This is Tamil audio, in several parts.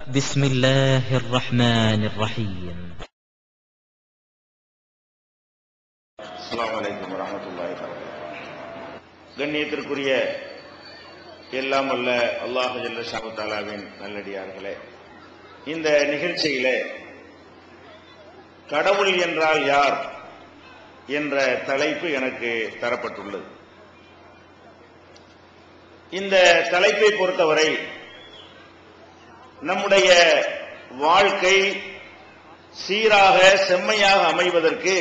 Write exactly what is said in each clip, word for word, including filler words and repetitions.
بسم الله الرحمن الرحيم. السلام عليكم ورحمة الله وبركاته. கண்ணியத்திற்குரிய எல்லாம் அல்ல அல்லாஹ் ஜல்ல ஷானு தஆலாவின் நல்லடியார்களே, இந்த நிகழ்ச்சியிலே கடவுள் என்றால் யார் என்ற தலைப்பு எனக்கு தரப்பட்டுள்ளது. இந்த தலைப்பை பொறுத்தவரை நம்முடைய வாழ்க்கை சீராக செம்மையாக அமைவதற்கு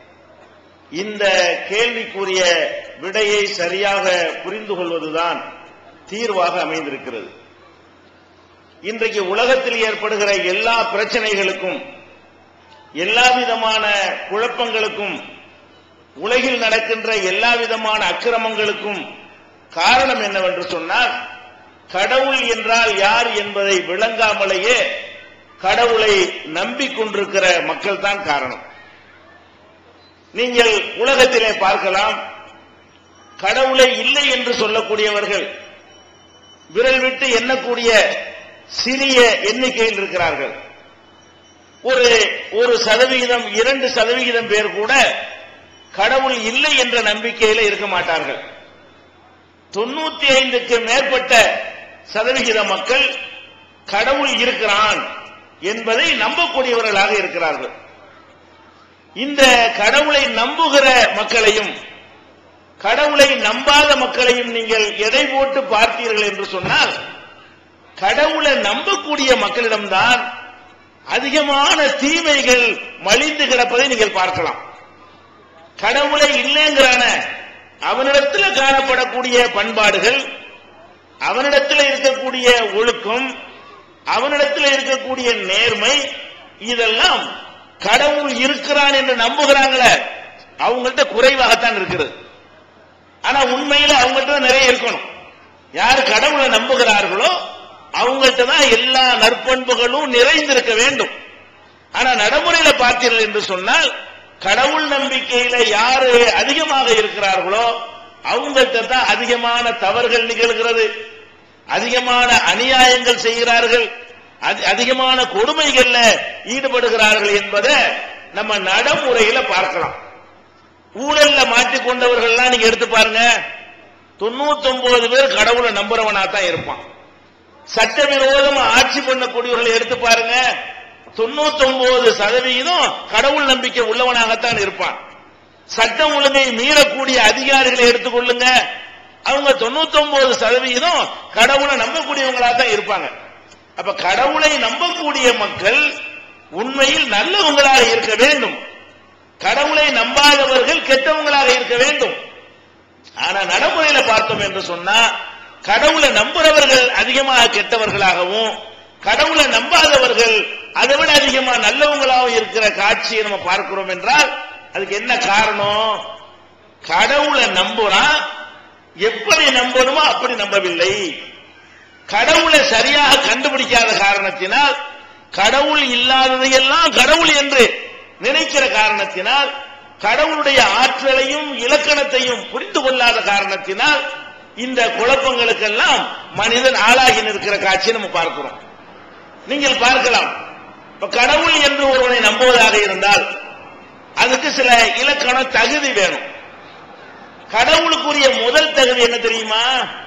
இந்த கேள்விக்குரிய விடையை சரியாக புரிந்து கொள்வதுதான் தீர்வாக அமைந்திருக்கிறது. இன்றைக்கு உலகத்தில் ஏற்படுகிற எல்லா பிரச்சனைகளுக்கும், எல்லா விதமான குழப்பங்களுக்கும், உலகில் நடக்கின்ற எல்லா விதமான அக்கிரமங்களுக்கும் காரணம் என்னவென்று சொன்னால், கடவுள் என்றால் யார் என்பதை விளங்காமலேயே கடவுளை நம்பிக்கொண்டிருக்கிற மக்கள் தான் காரணம். நீங்கள் உலகத்திலே பார்க்கலாம், கடவுளை இல்லை என்று சொல்லக்கூடியவர்கள் விரல் விட்டு எண்ணக்கூடிய சிறிய எண்ணிக்கையில் இருக்கிறார்கள். ஒரு ஒரு சதவிகிதம் இரண்டு சதவிகிதம் பேர் கூட கடவுள் இல்லை என்ற நம்பிக்கையில இருக்க மாட்டார்கள். தொண்ணூத்தி ஐந்துக்கு மேற்பட்ட சதவிகித மக்கள் கடவுள் இருக்கிறான் என்பதை நம்பக்கூடியவர்களாக இருக்கிறார்கள். இந்த கடவுளை நம்புகிற மக்களையும் கடவுளை நம்பாத மக்களையும் நீங்கள் எடை போட்டு பார்த்தீர்கள் என்று சொன்னால், கடவுளை நம்பக்கூடிய மக்களிடம்தான் அதிகமான தீமைகள் மலிந்து கிடப்பதை நீங்கள் பார்க்கலாம். கடவுளை இல்லைங்கிறான அவனிடத்தில் காணப்படக்கூடிய பண்பாடுகள், அவனிடத்தில் இருக்கக்கூடிய ஒழுக்கம், அவனிடத்தில் இருக்கக்கூடிய நேர்மை, இதெல்லாம் கடவுள் இருக்கிறான் என்று நம்புகிறாங்களே அவங்கள்ட்ட குறைவாகத்தான் இருக்கிறது. ஆனா உண்மையில அவங்கள்ட்ட நிறைய இருக்கணும். யார் கடவுளை நம்புகிறார்களோ அவங்கள்ட்ட தான் எல்லா நற்பண்புகளும் நிறைந்திருக்க வேண்டும். ஆனா நடைமுறையில பார்த்தீர்கள் என்று சொன்னால், கடவுள் நம்பிக்கையில யாரு அதிகமாக இருக்கிறார்களோ அவங்கள்ட்ட தான் அதிகமான தவறுகள் நிகழ்கிறது, அதிகமான அநியாயங்கள் செய்கிறார்கள், அதிகமான கொடுமைகள்ல ஈடுபடுகிறார்கள் என்பதை நம்ம நடைமுறையில பார்க்கலாம். ஊழல்ல மாட்டிக்கொண்டவர்கள் நீங்க எடுத்து பாருங்க, தொண்ணூத்தி ஒன்பது பேர் கடவுளை நம்புறவனா தான் இருப்பான். சட்டவிரோதமா ஆட்சி பண்ணக்கூடியவர்களை எடுத்து பாருங்க, தொண்ணூத்தி ஒன்பது சதவீதம் கடவுள் நம்பிக்கை உள்ளவனாகத்தான் இருப்பான். சட்டம் ஒழுங்கை மீறக்கூடிய அதிகாரிகளை எடுத்துக்கொள்ளுங்க, அவங்க தொண்ணூத்தி ஒன்பது சதவீதம் கடவுளை நம்பக்கூடியவங்களா தான் இருப்பாங்க. அப்ப கடவுளை நம்பக்கூடிய மக்கள் உண்மையில் நல்லவங்களாக இருக்க வேண்டும், கடவுளை நம்பாதவர்கள் கெட்டவங்களாக இருக்க வேண்டும். ஆனா நடைமுறையில பார்த்தோம் என்று சொன்னா, கடவுளை நம்புறவர்கள் அதிகமாக கெட்டவர்களாகவும் கடவுளை நம்பாதவர்கள் அதை விட அதிகமா நல்லவங்களாகவும் இருக்கிற காட்சியை நம்ம பார்க்கிறோம் என்றால், அதுக்கு என்ன காரணம்? கடவுளை நம்புறான், எப்படி நம்பணுமோ அப்படி நம்பவில்லை. கடவுளை சரியாக கண்டுபிடிக்காத காரணத்தினால், கடவுள் இல்லாததையெல்லாம் கடவுள் என்று நினைக்கிற காரணத்தினால், கடவுளுடைய ஆற்றலையும் இலக்கணத்தையும் புரிந்து கொள்ளாத காரணத்தினால் இந்த குழப்பங்களுக்கெல்லாம் மனிதன் ஆளாகி நிற்கிற காட்சியை நம்ம பார்க்கிறோம். நீங்கள் பார்க்கலாம், இப்ப கடவுள் என்று ஒருவனை நம்புவதாக இருந்தால் அதுக்கு சில இலக்கண தகுதி வேணும். கடவுளுக்குரிய முதல் தகுதி என்ன தெரியுமா?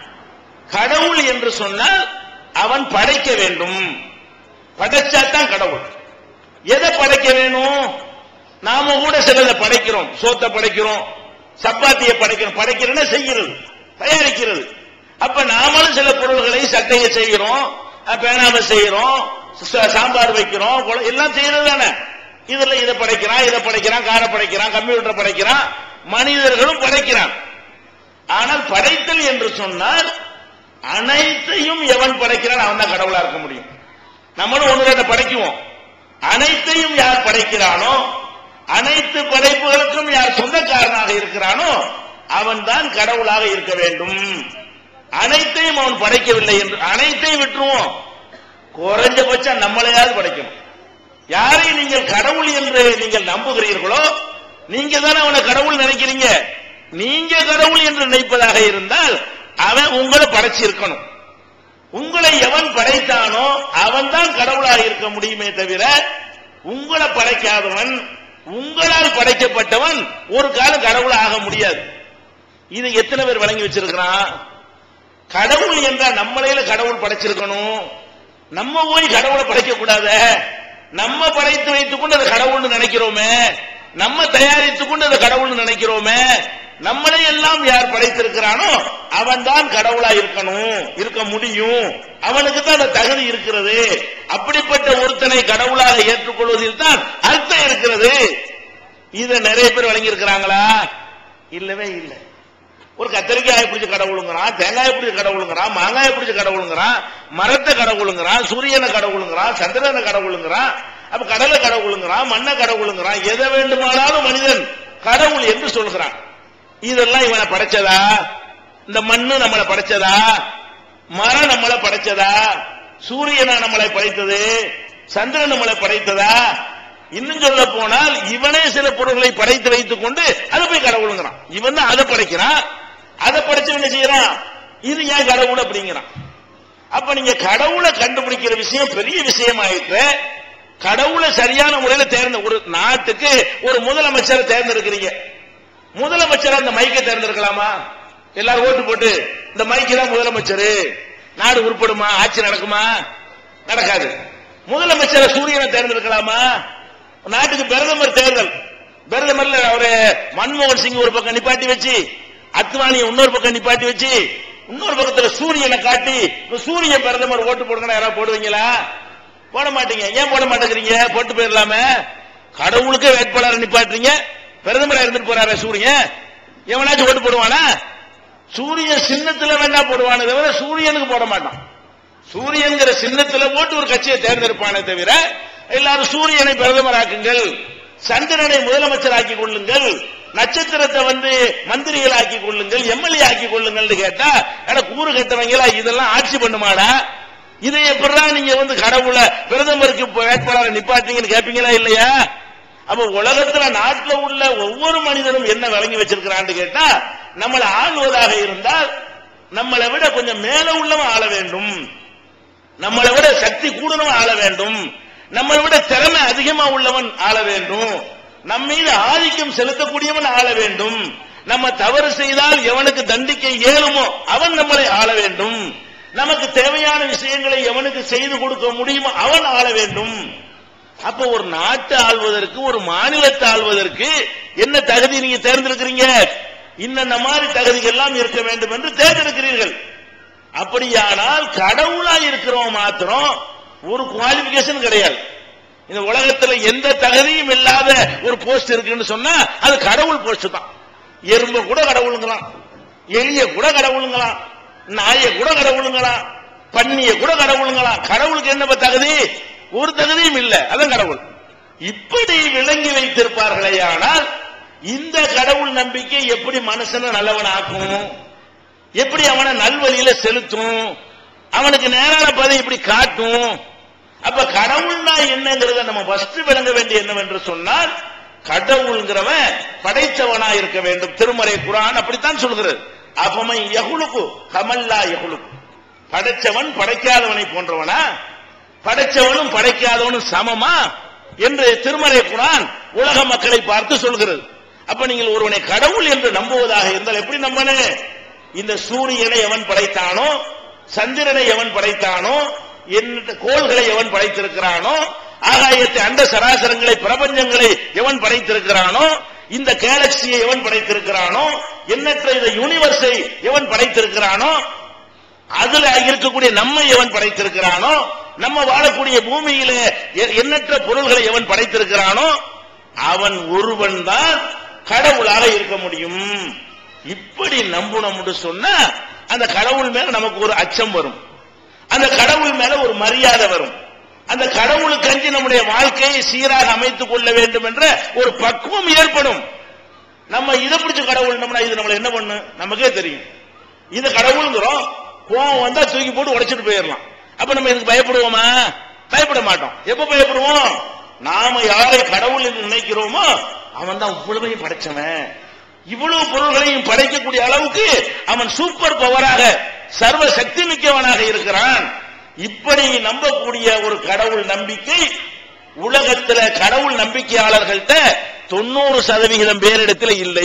கடவுள் என்று சொன்னால் அவன் படைக்க வேண்டும். படைச்சாத்தான் கடவுள். எதை படைக்க வேணும்? நாம கூட சிலதை படைக்கிறோம், சோத்தை படைக்கிறோம், சப்பாத்தியை படைக்கிறோம். படைக்கிறேன்னா செய்கிறது, தயாரிக்கிறது. அப்ப நாமளும் சில பொருள்களை சட்டையை செய்கிறோம், பேனாவை செய்கிறோம், சாம்பார் வைக்கிறோம், எல்லாம் செய்யறது தானே. இதுல இதை படைக்கிறான், இதை படைக்கிறான், காரை படைக்கிறான், கம்ப்யூட்டர் படைக்கிறான், மனிதர்களும் படைக்கிறான். ஆனால் படைத்தல் என்று சொன்னால் அனைத்தையும் எவன் படைக்கிறான் அவன் தான் கடவுளா இருக்க முடியும். நம்மளும் ஒன்று ரெண்டு படைக்குவோம், அனைத்தையும் யார் படைக்கிறானோ, அனைத்து படைப்புகளுக்கும் யார் சொந்தக்காரனாக இருக்கிறானோ அவன் தான் கடவுளாக இருக்க வேண்டும். அனைத்தையும் அவன் படைக்கவில்லை என்று அனைத்தையும் விட்டுருவோம், குறைஞ்சபட்சம் நம்மளையாவது படைக்கணும். யாரை நீங்கள் கடவுள் என்று நீங்கள் நம்புகிறீர்களோ நீங்க தானே அவனை கடவுள் நினைக்கிறீங்க. நீங்க கடவுள் என்று நினைப்பதாக இருந்தால் அவன் உங்களை படைச்சு இருக்கணும். உங்களை எவன் படைத்தானோ அவன் தான் கடவுளாக இருக்க முடியுமே தவிர உங்களை படைக்காதவன், உங்களால் படைக்கப்பட்டவன் ஒரு காலம் கடவுள் ஆக முடியாது. இது எத்தனை பேர் வழங்கி வச்சிருக்கிறான்? கடவுள் என்றால் நம்மளையில கடவுள் படைச்சிருக்கணும். நம்ம போய் கடவுளை படைக்க கூடாத. நம்ம படைத்து வைத்துக் கொண்டு அதை கடவுள்னு நினைக்கிறோமே, நம்ம தயாரித்துக் கொண்டு அதை கடவுள்னு நினைக்கிறோமே. நம்மளை எல்லாம் யார் படைத்திருக்கிறானோ அவன் தான் கடவுளா இருக்கணும், இருக்க முடியும். அவனுக்கு தான் அந்த தகுதி இருக்கிறது. அப்படிப்பட்ட ஒருத்தனை கடவுளாக ஏற்றுக்கொள்வதில் தான் அர்த்தம் இருக்கிறது. இதை நிறைய பேர் வழங்கி இருக்கிறாங்களா? இல்லவே இல்லை. ஒரு கத்திரிக்காயை பிடிச்ச கடவுளுங்கிறான், தேங்காயை பிடிச்ச கடவுளுங்கிறான், மாங்காயை பிடிச்ச கடவுளுங்கிறான், மரத்தை கடவுளுங்கிறான், சூரியனை கடவுளுங்கிறான், சந்திரனை கடவுளுங்கிறான், அப்ப கடலை கடவுளுங்கிறான், மண்ணை கடவுளுங்கிறான். எதை வேண்டுமானாலும் மனிதன் கடவுள் என்று சொல்கிறான். இதெல்லாம் இவனை படைச்சதா? இந்த மண்ணு நம்மளை படைச்சதா? மரம் நம்மளை படைச்சதா? சூரியனா நம்மளை படைத்தது? சந்திரன் நம்மளை படைத்ததா? இன்னும் சொல்ல போனால் இவனே சில பொருள்களை படைத்து வைத்துக் கொண்டு அதை போய் கடவுளுங்கிறான். இவன் தான் அதை படைக்கிறான். அதை படைச்சு என்ன செய்யறான்? இது ஏன் கடவுள் அப்படிங்கிறான். அப்ப நீங்க கடவுளை கண்டுபிடிக்கிற விஷயம் பெரிய விஷயம் ஆயிட்டு, கடவுளை சரியான முறையில தேர்ந்த ஒரு நாட்டுக்கு ஒரு முதலமைச்சரை தேர்ந்தெடுக்கிறீங்க. முதலமைச்சர் அந்த மைக்கை தேர்ந்தெடுக்கலாமா? எல்லாரும் ஓட்டு போட்டு இந்த மைக்கு தான் முதலமைச்சர், நாடு உருப்படுமா? ஆட்சி நடக்குமா? நடக்காது. முதலமைச்சரை சூரியனை தேர்ந்தெடுக்கலாமா? நாட்டுக்கு பிரதமர் தேர்தல், பிரதமர்ல அவரு மன்மோகன் சிங் ஒரு பக்கம் நிப்பாட்டி வச்சு, அத்வானியை இன்னொரு பக்கம் நிப்பாட்டி வச்சு, இன்னொரு பக்கத்துல சூரியனை காட்டி சூரிய பிரதமர் ஓட்டு போடுங்க யாராவது போடுவீங்களா? போட மாட்டீங்க. ஏன் போட மாட்டேங்கிறீங்க? போட்டு போயிடலாமே. கடவுளுக்கு வேட்பாளர் நிப்பாட்டுறீங்க, பிரதமரா இருந்துட்டு போறாரு சூரியன். எவனாச்சும் ஓட்டு போடுவானா? சூரிய சின்னத்துல வேணா போடுவானே தவிர சூரியனுக்கு போட மாட்டான். சூரியன்கிற சின்னத்துல போட்டு ஒரு கட்சியை தேர்ந்தெடுப்பானே தவிர எல்லாரும் சூரியனை பிரதமராக்குங்கள், சந்திரனை முதலமைச்சர் ஆக்கி கொள்ளுங்கள், நட்சத்திரத்தை வந்து மந்திரிகள் ஆக்கி கொள்ளுங்கள், எம்எல்ஏ ஆக்கி கொள்ளுங்கள் கேட்டா கூறு கட்டவங்களா இதெல்லாம் ஆட்சி பண்ணுமாடா? இதை எப்படா நீங்க வந்து கடவுளை பிரதமருக்கு வேட்பாளரை நிப்பாட்டீங்கன்னு கேட்பீங்களா இல்லையா? அப்ப உலகத்துல நாட்டில் உள்ள ஒவ்வொரு மனிதனும் என்ன வழங்கி வச்சிருக்கிறான்னு கேட்டா, நம்மளை ஆளுவதாக இருந்தால் நம்மளை விட கொஞ்சம் மேல உள்ளவன் ஆள வேண்டும், நம்மளை விட சக்தி கூடுனவன் ஆள வேண்டும், நம்மளை விட திறமை அதிகமா உள்ளவன் ஆள வேண்டும், நம்ம மீது ஆதிக்கம் செலுத்தக்கூடியவன் ஆள வேண்டும், நம்ம தவறு செய்தால் எவனுக்கு தண்டிக்க இயலுமோ அவன் நம்மளை ஆள வேண்டும், நமக்கு தேவையான விஷயங்களை எவனுக்கு செய்து கொடுக்க முடியுமோ அவன் ஆள வேண்டும். அப்ப ஒரு நாட்டை ஆள்வதற்கு, ஒரு மாநிலத்தை ஆள்வதற்கு என்ன தகுதி நீங்க தேர்ந்தெடுக்கிறீங்க? இன்ன மாதிரி தகுதிகள் எல்லாம் இருக்க வேண்டும் என்று தேர்ந்தெடுக்கிறீர்கள். அப்படியானால் கடவுளா இருக்கிறோம் மாத்திரம் ஒரு குவாலிபிகேஷன் கிடையாது. இந்த உலகத்துல எந்த தகுதியும் இல்லாத ஒரு போஸ்ட் இருக்குன்னு சொன்னா அது கடவுள் போஸ்ட் தான். எறும்பு கூட கடவுளுங்களாம், எலிய கூட கடவுளுங்களாம், நாய கூட கடவுளுங்களாம், பன்னிய கூட கடவுளுங்களாம். கடவுளுக்கு என்ன தகுதி? ஒரு தகுதியும் இல்ல, அதான் கடவுள். இப்படி விளங்கி வைத்திருப்பார்களே, ஆனால் இந்த கடவுள் நம்பிக்கை எப்படி மனுஷனை நல்லவன் ஆக்கும், எப்படி அவனை நல்வழியில செலுத்தும், அவனுக்கு நேரான பாதை இப்படி காட்டும். அப்ப கடவுள்னா என்னங்கிறத நம்ம ஃபர்ஸ்ட் விளங்க வேண்டிய என்னவென்று சொன்னால், கடவுள்ங்கிறவன் படைத்தவனா இருக்க வேண்டும். திருமறை குர்ஆன் அப்படித்தான் சொல்கிறது. அப்பமன் யஹ்லுகு கமல்லா யஹ்லுகு, படைச்சவன் படைக்காதவனை போன்றவனா, படைச்சவனும் படைக்காதவனும் சமமா என்று திருமறை குர்ஆன் உலக மக்களை பார்த்து சொல்கிறது. அப்ப நீங்கள் ஒருவனை கடவுள் என்று நம்புவதாக இருந்தால் எப்படி நம்பனே? இந்த சூரியனை எவன் படைத்தானோ, சந்திரனை எவன் படைத்தானோ, கோள்களை எவன் படைத்திருக்கிறானோ, ஆகாயத்தை அண்ட சராசரங்களை பிரபஞ்சங்களை எவன் படைத்திருக்கிறானோ, இந்த கேலக்சியை எவன் படைத்திருக்கிறானோ, எண்ணற்ற இந்த யூனிவர்ஸை எவன் படைத்திருக்கிறானோ, அதுல இருக்கக்கூடிய நம்மை எவன் படைத்திருக்கிறானோ, நம்ம வாழக்கூடிய பூமியில எண்ணற்ற பொருள்களை எவன் படைத்திருக்கிறானோ அவன் ஒருவன் தான் கடவுளாக இருக்க முடியும். இப்படி நம்பணும் சொன்னா அந்த கடவுள் மேல நமக்கு ஒரு அச்சம் வரும், அந்த கடவுள் மேல ஒரு மரியாதை வரும், அந்த கடவுளுக்கு அஞ்சி நம்முடைய வாழ்க்கையை சீராக அமைத்துக் கொள்ள வேண்டும் என்ற ஒரு பக்குவம் ஏற்படும். நம்ம இதை பிடிச்ச கடவுள் இது நம்மள என்ன பண்ணு நமக்கே தெரியும். இந்த கடவுள்ங்கிறோம், கோவம் வந்தா தூக்கி போட்டு உடைச்சிட்டு போயிடலாம். அப்ப நம்ம இதுக்கு பயப்படுவோமா? பயப்பட மாட்டோம். எப்ப பயப்படுவோம்? நாம யாரை கடவுள் என்று நினைக்கிறோமோ அவன் தான் இவ்வளவையும் படைச்சவன், இவ்வளவு பொருள்களையும் படைக்கக்கூடிய அளவுக்கு அவன் சூப்பர் பவராக சர்வ சக்தி மிக்கவனாக இருக்கிறான். இப்படி நம்பக்கூடிய ஒரு கடவுள் நம்பிக்கை உலகத்தில் கடவுள் நம்பிக்கையாளர்கள்ட்ட தொண்ணூறு சதவிகிதம் பேரிடத்தில் இல்லை.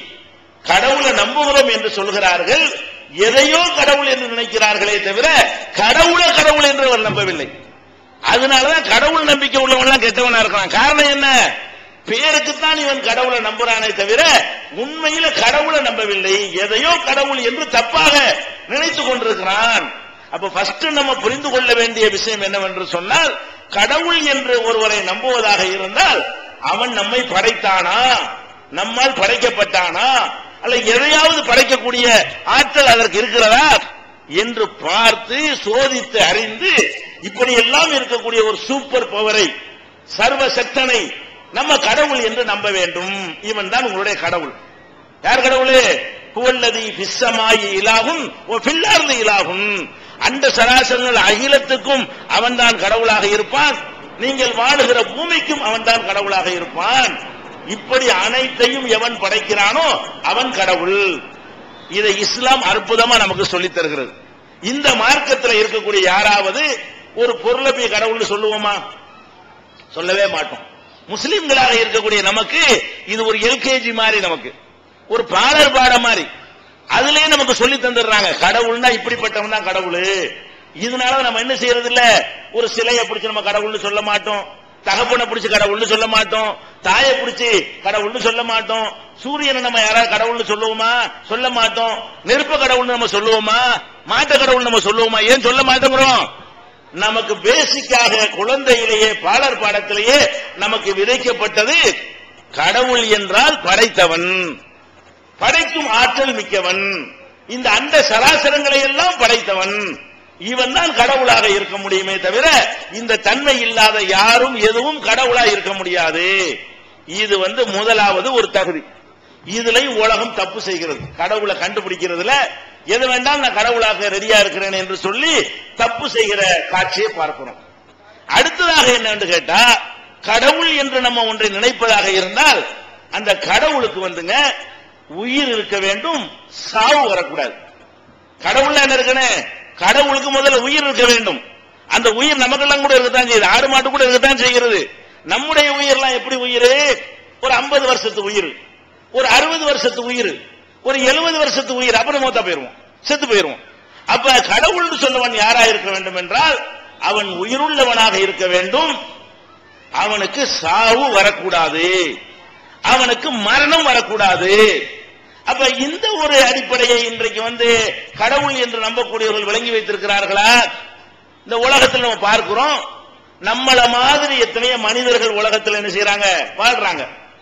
கடவுளை நம்புகிறோம் என்று சொல்கிறார்கள், எதையோ கடவுள் என்று நினைக்கிறார்களே தவிர கடவுளை கடவுள் என்று அவர் நம்பவில்லை. அதனாலதான் கடவுள் நம்பிக்கை உள்ளவன் கெட்டவனா இருக்கான். காரணம் என்ன? பேருக்குத்தான் இவன் கடவுளை நம்புறானே தவிர உண்மையில கடவுளை நம்பவில்லை. எதையோ கடவுள் என்று தப்பாக நினைத்துக் கொண்டிருக்கிறான். அப்ப ஃபர்ஸ்ட் நம்ம புரிந்து கொள்ள வேண்டிய விஷயம் என்னவென்று சொன்னால், கடவுள் என்று ஒருவரை நம்புவதாக இருந்தால் அவன் நம்மை படைத்தானா, நம்மால் படைக்கப்பட்டானா, அல்ல எதையாவது படைக்கக்கூடிய ஆற்றல் அதற்கு இருக்கிறதா என்று பார்த்து சோதித்து அறிந்து இப்படி எல்லாம் இருக்கக்கூடிய ஒரு சூப்பர் பவரை, சர்வ சக்தனை நம்ம கடவுள் என்று நம்ப வேண்டும். இவன் தான் உங்களுடைய கடவுள். யார் கடவுள்? ஹுவல்லதி ஃபிஸ்ஸமாயி இலாஹுன் வ ஃபில் அர்தி இலாஹுன். அண்ட சராசரங்கள் அகிலத்துக்கும் அவன் தான் கடவுளாக இருப்பான், நீங்கள் வாழுகிற பூமிக்கும் அவன் தான் கடவுளாக இருப்பான். இப்படி அனைத்தையும் எவன் படைக்கிறானோ அவன் கடவுள். இதை இஸ்லாம் அற்புதமா நமக்கு சொல்லித் தருகிறது. இந்த மார்க்கத்தில் இருக்கக்கூடிய யாராவது ஒரு பொருளை போய் கடவுள்னு சொல்லுவோமா? சொல்லவே மாட்டோம். முஸ்லிம்களாக இருக்கக்கூடிய நமக்கு இது ஒரு எல்கேஜி மாதிரி, நமக்கு ஒரு பாடல் பாட மாதிரி. அதுலயே நமக்கு சொல்லி தந்துடுறாங்க, கடவுள்னா இப்படிப்பட்டவன் தான் கடவுள். இதனால நம்ம என்ன செய்யறது இல்ல, ஒரு சிலையை பிடிச்சு நம்ம கடவுள்னு சொல்ல மாட்டோம், தகப்பனை பிடிச்சு கடவுள்னு சொல்ல மாட்டோம், தாயை பிடிச்சு கடவுள்னு சொல்ல மாட்டோம், சூரியனை நம்ம யாராவது கடவுள்னு சொல்லுவோமா? சொல்ல மாட்டோம். நெருப்ப கடவுள்னு நம்ம சொல்லுவோமா? மாட்ட கடவுள் நம்ம சொல்லுவோமா? ஏன் சொல்ல மாட்டோங்கிறோம்? நமக்கு பேசிக்காக குழந்தையிலேயே பாலர் பாடத்திலேயே நமக்கு விதைக்கப்பட்டது கடவுள் என்றால் படைத்தவன், படைக்கும் ஆற்றல் மிக்கவன், இந்த அண்ட சராசரங்களை எல்லாம் படைத்தவன், இவன் தான் கடவுளாக இருக்க முடியுமே தவிர இந்த தன்மை இல்லாத யாரும் எதுவும் கடவுளாக இருக்க முடியாது. இது வந்து முதலாவது ஒரு தகுதி. இதுல உலகம் தப்பு செய்கிறது. கடவுளை கண்டுபிடிக்கிறதுல எது வேண்டாம் நான் கடவுளாக ரெடியா இருக்கிறேன் என்று சொல்லி தப்பு செய்கிற காட்சியை பார்க்கிறோம். அடுத்ததாக என்னன்னு கேட்டா, கடவுள் என்று நம்ம ஒன்றை நினைப்பதாக இருந்தால் அந்த கடவுளுக்கு வந்துங்க உயிர் இருக்க வேண்டும், சாவு வரக்கூடாது. கடவுள் என்ன இருக்கணும்? கடவுளுக்கு முதல்ல உயிர் இருக்க வேண்டும். அந்த உயிர் நமக்கெல்லாம் கூட இருக்கத்தான் செய்யுது, ஆடு மாட்டு கூட இருக்கத்தான் செய்கிறது. நம்முடைய உயிரெல்லாம் எப்படி உயிர்? ஒரு ஐம்பது வருஷத்து உயிர், ஒரு அறுபது வருஷத்து உயிர், ஒரு எழுபது வருஷத்து உயிர், அப்புறம் மூத்தா போயிருவோம், செத்து போயிருவோம். அப்ப கடவுள் சொல்லவன் யாரா இருக்க வேண்டும் என்றால் அவன் உயிருள்ளவனாக இருக்க வேண்டும், அவனுக்கு சாவு வரக்கூடாது, அவனுக்கு மரணம் வரக்கூடாது. அப்ப இந்த ஒரு அடிப்படையை இன்றைக்கு வந்து கடவுள் என்று நம்பக்கூடியவர்கள் விளங்கி வைத்திருக்கிறார்களா? இந்த உலகத்தில் நம்ம பார்க்கிறோம், நம்மள மாதிரி எத்தனையோ மனிதர்கள் உலகத்தில் என்ன செய்யறாங்க? வாழ்றாங்க.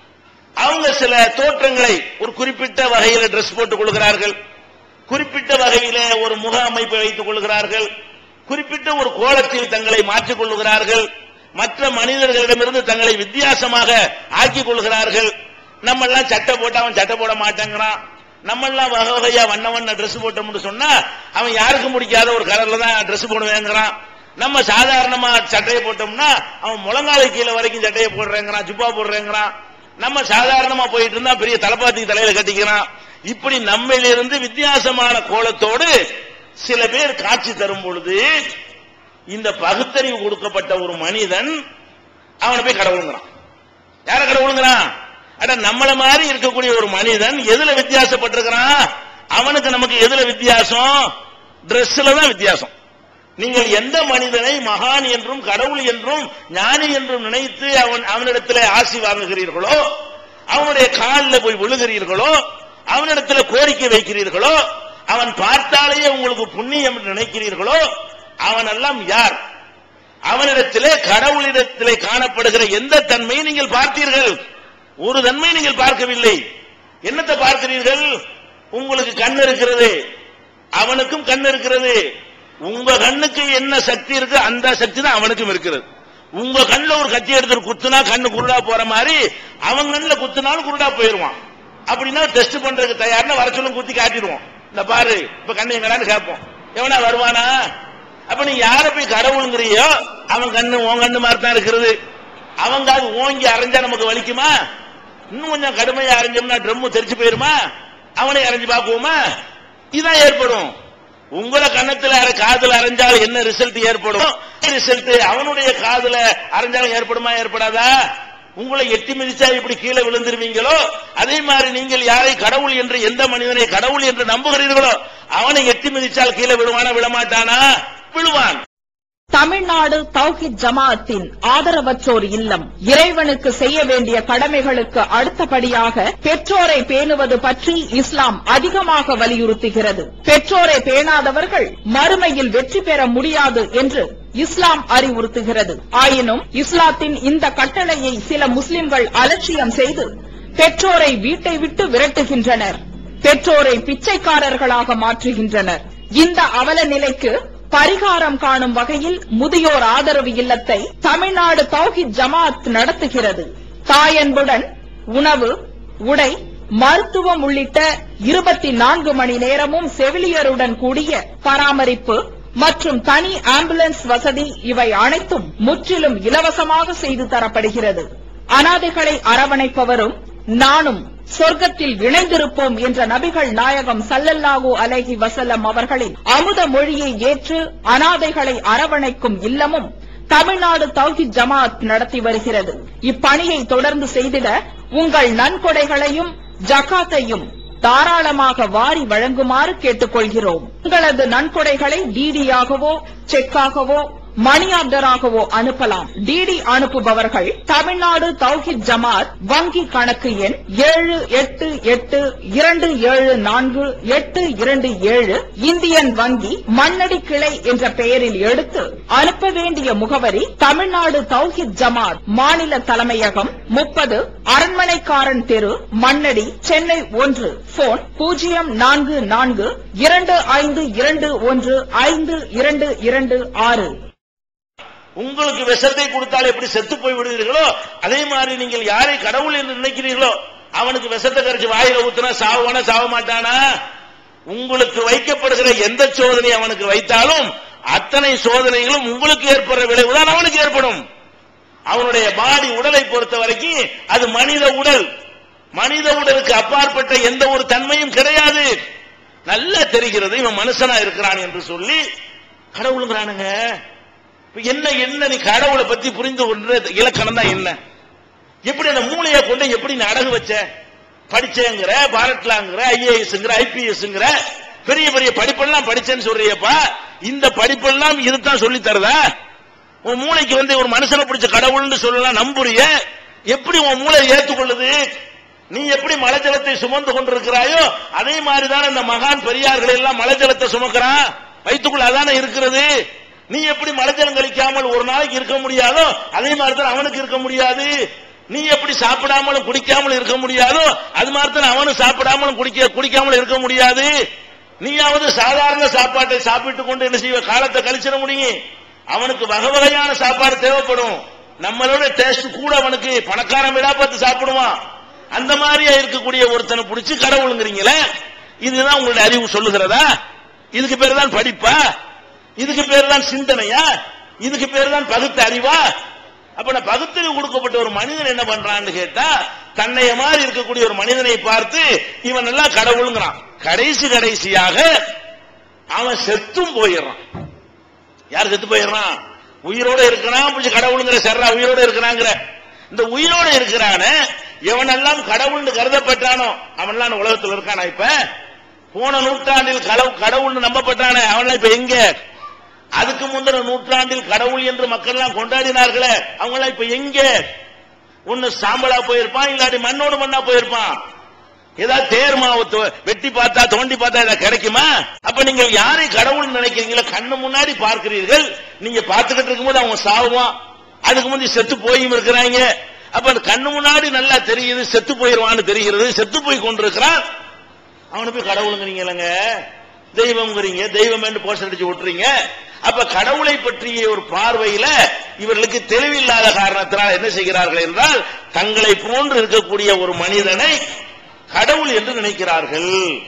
அவங்க சில தோற்றங்களை ஒரு குறிப்பிட்ட வகையில் டிரெஸ் போட்டுக் கொள்கிறார்கள், குறிப்பிட்ட வகையில ஒரு முக அமைப்பை வைத்துக் கொள்கிறார்கள், குறிப்பிட்ட ஒரு கோலத்தில் தங்களை மாற்றிக் கொள்கிறார்கள், மற்ற மனிதர்களிடமிருந்து தங்களை வித்தியாசமாக ஆக்கிக் கொள்கிறார்கள். நம்ம எல்லாம் சட்டை போட்டு அவன் சட்டை போட மாட்டேங்கிறான், நம்ம எல்லாம் வகை வகையா வண்ண வண்ண டிரெஸ் போட்டோம்னு சொன்னா அவன் யாருக்கும் முடிக்காத ஒரு கலர்ல தான் டிரெஸ் போடுவேங்கிறான். நம்ம சாதாரணமா சட்டையை போட்டோம்னா அவன் முழங்காலை கீழே வரைக்கும் சட்டையை போடுறேங்கிறான், ஜுப்பா போடுறேங்கிறான். நம்ம சாதாரணமா போயிட்டு இருந்தா பெரிய தலப்பாத்தி தலையில கட்டிக்கிறான். இப்படி நம்மிலிருந்து வித்தியாசமான கோலத்தோடு சில பேர் காட்சி தரும் பொழுது இந்த பகுத்தறிவு கொடுக்கப்பட்ட ஒரு மனிதன் அவனை போய் கடவுளுங்கிறான். யார கடவுளுங்கிறான்? அட நம்மள மாதிரி இருக்கக்கூடிய ஒரு மனிதன் எதுல வித்தியாசப்பட்டிருக்கிறான்? அவனுக்கு நமக்கு எதுல வித்தியாசம்? டிரெஸ்ல தான் வித்தியாசம். நீங்கள் எந்த மனிதனை மகான் என்றும் கடவுள் என்றும் ஞானி என்றும் நினைத்து அவன் அவனிடத்தில் ஆசி வாங்குகிறீர்களோ, அவனுடைய காலில் போய் விழுகிறீர்களோ, அவனிடத்தில் கோரிக்கை வைக்கிறீர்களோ, அவன் பார்த்தாலேயே உங்களுக்கு புண்ணியம் என்று நினைக்கிறீர்களோ, அவனெல்லாம் யார்? அவனிடத்திலே கடவுளிடத்திலே காணப்படுகிற எந்த தன்மையை நீங்கள் பார்த்தீர்கள்? ஒரு தன்மை நீங்கள் பார்க்கவில்லை. என்னத்தை பார்க்கிறீர்கள்? உங்களுக்கு கண் இருக்கிறது, அவனுக்கும் கண் இருக்கிறது. உங்க கண்ணுக்கு என்ன சக்தி இருக்கு அந்த சக்தி தான் அவனுக்கும் இருக்கிறது. உங்க கண்ணுல ஒரு கத்தி எடுத்து குத்துனா கண்ணு குருடா போற மாதிரி அவன் கண்ணுல குத்துனாலும் குருடா போயிருவான். அப்படின்னா டெஸ்ட் பண்றதுக்கு தயார்னா வர சொல்லும், குத்தி காட்டிடுவோம். இந்த பாரு இப்ப கண்ணு எங்கடான்னு கேட்போம், எவனா வருவானா? அப்ப நீ யார போய் கடவுளுங்கிறியோ அவன் கண்ணு உன் கண்ணு மாதிரி தான் இருக்கிறது. அவங்க அது ஓங்கி அரைஞ்சா நமக்கு வலிக்குமா? இன்னும் கொஞ்சம் கடுமையா அரைஞ்சோம்னா ட்ரம் தெரிச்சு போயிருமா? அவனை அரைஞ்சு பார்க்குவோமா? இதான் ஏற்படும். உங்களை கண்ணத்துல காதுல அரைஞ்சால் என்ன ரிசல்ட் ஏற்படும்? ரிசல்ட் அவனுடைய காதுல அரைஞ்சாலும் ஏற்படுமா ஏற்படாதா? உங்களை எட்டி மிதிச்சா இப்படி கீழே விழுந்துருவீங்களோ அதே மாதிரி நீங்கள் யாரை கடவுள் என்று எந்த மனிதனை கடவுள் என்று நம்புகிறீர்களோ அவனை எட்டி மிதிச்சால் கீழே விழுவானா விழமாட்டானா? விழுவான். தமிழ்நாடு தௌஹீத் ஜமாஅத்தின் ஆதரவற்றோர் இல்லம் இறைவனுக்கு செய்ய வேண்டிய கடமைகளுக்கு அடுத்தபடியாக பெற்றோரை பேணுவது பற்றி இஸ்லாம் அதிகமாக வலியுறுத்துகிறது. பெற்றோரை பேணாதவர்கள் மறுமையில் வெற்றி பெற முடியாது என்று இஸ்லாம் அறிவுறுத்துகிறது. ஆயினும் இஸ்லாத்தின் இந்த கட்டளையை சில முஸ்லிம்கள் அலட்சியம் செய்து பெற்றோரை வீட்டை விட்டு விரட்டுகின்றனர். பெற்றோரை பிச்சைக்காரர்களாக மாற்றுகின்றனர். இந்த அவல நிலைக்கு பரிகாரம் காணும் வகையில் முதியோர் ஆதரவு இல்லத்தை தமிழ்நாடு தௌஹீத் ஜமாஅத் நடத்துகிறது. தாயன்புடன் உணவு, உடை, மருத்துவம் உள்ளிட்ட இருபத்தி நான்கு மணி நேரமும் செவிலியருடன் கூடிய பராமரிப்பு மற்றும் தனி ஆம்புலன்ஸ் வசதி இவை அனைத்தும் முற்றிலும் இலவசமாக செய்து தரப்படுகிறது. அனாதைகளை அரவணைப்பவரும் நானும் சொர்க்கத்தில் இணைந்திருப்போம் என்ற நபிகள் நாயகம் ஸல்லல்லாஹு அலைஹி வஸல்லம் அவர்களின் அமுத மொழியை ஏற்று அனாதைகளை அரவணைக்கும் இல்லமும் தமிழ்நாடு தௌஹீத் ஜமாஅத் நடத்தி வருகிறது. இப்பணியை தொடர்ந்து செய்திட உங்கள் நன்கொடைகளையும் ஜகாத்தையும் தாராளமாக வாரி வழங்குமாறு கேட்டுக் கொள்கிறோம். உங்களது நன்கொடைகளை டிடியாகவோ செக்காகவோ மணி ஆர்டராகவோ அனுப்பலாம். டிடி அனுப்புபவர்கள் தமிழ்நாடு தௌஹீத் ஜமாஅத் வங்கி கணக்கு எண் ஏழு எட்டு எட்டு இரண்டு ஏழு நான்கு எட்டு இரண்டு ஏழு இந்தியன் வங்கி மண்ணடி கிளை என்ற பெயரில் எடுத்து அனுப்ப வேண்டிய முகவரி தமிழ்நாடு தௌஹீத் ஜமாஅத் மாநில தலைமையகம் முப்பது அரண்மனைக்காரன் தெரு மண்ணடி சென்னை ஒன்று. போன் பூஜ்ஜியம் நான்கு நான்கு இரண்டு ஐந்து இரண்டு ஒன்று ஐந்து இரண்டு இரண்டு ஆறு. உங்களுக்கு விஷத்தை கொடுத்தால் எப்படி செத்து போய் விடுவீர்களோ அதே மாதிரி நீங்கள் யாரை கடவுள் என்று நினைக்கிறீர்களோ அவனுக்கு விஷத்தை கரைச்சு வாயில ஊத்துனா சாவானா சாவ மாட்டானா? உங்களுக்கு வைக்கப்படுகிற எந்த சோதனை அவனுக்கு வைத்தாலும் அத்தனை சோதனைகளும் உங்களுக்கு ஏற்படுற விளைவுதான் அவனுக்கு ஏற்படும். அவனுடைய பாடி உடலை பொறுத்த வரைக்கும் அது மனித உடல். மனித உடலுக்கு அப்பாற்பட்ட எந்த ஒரு தன்மையும் கிடையாது. நல்லா தெரிகிறது இவன் மனுஷனா இருக்கிறான் என்று சொல்லி கடவுளுங்கிறானுங்க. என்ன என்ன நீ கடவுளை பத்தி புரிந்து கொண்ட இலக்கணம் தான் என்ன? எப்படி அந்த மூளையை கொண்டு எப்படி நீ அடகு வச்ச? படிச்சேங்கிற, பாரட்லாங்கிற, ஐஏஎஸ்ங்கிற, ஐபிஎஸ்ங்கிற பெரிய பெரிய படிப்பெல்லாம் படிச்சேன்னு சொல்றியப்பா. இந்த படிப்பெல்லாம் இதுதான் சொல்லி தரதா? உன் மூளைக்கு வந்து ஒரு மனுஷனை பிடிச்ச கடவுள்னு சொல்லலாம் நம்புறிய? எப்படி உன் மூளை ஏற்றுக்கொள்ளுது? நீ எப்படி மலைஜலத்தை சுமந்து கொண்டிருக்கிறாயோ அதே மாதிரிதான் இந்த மகான் பெரியார்கள் எல்லாம் மலைஜலத்தை சுமக்கிறான். வயிற்றுக்குள்ள அதானே இருக்கிறது. நீ எப்படி மலைஜலம் கழிக்காமல் ஒரு நாளைக்கு இருக்க முடியாதோ அதே மாதிரி தான் அவனுக்கு இருக்க முடியாது. நீ எப்படி சாப்பிடாமலும் குடிக்காமல் இருக்க முடியாதோ அது மாதிரி தான் அவனும் சாப்பிடாமலும் குடிக்க குடிக்காமல் இருக்க முடியாது. நீயாவது சாதாரண சாப்பாட்டை சாப்பிட்டு கொண்டு என்ன செய்வ காலத்தை கழிச்சிட முடியும். அவனுக்கு வகை வகையான சாப்பாடு தேவைப்படும். நம்மளோட டேஸ்ட் கூட அவனுக்கு பணக்காரன் விடா பார்த்து சாப்பிடுவான். அந்த மாதிரியா இருக்கக்கூடிய ஒருத்தனை பிடிச்சி கடவுளுங்கிறீங்களே, இதுதான் உங்களுடைய அறிவு சொல்லுகிறதா? இதுக்கு பேர் தான் படிப்பா? இதுக்கு பேர் தான் சிந்தனையா? இதுக்கு பேர் தான் பகுத்த அறிவா? அப்ப நான் பகுத்தறிவு கொடுக்கப்பட்ட ஒரு மனிதன் என்ன பண்றான்னு கேட்டா தன்னைய மாதிரி இருக்கக்கூடிய ஒரு மனிதனை பார்த்து இவன் எல்லாம் கடவுளுங்கிறான். கடைசி கடைசியாக அவன் செத்தும் போயிடுறான். யார் செத்து போயிடுறான்? உயிரோட இருக்கிறான் பிடிச்சி கடவுளுங்கிற சர்றா உயிரோட இருக்கிறாங்கிற இந்த உயிரோட இருக்கிறான எவனெல்லாம் கடவுள்னு கருதப்பட்டானோ அவன்லாம் உலகத்தில் இருக்கானா? இப்ப போன நூற்றாண்டில் கடவுள் நம்பப்பட்டானே அவன்லாம் இப்ப எங்க? அதுக்கு முந்தின நூற்றாண்டில் கடவுள் என்று மக்கள் எல்லாம் கொண்டாடினார்களே அவங்க இப்ப எங்க? ஒன்னு சாம்பலா போயிருப்பான், இல்லாட்டி மண்ணோடு மண்ணா போயிருப்பான். ஏதாவது தேர் மாவத்து வெட்டி பார்த்தா தோண்டி பார்த்தா ஏதாவது கிடைக்குமா? அப்ப நீங்க யாரை கடவுள் நினைக்கிறீங்களோ கண்ணு முன்னாடி பார்க்கிறீர்கள். நீங்க பார்த்துக்கிட்டு இருக்கும்போது அவங்க சாவுவான், அதுக்கு முந்தைய செத்து போயும் இருக்கிறாங்க. அப்ப கண்ணு முன்னாடி நல்லா தெரியுது செத்து போயிருவான்னு தெரிகிறது. செத்து போய் கொண்டிருக்கிறான். அவனை போய் கடவுளுங்கிறீங்க, தெய்வம்ங்கிறீங்க, தெய்வம் என்று போஸ்டர் அடிச்சு விட்டுறீங்க. அப்ப கடவுளை பற்றிய ஒரு பார்வையில இவர்களுக்கு தெளிவில்லாத காரணத்தினால் என்ன செய்கிறார்கள் என்றால் தங்களை போன்று இருக்கக்கூடிய ஒரு மனிதனை கடவுள் என்று நினைக்கிறார்கள்.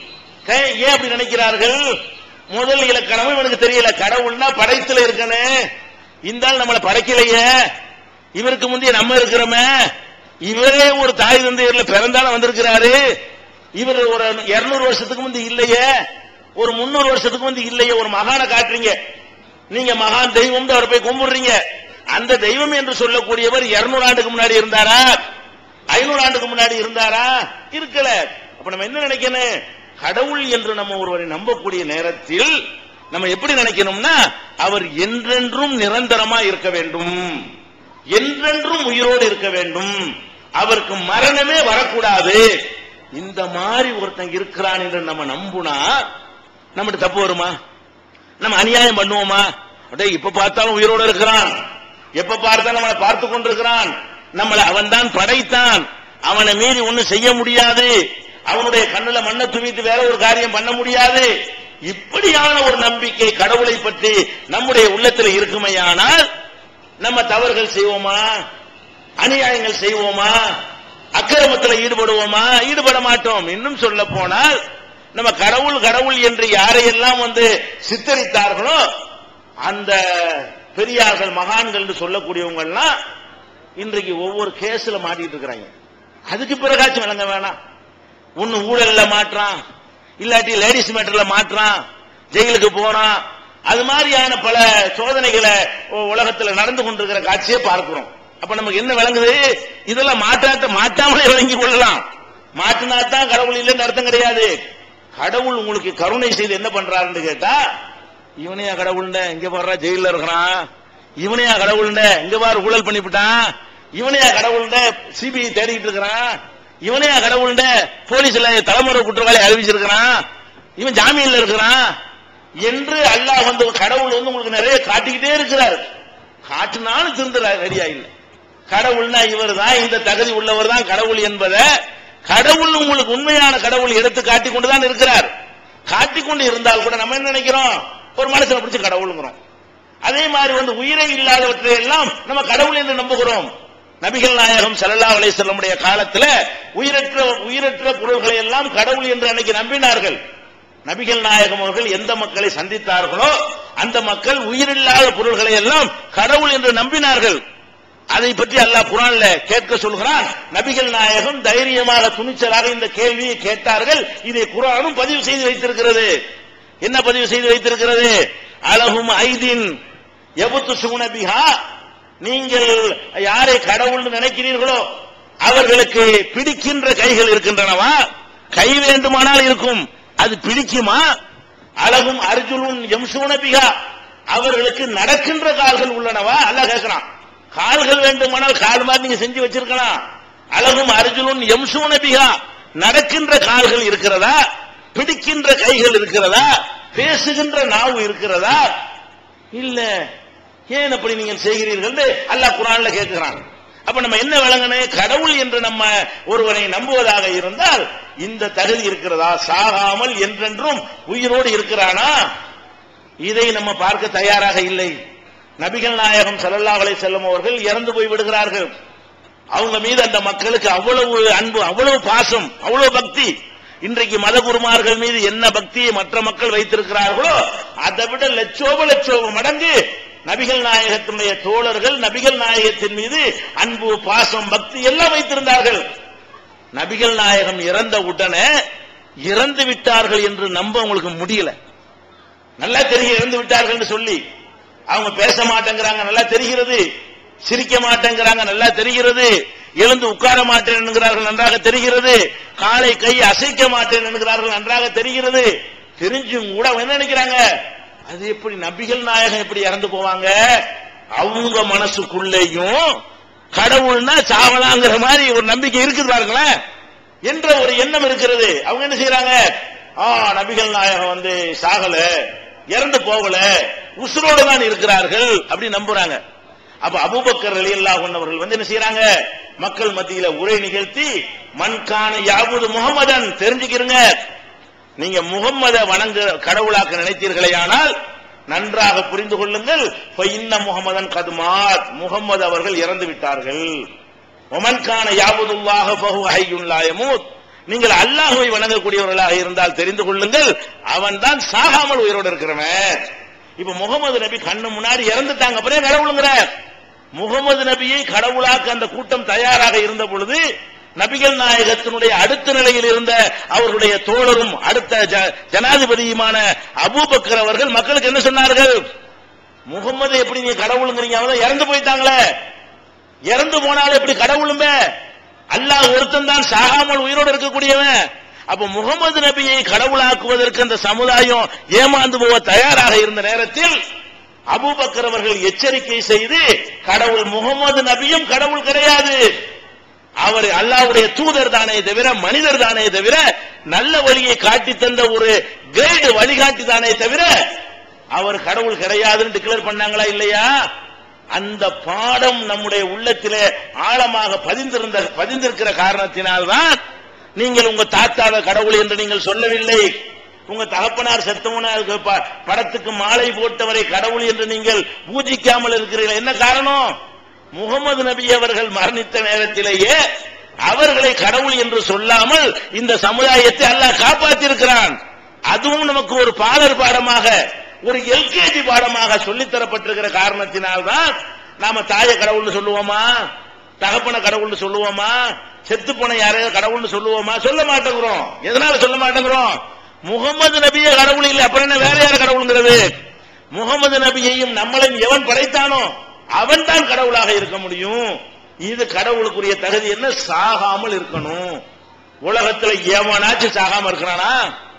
ஏன் அப்படி நினைக்கிறார்கள்? முதல் இலக்கணமும் இவனுக்கு தெரியல. கடவுள்னா படைத்துல இருக்கனே, இந்த நம்மளை படைக்கலையே, இவருக்கு முந்தைய நம்ம இருக்கிறோமே, இவரே ஒரு தாய் தந்தையர்ல பிறந்தாலும் வந்திருக்கிறாரு. இவர் ஒரு இருநூறு வருஷத்துக்கு முந்தி இல்லையே, ஒரு முன்னூறு வருஷத்துக்கு முந்தி இல்லையே. ஒரு மகானை காட்டுறீங்க, நீங்க மகான் தெய்வம் அவரை போய் கும்பிடுறீங்க. அந்த தெய்வம் என்று சொல்லக்கூடியவர் இருநூறு ஆண்டுக்கு முன்னாடி இருந்தாரா, ஐநூறு ஆண்டுக்கு முன்னாடி இருந்தாரா? இருக்கல. அப்ப நம்ம என்ன நினைக்கணும், கடவுள் என்று நம்ம ஒருவரை நம்பக்கூடிய நேரத்தில் நம்ம எப்படி நினைக்கணும்னா, அவர் என்றென்றும் நிரந்தரமா இருக்க வேண்டும், என்றென்றும் உயிரோடு இருக்க வேண்டும், அவருக்கு மரணமே வரக்கூடாது. இந்த மாதிரி ஒருத்தன் இருக்கிறான் என்று நம்ம நம்புனா நம்மகிட்ட தப்பு வருமா? நம்ம அநியாயம் பண்ணுவோமா? அடே இப்ப பார்த்தாலும் உயிரோடு இருக்கிறான், எப்ப பார்த்தாலும் நம்மளை பார்த்து கொண்டிருக்கிறான், நம்மளை அவன் தான் படைத்தான், அவனை மீறி ஒன்னும் செய்ய முடியாது, அவனுடைய கண்ணுல மண்ணை துவித்து வேற ஒரு காரியம் பண்ண முடியாது. இப்படியான ஒரு நம்பிக்கை கடவுளை பற்றி நம்முடைய உள்ளத்தில் இருக்குமையானால் நம்ம தவறுகள் செய்வோமா, அநியாயங்கள் செய்வோமா, அக்கிரமத்தில் ஈடுபடுவோமா? ஈடுபட மாட்டோம். இன்னும் சொல்ல போனால் நம்ம கடவுள் கடவுள் என்று யாரையெல்லாம் வந்து சித்தரித்தார்களோ அந்த பெரியார்கள் மகான்கள் என்று சொல்லக்கூடியவங்கலாம் இன்றைக்கு ஒவ்வொரு கேஸ்ல மாட்டிட்டு இருக்கிறாங்க. அதுக்கு பிறகாச்சும் விளங்க வேணாம். ஒன்னு ஊழல்ல மாற்றான், இல்லாட்டி லேடிஸ் மேட்டர்ல மாற்றான், ஜெயிலுக்கு போறான். அது மாதிரியான பல சோதனைகளை உலகத்தில் நடந்து கொண்டிருக்கிற காட்சியை பார்க்கிறோம். அப்ப நமக்கு என்ன விளங்குது, இதெல்லாம் மாற்றாட்ட மாற்றாமலே விளங்கி கொள்ளலாம். மாற்றினாத்தான் கடவுள் இல்லைன்னு அர்த்தம் கிடையாது. கடவுள் உங்களுக்கு கருணை செய்து என்ன பண்றாருன்னு கேட்டா, இவனையா கடவுள் இங்க பாரு ஜெயில இருக்கிறான், இவனையா கடவுள் இங்க பாரு ஊழல் பண்ணிவிட்டான், இவனையா கடவுள் சிபிஐ தேடிட்டு இருக்கிறான், இவனையா கடவுள் போலீஸ்ல தலைமுறை குற்றவாளி அறிவிச்சிருக்கிறான், இவன் ஜாமீன்ல இருக்கிறான் என்று அல்லாஹ் வந்து கடவுள் வந்து உங்களுக்கு நிறைய காட்டிக்கிட்டே இருக்கிறார். காட்டினாலும் திருந்துற ரெடியா இல்லை. கடவுள்னா இவர் தான், இந்த தகுதி உள்ளவர் தான் கடவுள் என்பதை கடவுள் உங்களுக்கு உண்மையான கடவுள் எடுத்து காட்டிக் கொண்டுதான் இருக்கிறார். காட்டிக்கொண்டு இருந்தால் கூட நம்ம என்ன நினைக்கிறோம், ஒரு மனுஷனை பிடிச்சி கடவுளுங்கிறோம். அதே மாதிரி வந்து உயிரை இல்லாதவற்றை எல்லாம் நம்ம கடவுள் என்று நம்புகிறோம். நபிகள் நாயகம் ஸல்லல்லாஹு அலைஹி வஸல்லம் உடைய காலத்தில் உயிரற்ற உயிரற்ற பொருள்களை எல்லாம் கடவுள் என்று அன்னைக்கு நம்பினார்கள். நபிகள் நாயகம் அவர்கள் எந்த மக்களை சந்தித்தார்களோ அந்த மக்கள் உயிரில்லாத பொருள்களை எல்லாம் கடவுள் என்று நம்பினார்கள். அதை பற்றி அல்லாஹ் குர்ஆன்ல கேட்க சொல்கிறான். நபிகள் நாயகம் தைரியமாக துணிச்சலாக இந்த கேள்வியை கேட்டார்கள். இதை குர்ஆனும் பதிவு செய்து வைத்திருக்கிறது. என்ன பதிவு செய்து வைத்திருக்கிறது? அலஹும் ஐதின் யபுத்துஸூன பிஹா, நீங்கள் யாரை கடவுள் நினைக்கிறீர்களோ அவர்களுக்கு பிடிக்கின்ற கைகள் இருக்கின்றனவா? கை வேண்டுமானால் இருக்கும், அது பிடிக்குமா? அலகும் அர்ஜுலுன் யம்ஷூன பிஹா, அவர்களுக்கு நடக்கின்ற கால்கள் உள்ளனவா? அல்லாஹ் கேட்கிறான். கால்கள் வேண்டுமானால் கால் மாதிரி நீங்க செஞ்சு வச்சிருக்கலாம். அலகும் அர்ஜுலுன் யம்ஷூன பிஹா, நடக்கின்ற கால்கள் இருக்கிறதா? பிடிக்கின்ற கைகள் இருக்கிறதா? பேசுகின்ற நாவு இருக்கிறதா? இல்ல. ஏன் அப்படி நீங்கள் செய்கிறீர்கள் அல்லாஹ் குர்ஆன்ல கேட்கிறான். அப்ப நம்ம என்ன விளங்கணும், கடவுள் என்று நம்ம ஒருவரை நம்புவதாக இருந்தால் இந்த தகுதி இருக்கிறதா? சாகாமல் என்றென்றும் உயிரோடு இருக்கிறானா? இதை நம்ம பார்க்க தயாராக இல்லை. நபிகள் நாயகம் ஸல்லல்லாஹு அலைஹி வஸல்லம் அவர்கள் இறந்து போய் விடுகிறார்கள். அவங்க மீது அந்த மக்களுக்கு அவ்வளவு அன்பு, அவ்வளவு பாசம், அவ்வளவு பக்தி. இன்றைக்கு மத குருமார்கள் மீது என்ன பக்தியை மற்ற மக்கள் வைத்திருக்கிறார்களோ அதை விட லட்சோப லட்சோப மடங்கு நபிகள் நாயகத்தினுடைய தோழர்கள் நபிகள் நாயகத்தின் மீது அன்பு, பாசம், பக்தி எல்லாம் வைத்திருந்தார்கள். நபிகள் நாயகம் இறந்த உடனே இறந்து விட்டார்கள் என்று நம்ப உங்களுக்கு முடியல. நல்லா தெரியும் இறந்து விட்டார்கள் சொல்லி. அவங்க பேச மாட்டேங்கிறாங்க, நல்லா தெரிகிறது. சிரிக்க மாட்டேங்கிறாங்க, நல்லா தெரிகிறது. எழுந்து உட்கார மாட்டேன் என்கிறார்கள், நன்றாக தெரிகிறது. காலை கை அசைக்க மாட்டேன் என்கிறார்கள், நன்றாக தெரிகிறது. தெரிஞ்சும் கூட என்ன நினைக்கிறாங்க, அது எப்படி நபிகள் நாயகம் எப்படி இறந்து போவாங்க? அவங்க மனசுக்குள்ளேயும் கடவுள்னா சாவலாங்கிற மாதிரி ஒரு நம்பிக்கை இருக்குது பாருங்களேன் என்ற ஒரு எண்ணம் இருக்கிறது. அவங்க என்ன செய்யறாங்க, ஆ நபிகள் நாயகம் வந்து சாகல, இறந்து போகல, உசுரோடு தான் இருக்கிறார்கள் அப்படி நம்புறாங்க. அப்ப அபூபக்கர் ரலியல்லாஹு அன்ஹு அவர்கள் வந்து என்ன செய்யறாங்க, மக்கள் மத்தியில உரை நிகழ்த்தி மன்கான யாபுது முஹம்மதன், தெரிஞ்சுக்கிறங்க, நீங்க முகம்மதை வணங்க கடவுளாக்க நினைத்தீர்களேயானால் நன்றாக புரிந்து கொள்ளுங்கள், இன்ன முஹம்மதன் கதுமாத், முகம்மது அவர்கள் இறந்து விட்டார்கள். ஒமன்கான யாபுதுல்லாஹ ஃபஹுவ ஹய்யுன் லா யமூத், நீங்கள் அல்லாஹ்வை வணங்கக்கூடியவர்களாக இருந்தால் தெரிந்து கொள்ளுங்கள், அவன் தான் சாகாமல் உயிரோடு இருக்கிறவன். இப்ப முகமது நபி கண்ணு முன்னாடி இறந்துட்டாங்க, அப்புறம் கடவுளுங்கிற முகமது நபியை கடவுளாக்க அந்த கூட்டம் தயாராக இருந்த பொழுது நபிகள் நாயகத்தினுடைய அடுத்த நிலையில் இருந்த அவர்களுடைய தோழரும் அடுத்த ஜனாதிபதியுமான அபூபக்கர் அவர்கள் மக்களுக்கு என்ன சொன்னார்கள்? முகமது எப்படி நீங்க கடவுளுங்கிறீங்க? அவன் இறந்து போயிட்டாங்களே, இறந்து போனாலும் எப்படி கடவுளுமே? அல்லாஹ் ஒருத்தன் தான் சாகாமல் உயிரோடு இருக்கக்கூடியவன். அப்ப முகமது நபியை கடவுளாக்குவதற்கு அந்த சமுதாயம் ஏமாந்து போக தயாராக இருந்த நேரத்தில் அபூபக்கர் அவர்கள் எச்சரிக்கை செய்து, கடவுள் முகமது நபியும் கடவுள் கிடையாது, அவர் அல்லாஹ்வுடைய தூதர் தானே தவிர மனிதர் தானே தவிர நல்ல வழியை காட்டி தந்த ஒரு கைடு வழிகாட்டி தானே தவிர அவர் கடவுள் கிடையாதுன்னு டிக்ளேர் பண்ணாங்களா இல்லையா? அந்த பாடம் நம்முடைய உள்ளத்திலே ஆழமாக பதிந்திருந்த பதிந்திருக்கிற காரணத்தினால்தான் நீங்கள் உங்க தாத்தாவை கடவுள் என்று நீங்கள் சொல்லவில்லை. உங்க தகப்பனார் செத்தவன படத்துக்கு மாலை போட்டவரை கடவுள் என்று நீங்கள் பூஜிக்காமல் இருக்கிறீர்கள். என்ன காரணம்? முகமது நபி அவர்கள் மரணித்த நேரத்திலேயே அவர்களை கடவுள் என்று சொல்லாமல் இந்த சமுதாயத்தை அல்லாஹ் காப்பாற்றியிருக்கிறான். அதுவும் நமக்கு ஒரு பாடர் பாடமாக, ஒரு எல்கேஜி பாடமாக சொல்லித்தரப்பட்டிருக்கிற காரணத்தினால்தான் நாம தாய கடவுள்னு சொல்லுவோமா, தகப்பன கடவுள்னு சொல்லுவோமா, செத்து போன யாரையும் கடவுள்னு சொல்லுவோமா? சொல்ல மாட்டேங்கிறோம். எதனால சொல்ல மாட்டேங்கிறோம்? முகமது நபியே கடவுள் இல்லை, அப்புறம் என்ன வேற யார் கடவுளுங்கிறது? முகமது நபியையும் நம்மளையும் எவன் படைத்தானோ அவன் தான் கடவுளாக இருக்க முடியும். இது கடவுளுக்குரிய தகுதி என்ன? சாகாமல் இருக்கணும். உலகத்துல எவனாச்சும் சாகாம இருக்கிறானா?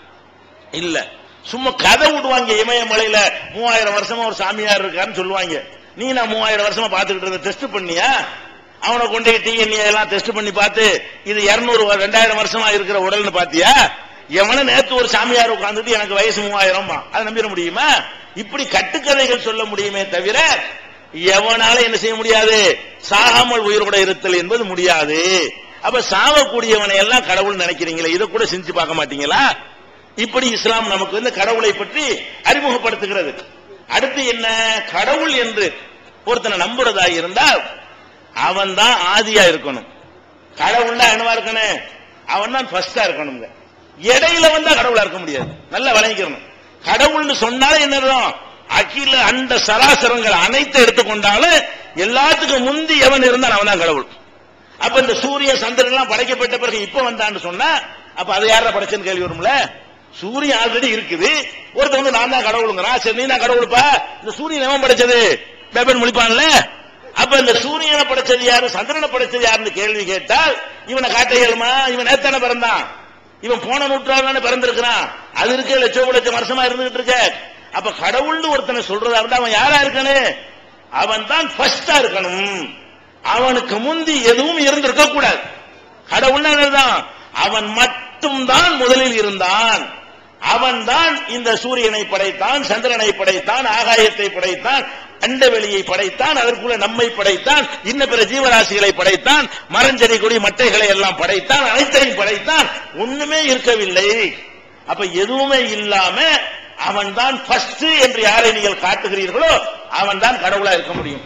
இல்ல. சும்மா கதை விடுவாங்க. இமயமலையில மூவாயிரம் வருஷமா ஒரு சாமியார் இருக்காருன்னு சொல்லுவாங்க. நீ நான் மூவாயிரம் வருஷமா பாத்துக்கிட்டு இருந்த டெஸ்ட் பண்ணியா? அவனை கொண்டு டிஎன்ஏ எல்லாம் டெஸ்ட் பண்ணி பார்த்து இது இருநூறு ரெண்டாயிரம் வருஷமா இருக்கிற உடல்னு பாத்தியா? எவன நேத்து ஒரு சாமியார் உட்கார்ந்துட்டு எனக்கு வயசு மூவாயிரம், அதை நம்பிட முடியுமா? இப்படி கட்டுக்கதைகள் சொல்ல முடியுமே தவிர எவனால என்ன செய்ய முடியாது? சாகாமல் உயிரோட இருத்தல் என்பது முடியாது. அப்ப சாவக்கூடியவனை எல்லாம் கடவுள் நினைக்கிறீங்களா? இதை கூட செஞ்சு பார்க்க மாட்டீங்களா? இப்படி இஸ்லாம் நமக்கு வந்து கடவுளை பற்றி அறிமுகப்படுத்துகிறது. அடுத்து என்ன? கடவுள் என்று ஒருத்தனை நம்புறதா இருந்தால் அவன் தான் ஆதியா இருக்கணும். கடவுள்னா என்னவா இருக்கணும்? அவன் தான் ஃபர்ஸ்டா இருக்கணும். இடையில வந்தா கடவுளா இருக்க முடியாது. நல்லா வழங்கிக்கணும். கடவுள்னு சொன்னாலே என்ன? அகில அண்ட சராசரங்கள் அனைத்து எடுத்துக்கொண்டாலும் எல்லாத்துக்கும் முந்தி எவன் இருந்தான் அவன் தான் கடவுள். அப்ப இந்த சூரிய சந்திரன் எல்லாம் படைக்கப்பட்ட பிறகு இப்ப வந்தான்னு சொன்னா அப்ப அதை யாரா படைச்சேன்னு கேள்வி வரும்ல. சூரியன் ஆல்ரெடி இருக்குது, ஒருத்தர் வந்து நான் தான் கடவுளுங்கிறான். சரி, நீ தான் கடவுளுப்பா, இந்த சூரியன் எவன் படைச்சது? பேப்பர் முடிப்பான்ல. அப்ப இந்த சூரியனை படைச்சது யாரு, சந்திரனை படைச்சது யாருன்னு கேள்வி கேட்டால் இவனை காட்ட இயலுமா? இவன் நேத்தான பிறந்தான், இவன் போன நூற்றாண்டு பிறந்திருக்கிறான், அது இருக்க லட்சம் லட்சம் வருஷமா இருந்துகிட்டு இருக்க. அப்ப கடவுள்னு ஒருத்தனை சொல்றதா இருந்தா அவன் யாரா இருக்கணும்? அவன் தான் ஃபர்ஸ்டா இருக்கணும். அவனுக்கு முந்தி எதுவும் இருந்திருக்க கூடாது. கடவுள்னா என்னதான்? அவன் மட்டும் தான் முதலில் இருந்தான். அவன் தான் இந்த சூரியனை படைத்தான், சந்திரனை படைத்தான், ஆகாயத்தை படைத்தான், அண்டவெளியை படைத்தான், அதற்குள்ள நம்மை படைத்தான், இன்ன பிற ஜீவராசிகளை படைத்தான், மரஞ்செடி கொடி மட்டைகளை எல்லாம் படைத்தான், அனைத்தையும் படைத்தான். ஒண்ணுமே இருக்கவில்லை. அப்ப எதுவுமே இல்லாம அவன் தான் ஃபர்ஸ்ட் என்று யாரை நீங்கள் காட்டுகிறீர்களோ அவன் தான் கடவுளா இருக்க முடியும்.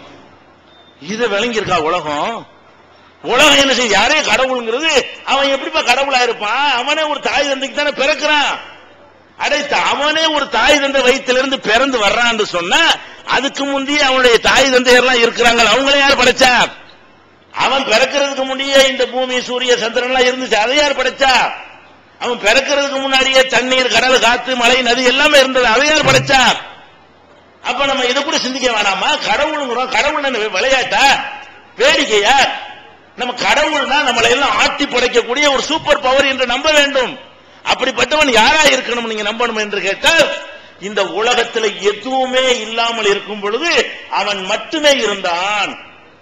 இதை விளங்கியிருக்கா உலகம்? உலகம் என்ன செய்ய? யாரே கடவுளுங்கிறது அவன் எப்படிப்பா கடவுளா இருப்பான்? அவனே ஒரு தாய் தந்தைக்கு தானே பிறக்கிறான். அடைத்த அவனே ஒரு தாய் தந்தை வயிற்றிலிருந்து பிறந்து வர்றான்னு சொன்னா அதுக்கு முந்தைய அவனுடைய தாய் தந்தையெல்லாம் இருக்கிறாங்க. அவங்கள யார் படைச்சா? அவன் பிறக்கிறதுக்கு முந்தைய இந்த பூமி சூரிய சந்திரன் எல்லாம் இருந்துச்சு, அதை யார் படைச்சா? அவன் பிறக்கிறதுக்கு முன்னாடியே தண்ணீர், கடல், காத்து, மலை, நதி எல்லாமே இருந்தது, அதை யார் படைச்சா? அப்ப நம்ம இதை கூட சிந்திக்க வேணாமா? கடவுளுங்கிறோம், கடவுள் விளையாட்டா, வேடிக்கையா? நம்ம கடவுள்னா நம்மளை எல்லாம் ஆட்டி படைக்கக்கூடிய ஒரு சூப்பர் பவர் என்று நம்ப வேண்டும். அப்படிப்பட்டவன் யாரா இருக்கணும் நீங்க நம்பணும் என்று கேட்டால், இந்த உலகத்தில் எதுவுமே இல்லாமல் இருக்கும் பொழுது அவன் மட்டுமே இருந்தான்.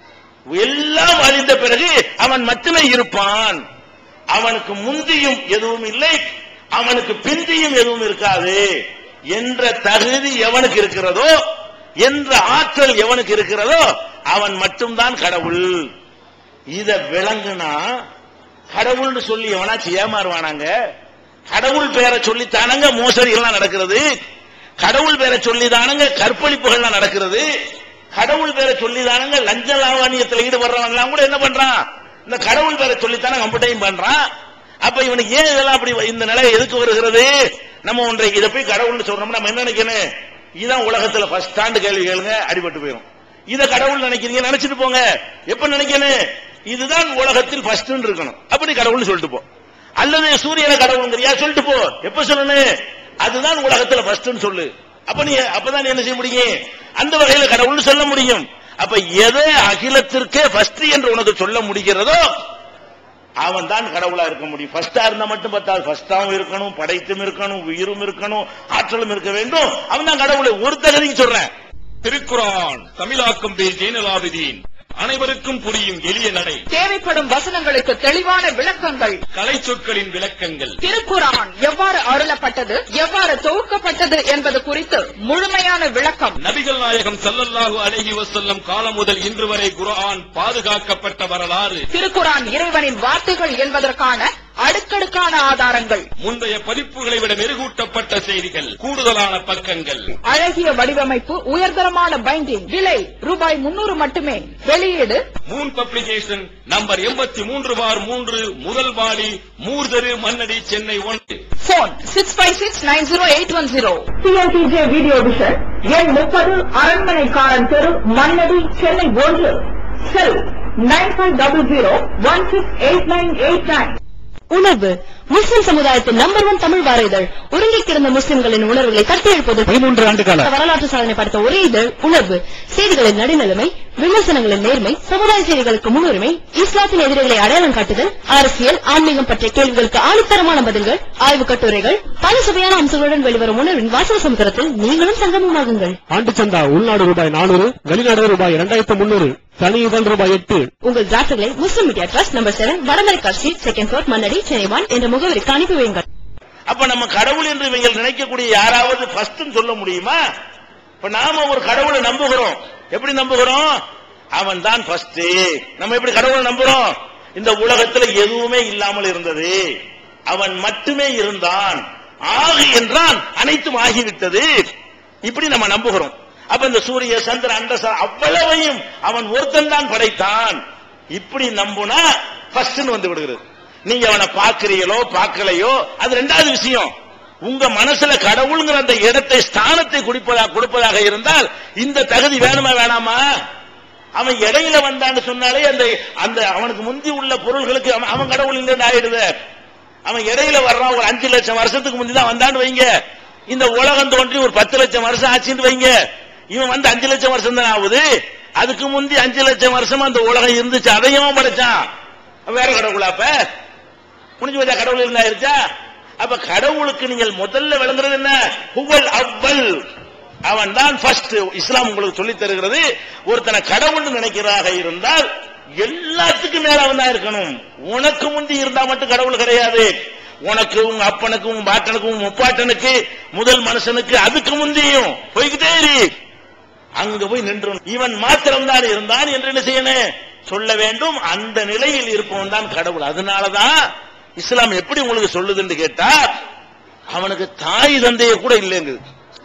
எல்லாம் அழிந்த பிறகு அவன் மட்டுமே இருப்பான். அவனுக்கு முந்தியும் எதுவும் இல்லை, அவனுக்கு பிந்தியும் எதுவும் இருக்காது என்ற தகுதி எவனுக்கு இருக்கிறதோ, என்ற ஆற்றல் எவனுக்கு இருக்கிறதோ அவன் மட்டும்தான் கடவுள். இத விளங்குனா கடவுள்னு சொல்லி எவனாச்சும் ஏமாறுவானாங்க? கடவுள் பேரை சொல்லித்தானங்க மோசடிகள்லாம் நடக்கிறது, கடவுள் பேரை சொல்லிதானங்க கற்பழிப்புகள்லாம் நடக்கிறது, கடவுள் பேரை சொல்லிதானங்க லஞ்ச லாவணியத்தில் ஈடுபடுறவங்க எல்லாம் கூட என்ன பண்றான்? இந்த கடவுள் பேரை சொல்லித்தானே கம்ப்யூட்டையும் பண்றான். அப்ப இவனுக்கு ஏன் இதெல்லாம் அப்படி இந்த நிலை எதுக்கு வருகிறது? நம்ம ஒன்றை இதை போய் கடவுள்னு சொல்றோம்னா நம்ம என்ன நினைக்கணும்? இதுதான் உலகத்துல ஃபர்ஸ்ட் ஸ்டாண்ட் கேள்வி கேளுங்க, அடிபட்டு போயிடும். இத கடவுள் நினைக்கிறீங்க, நினைச்சிட்டு போங்க. எப்ப நினைக்கணும்? இதுதான் உலகத்தில் ஃபர்ஸ்ட் இருக்கணும், அப்படி கடவுள்னு சொல்லிட்டு போ. அல்லது சூரியனை கடவுள்ங்கறியா சொல்லிட்டு போ. எப்ப சொல்லணும்? அதுதான் உலகத்துல ஃபர்ஸ்ட்னு சொல்லு. அப்ப நீ அப்பதான் என்ன செய்ய முடியும்? அந்த வகையில கடவுள்னு சொல்ல முடியும். அப்ப எதை அகிலத்திற்கே ஃபர்ஸ்ட் என்று உனக்கு சொல்ல முடிகிறதோ அவன் தான் கடவுளா இருக்க முடியும். ஃபர்ஸ்டா இருந்தா மட்டும் பத்தாது, ஃபர்ஸ்டாவும் இருக்கணும், படைத்தும் இருக்கணும், உயிரும் இருக்கணும், ஆற்றலும் இருக்க வேண்டும். அவன் தான் கடவுளை. ஒரு தகுதிக்கு சொல்றேன். திருக்குர்ஆன் தமிழாக்கம் பே ஜெயலலாபுதீன். அனைவருக்கும் புரியும் எளிய நடை. தேவைப்படும் வசனங்களுக்கு தெளிவான விளக்கங்கள். கலை சொற்களின் விளக்கங்கள். திருக்குர்ஆன் எவ்வாறு அருளப்பட்டது, எவ்வாறு தொகுக்கப்பட்டது என்பது குறித்து முழுமையான விளக்கம். நபிகள் நாயகம் ஸல்லல்லாஹு அலைஹி வஸல்லம் காலம் முதல் இன்று வரை குர்ஆன் பாதுகாக்கப்பட்ட வரலாறு. திருக்குர்ஆன் இறைவனின் வார்த்தைகள் என்பதற்கான அடுக்கடுக்கான ஆதாரங்கள். முந்தைய பதிப்புகளை விட மெருகூட்டப்பட்ட செய்திகள், கூடுதலான பக்கங்கள், அழகிய வடிவமைப்பு, உயர்தரமான பைண்டிங். விலை ரூபாய் முன்னூறு மட்டுமே. வெளியீடு மூன் பப்ளிகேஷன், நம்பர் எண்பத்தி மூன்று பார் மூன்று, முதல் வாலி, மூர்தரு, மன்னடி, சென்னை ஒன்று. Phone six five six nine zero eight one zero. சிஎல்டிஜே வீடியோ விஷன் எண் முப்பது, அரண்மனைக்காரன் தெரு, மன்னடி, சென்னை ஒன்று. Cell nine five double zero one six eight nine eight nine. உணர்வு முஸ்லிம் சமுதாயத்தின் நம்பர் ஒன் தமிழ் வார இதழ். உறங்கிக் கிடந்த முஸ்லிம்களின் உணர்வுகளை தட்டி எழுப்பது பதிமூன்று ஆண்டு கால வரலாற்று சாதனை படைத்த ஒரே இதழ் உணர்வு. செய்திகளின் நடுநிலைமை, விமர்சனங்களின் நேர்மை, சமுதாய செய்திகளுக்கு முன்னுரிமை, இஸ்லாத்தின் எதிரிகளை அடையாளம் காட்டுதல், அரசியல், ஆன்மீகம் பற்றிய கேள்விகளுக்கு ஆணித்தரமான பதில்கள், ஆய்வுக் கட்டுரைகள், பல சுவையான அம்சங்களுடன் வெளிவரும் உணர்வின் வாசக சமுத்திரத்தில் நீங்களும் சங்கமமாகுங்கள். ஆண்டு சந்தா உள்நாடு ரூபாய் நானூறு, வெளிநாடு ரூபாய் இரண்டாயிரத்து முன்னூறு, தனி இதழ் ரூபாய் எட்டு. உங்கள் டிராஃப்ட்களை Muslim media trust number seven, Vadamaraikka street, second floor, Mannadi, Chennai one என்ற முகவரிக்கு அனுப்பி வையுங்கள். அப்ப நம்ம கடவுள் என்று இவங்க நினைக்கக்கூடிய யாராவது ஃபர்ஸ்ட் சொல்ல முடியுமா? இப்ப நாம ஒரு கடவுளை நம்புகிறோம். எப்படி நம்புகிறோம்? அவன் தான் ஃபர்ஸ்ட். நம்ம எப்படி கடவுளை நம்புறோம்? இந்த உலகத்துல எதுவுமே இல்லாமல் இருந்தது, அவன் மட்டுமே இருந்தான், ஆகு என்றான், அனைத்தும் ஆகிவிட்டது, இப்படி நம்ம நம்புகிறோம். அப்ப இந்த சூரிய சந்திர அண்ட அவ்வளவையும் அவன் ஒருத்தன் தான் படைத்தான், இப்படி நம்புனா ஃபர்ஸ்ட் வந்து விடுகிறது. நீங்க அவனை பார்க்கிறீங்களோ பார்க்கலையோ அது ரெண்டாவது விஷயம். உங்க மனசுல கடவுள்ங்கிற அந்த இடத்தை, ஸ்தானத்தை கொடுப்பதாக கொடுப்பதாக இருந்தால் இந்த தகுதி வேணுமா வேணாமா? அவன் இடையில வந்தான்னு சொன்னாலே அந்த அந்த அவனுக்கு முந்தி உள்ள பொருள்களுக்கு அவன் கடவுள் இல்லைன்னு ஆயிடுது. அவன் இடையில வர்றான், ஒரு அஞ்சு லட்சம் வருஷத்துக்கு முந்தி தான் வந்தான்னு வைங்க, இந்த உலகம் தோன்றி ஒரு பத்து லட்சம் வருஷம் ஆச்சுன்னு வைங்க, இவன் வந்து அஞ்சு லட்சம் வருஷம் தான் ஆகுது. அதுக்கு முந்தி அஞ்சு லட்சம் வருஷம் அந்த உலகம் இருந்துச்சு, அதையும் படைச்சான். வேற கடவுளா? அப்ப புரிஞ்சு வச்சா கடவுள் இருந்தாயிருச்சா? அப்ப கடவுளுக்கு நீங்கள் முதல்ல விளங்குறது என்ன? ஹுவல் அவ்வல், அவன் தான் ஃபர்ஸ்ட். இஸ்லாம் உங்களுக்கு சொல்லி தருகிறது, ஒருத்தனை கடவுள் நினைக்கிறதாக இருந்தால் எல்லாத்துக்கும் மேல அவன் தான் இருக்கணும். உனக்கு முந்தி இருந்தா மட்டும் கடவுள் கிடையாது. உனக்கு, உங்க அப்பனுக்கு, உங்க பாட்டனுக்கு, உங்க முப்பாட்டனுக்கு, முதல் மனுஷனுக்கு, அதுக்கு முந்தியும் போய்கிட்டே இரு, அங்க போய் நின்று இவன் மாத்திரம் தான் இருந்தான் என்று என்ன செய்யணும்? சொல்ல வேண்டும். அந்த நிலையில் இருப்பவன் தான் கடவுள். அதனாலதான் இஸ்லாம் எப்படி உங்களுக்கு சொல்லுதுன்னு கேட்டா, அவனுக்கு தாய் தந்தைய கூட இல்லைங்குது.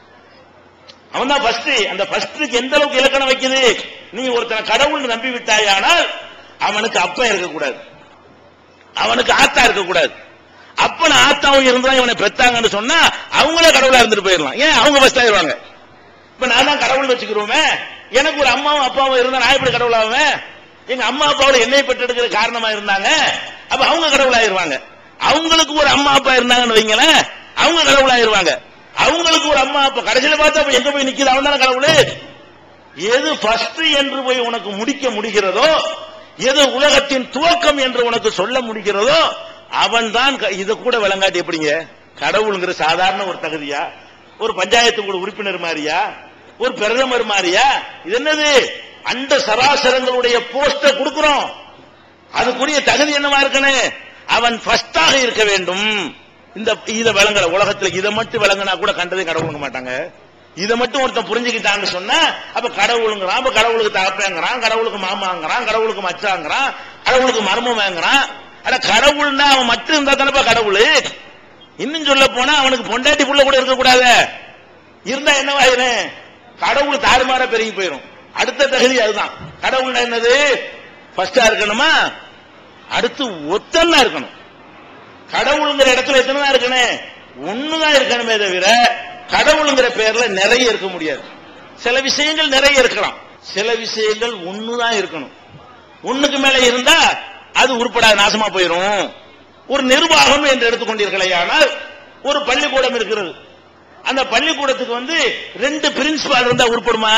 அவன் தான் ஃபர்ஸ்ட். அந்த ஃபர்ஸ்டுக்கு எந்த அளவுக்கு இலக்கணம் வைக்குது? நீ ஒருத்தனை கடவுள் நம்பி விட்டாயானால் அவனுக்கு அப்பன் இருக்கக்கூடாது, அவனுக்கு ஆத்தா இருக்கக்கூடாது. அப்பன ஆத்தாவும் இருந்தா இவனை பெத்தாங்கன்னு சொன்னா அவங்களே கடவுளா இருந்துட்டு போயிடலாம். ஏன்? அவங்க ஃபர்ஸ்ட் ஆயிருவாங்க. இப்ப நான் தான் கடவுள் வச்சுக்கிறோமே, எனக்கு ஒரு அம்மாவும் அப்பாவும் இருந்தா நான் எப்படி கடவுளாவேன்? எங்க அம்மா அப்பாவோட என்னை பெற்றெடுக்கிற காரணமா இருந்தாங்க, அப்ப அவங்க கடவுளாயிருவாங்க. அவங்களுக்கு ஒரு அம்மா அப்பா இருந்தாங்கன்னு வைங்களேன், அவங்க கடவுளாயிருவாங்க. அவங்களுக்கு ஒரு அம்மா அப்பா கடைசியில பார்த்தா எங்க போய் நிக்குது? அவன் தானே கடவுள். எது ஃபர்ஸ்ட் என்று போய் உனக்கு முடிக்க முடிகிறதோ, எது உலகத்தின் துவக்கம் என்று உனக்கு சொல்ல முடிகிறதோ அவன் தான். இதை கூட விளங்காட்டி எப்படிங்க கடவுளுங்கிற சாதாரண ஒரு தகுதியா? ஒரு பஞ்சாயத்து கூட உறுப்பினர் மாதிரியா? ஒரு பிரதமர் மாதிரியா? இது என்னது? அண்ட சராசரங்களுடைய போஸ்ட கொடுக்கிறோம், அதுக்குரிய தகுதி என்னவா இருக்கணும்? அவன் ஃபர்ஸ்டாக இருக்க வேண்டும். இந்த இதை விளங்கல உலகத்துல, இதை மட்டும் விளங்கினா கூட கண்டதை கடவுளுங்க மாட்டாங்க. இதை மட்டும் ஒருத்தன் புரிஞ்சுக்கிட்டான்னு சொன்னா அப்ப கடவுளுங்கிறான், அப்ப கடவுளுக்கு தகப்பேங்கிறான், கடவுளுக்கு மாமாங்கிறான், கடவுளுக்கு மச்சாங்கிறான், கடவுளுக்கு மர்மம் வாங்குறான். ஆனா கடவுள்னா அவன் மட்டும் இருந்தா தானப்பா கடவுள். இன்னும் சொல்ல போனா அவனுக்கு பொண்டாட்டி புள்ள கூட இருக்கக்கூடாது. இருந்தா என்னவாயிரு? கடவுள் தாறுமாறா பெருகி போயிடும். அடுத்த தகுதி அதுதான். கடவுள்னா என்னது? ஃபர்ஸ்டா இருக்கணுமா? அடுத்து ஒத்தன்னா இருக்கணும். கடவுளுங்கிற இடத்துல எத்தனை தான் இருக்கணும்? ஒண்ணுதான் இருக்கணுமே தவிர கடவுளுங்கிற பேர்ல நிறைய இருக்க முடியாது. சில விஷயங்கள் நிறைய இருக்கலாம், சில விஷயங்கள் ஒண்ணுதான் இருக்கணும். ஒண்ணுக்கு மேல இருந்தா அது உருப்படாத நாசமா போயிடும். ஒரு நிர்வாகம் என்று எடுத்துக்கொண்டீர்களேயானால் ஒரு பள்ளிக்கூடம் இருக்கிறது. அந்த பள்ளிக்கூடத்துக்கு வந்து ரெண்டு பிரின்சிபால் இருந்தா உருப்படுமா?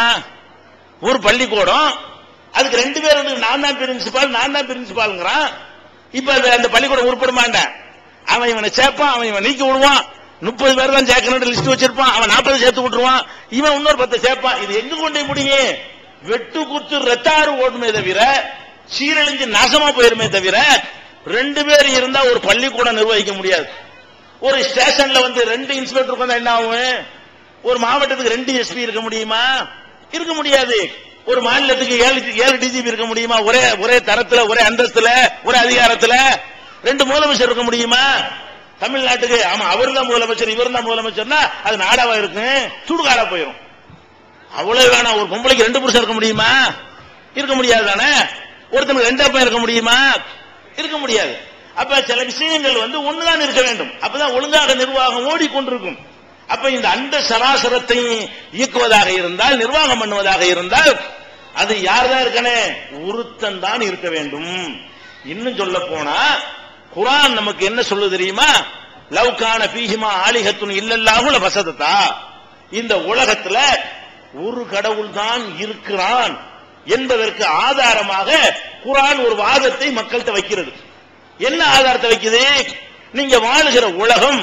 ஒரு பள்ளிக்கூடம் அதுக்கு ரெண்டு பேர் வந்து நான் தான் பிரின்சிபால் நான் தான் பிரின்சிபால்ங்கிறான். இப்ப அந்த பள்ளிக்கூடம் உருப்படுமாண்ட? அவன் இவனை சேர்ப்பான், அவன் இவன் நீக்கி விடுவான். முப்பது பேர் தான் சேர்க்கணும் லிஸ்ட் வச்சிருப்பான், அவன் நாற்பது சேர்த்து விட்டுருவான், இவன் இன்னொரு பத்து சேர்ப்பான். இது எங்க கொண்டே முடியும்? வெட்டு குத்து ரத்தாறு ஓடுமே தவிர சீரழிஞ்சு நாசமா போயிருமே தவிர ரெண்டு பேர் இருந்தா ஒரு பள்ளிக்கூடம் நிர்வகிக்க முடியாது. ஒரு ஸ்டேஷன்ல வந்து ரெண்டு இன்ஸ்பெக்டர் வந்தா என்ன ஆகும்? ஒரு மாவட்டத்துக்கு ரெண்டு எஸ்பி இருக்க முடியுமா? இருக்க முடியாது. ஒரு மாநிலத்துக்கு ஏழு ஏழு டிஜிபி இருக்க முடியுமா? ஒரே ஒரே தரத்துல ஒரே அந்தஸ்துல ஒரே அதிகாரத்துல ரெண்டு முதலமைச்சர் இருக்க முடியுமா? தமிழ்நாட்டுக்கு ஆமா அவர் தான் முதலமைச்சர் இவர் தான் முதலமைச்சர்னா அது நாடாவா இருக்கு, சுடுகாடா போயிடும். அவ்வளவு வேணாம். ஒரு பொம்பளைக்கு ரெண்டு புருஷன் இருக்க முடியுமா? இருக்க முடியாது தானே. ஒருத்தனுக்கு ரெண்டு அப்பா இருக்க முடியுமா? இருக்க முடியாது. அப்ப சில விஷயங்கள் வந்து ஒண்ணுதான் இருக்க வேண்டும். அப்பதான் ஒழுங்காக நிர்வாகம் ஓடிக்கொண்டிருக்கும். அப்ப இந்த அண்ட சராசரத்தை இயக்குவதாக இருந்தால் நிர்வாகம் பண்ணுவதாக இருந்தால் அது யார் தான் இருக்கனே? ஒருத்தன் தான் இருக்க வேண்டும். இன்னும் சொல்ல போனா குர்ஆன் நமக்கு என்ன சொல்லுது தெரியுமா? லவ்கான பீஹிமா ஆலிஹத்துன் இல்லல்லாஹு லஃபஸததா. இந்த உலகத்துல ஒரு கடவுள் தான் இருக்கிறான் என்பதற்கு ஆதாரமாக குர்ஆன் ஒரு வாதத்தை மக்கள்கிட்ட வைக்கிறது. என்ன ஆதாரத்தை வைக்குது? நீங்க வாழுகிற உலகம்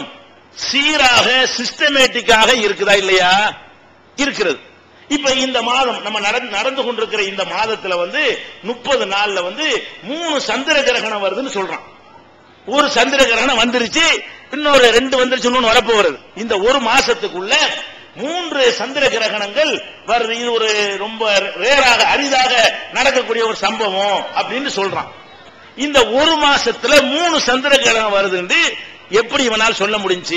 சீராக சிஸ்டமேட்டிக்காக இருக்குதா இல்லையா? இருக்கிறது. இப்ப இந்த மாதம் நம்ம நடந்து கொண்டிருக்கிற இந்த மாதத்துல வந்து முப்பது நாள்ல வந்து மூணு சந்திர கிரகணம் வருதுன்னு சொல்றான். ஒரு சந்திர கிரகணம் வந்துருச்சு, இன்னொரு ரெண்டு வந்துருச்சு, இன்னொன்னு வரப்போ வருது. இந்த ஒரு மாசத்துக்குள்ள மூன்று சந்திர கிரகணங்கள் வருது. இது ஒரு ரொம்ப ரேராக அரிதாக நடக்கக்கூடிய ஒரு சம்பவம் அப்படின்னு சொல்றான். இந்த ஒரு மாசத்துல மூணு சந்திர கிரகணம் வருது எப்படி இவனால் சொல்ல முடிஞ்சு?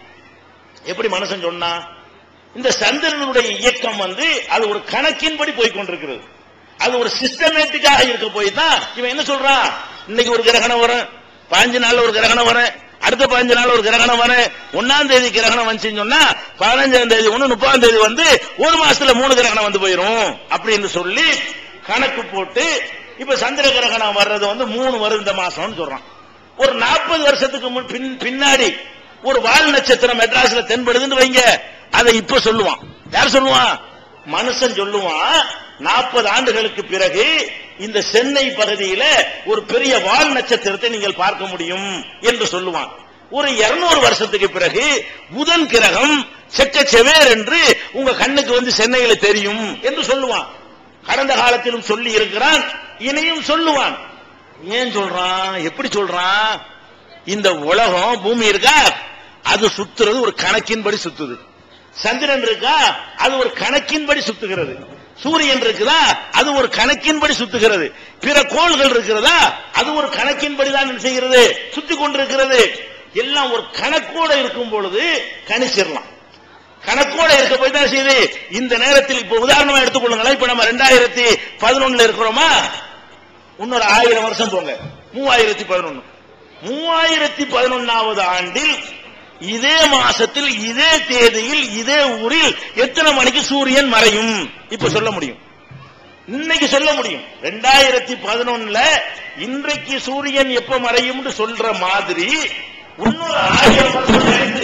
எப்படி மனுஷன் சொன்னா? இந்த சந்திரனுடைய இயக்கம் வந்து அது ஒரு கணக்கின்படி போய்கொண்டிருக்கிறது. அது ஒரு சிஸ்டமேட்டிக்காக இருக்க போய் தான் இவன் என்ன சொல்றான்? இன்னைக்கு ஒரு கிரகணம் வரும், பாஞ்சு நாள் ஒரு கிரகணம் வரும், அடுத்த பதினஞ்சு நாள் ஒரு கிரகணம் வரும், ஒன்னாம் தேதி கிரகணம் வந்துச்சுன்னு சொன்னா பதினஞ்சாம் தேதி ஒண்ணு முப்பதாம் தேதி வந்து ஒரு மாசத்துல மூணு கிரகணம் வந்து போயிரும் அப்படின்னு சொல்லி கணக்கு போட்டு இப்ப சந்திர கிரகணம் வர்றது வந்து மூணு வரும் இந்த மாசம்னு சொல்றான். ஒரு நாற்பது வருஷத்துக்கு பின்னாடி ஒரு வால் நட்சத்திரம் மெட்ராஸ்ல தென்படுதுன்னு வைங்க, அதை இப்ப சொல்லுவான். யார் சொல்லுவான்? மனுஷன் சொல்லுவான். நாற்பது ஆண்டுகளுக்கு பிறகு இந்த சென்னை பகுதியில ஒரு பெரிய வால் நட்சத்திரத்தை நீங்கள் பார்க்க முடியும் என்று சொல்லுவான். ஒரு இருநூறு வருஷத்துக்கு பிறகு புதன் கிரகம் செக்க செவேர் என்று உங்க கண்ணுக்கு வந்து சென்னையில தெரியும் என்று சொல்லுவான். கடந்த காலத்திலும் சொல்லி இருக்கிறான், இனியும் சொல்லுவான். ஏன் சொல்றான்? எப்படி சொல்றான்? இந்த உலகம் பூமி இருக்கா, அது சுத்துறது ஒரு கணக்கின்படி சுத்துது. சந்திரன் இருக்கா, அது ஒரு கணக்கின்படி சுத்துகிறது. சூரியன் இருக்குதா, அது ஒரு கணக்கின்படி சுத்துகிறது. பிற கோள்கள் இருக்கிறதா, அது ஒரு கணக்கின்படி தான் செய்கிறது, சுத்தி கொண்டிருக்கிறது. எல்லாம் ஒரு கணக்கோட இருக்கும் பொழுது கணிச்சிடலாம். கணக்கோட இருக்க போய் தான் செய்யுது. இந்த நேரத்தில் இப்ப உதாரணமா எடுத்துக்கொள்ளுங்களேன். இப்ப நம்ம ரெண்டாயிரத்தி பதினொன்னுல இருக்கிறோமா, இன்னொரு ஆயிரம் வருஷம் போங்க, மூவாயிரத்தி பதினொன்னு மூவாயிரத்தி பதினொன்னாவது ஆண்டில் இதே மாசத்தில் இதே தேதியில் இதே ஊரில் எத்தனை மணிக்கு சூரியன் மறையும்? இப்ப சொல்ல முடியும், இன்னைக்கு சொல்ல முடியும். ரெண்டாயிரத்தி பதினொன்னுல இன்றைக்கு சூரியன் எப்ப மறையும் சொல்ற மாதிரி இன்னொரு ஆயிரம் வருஷம் கழித்து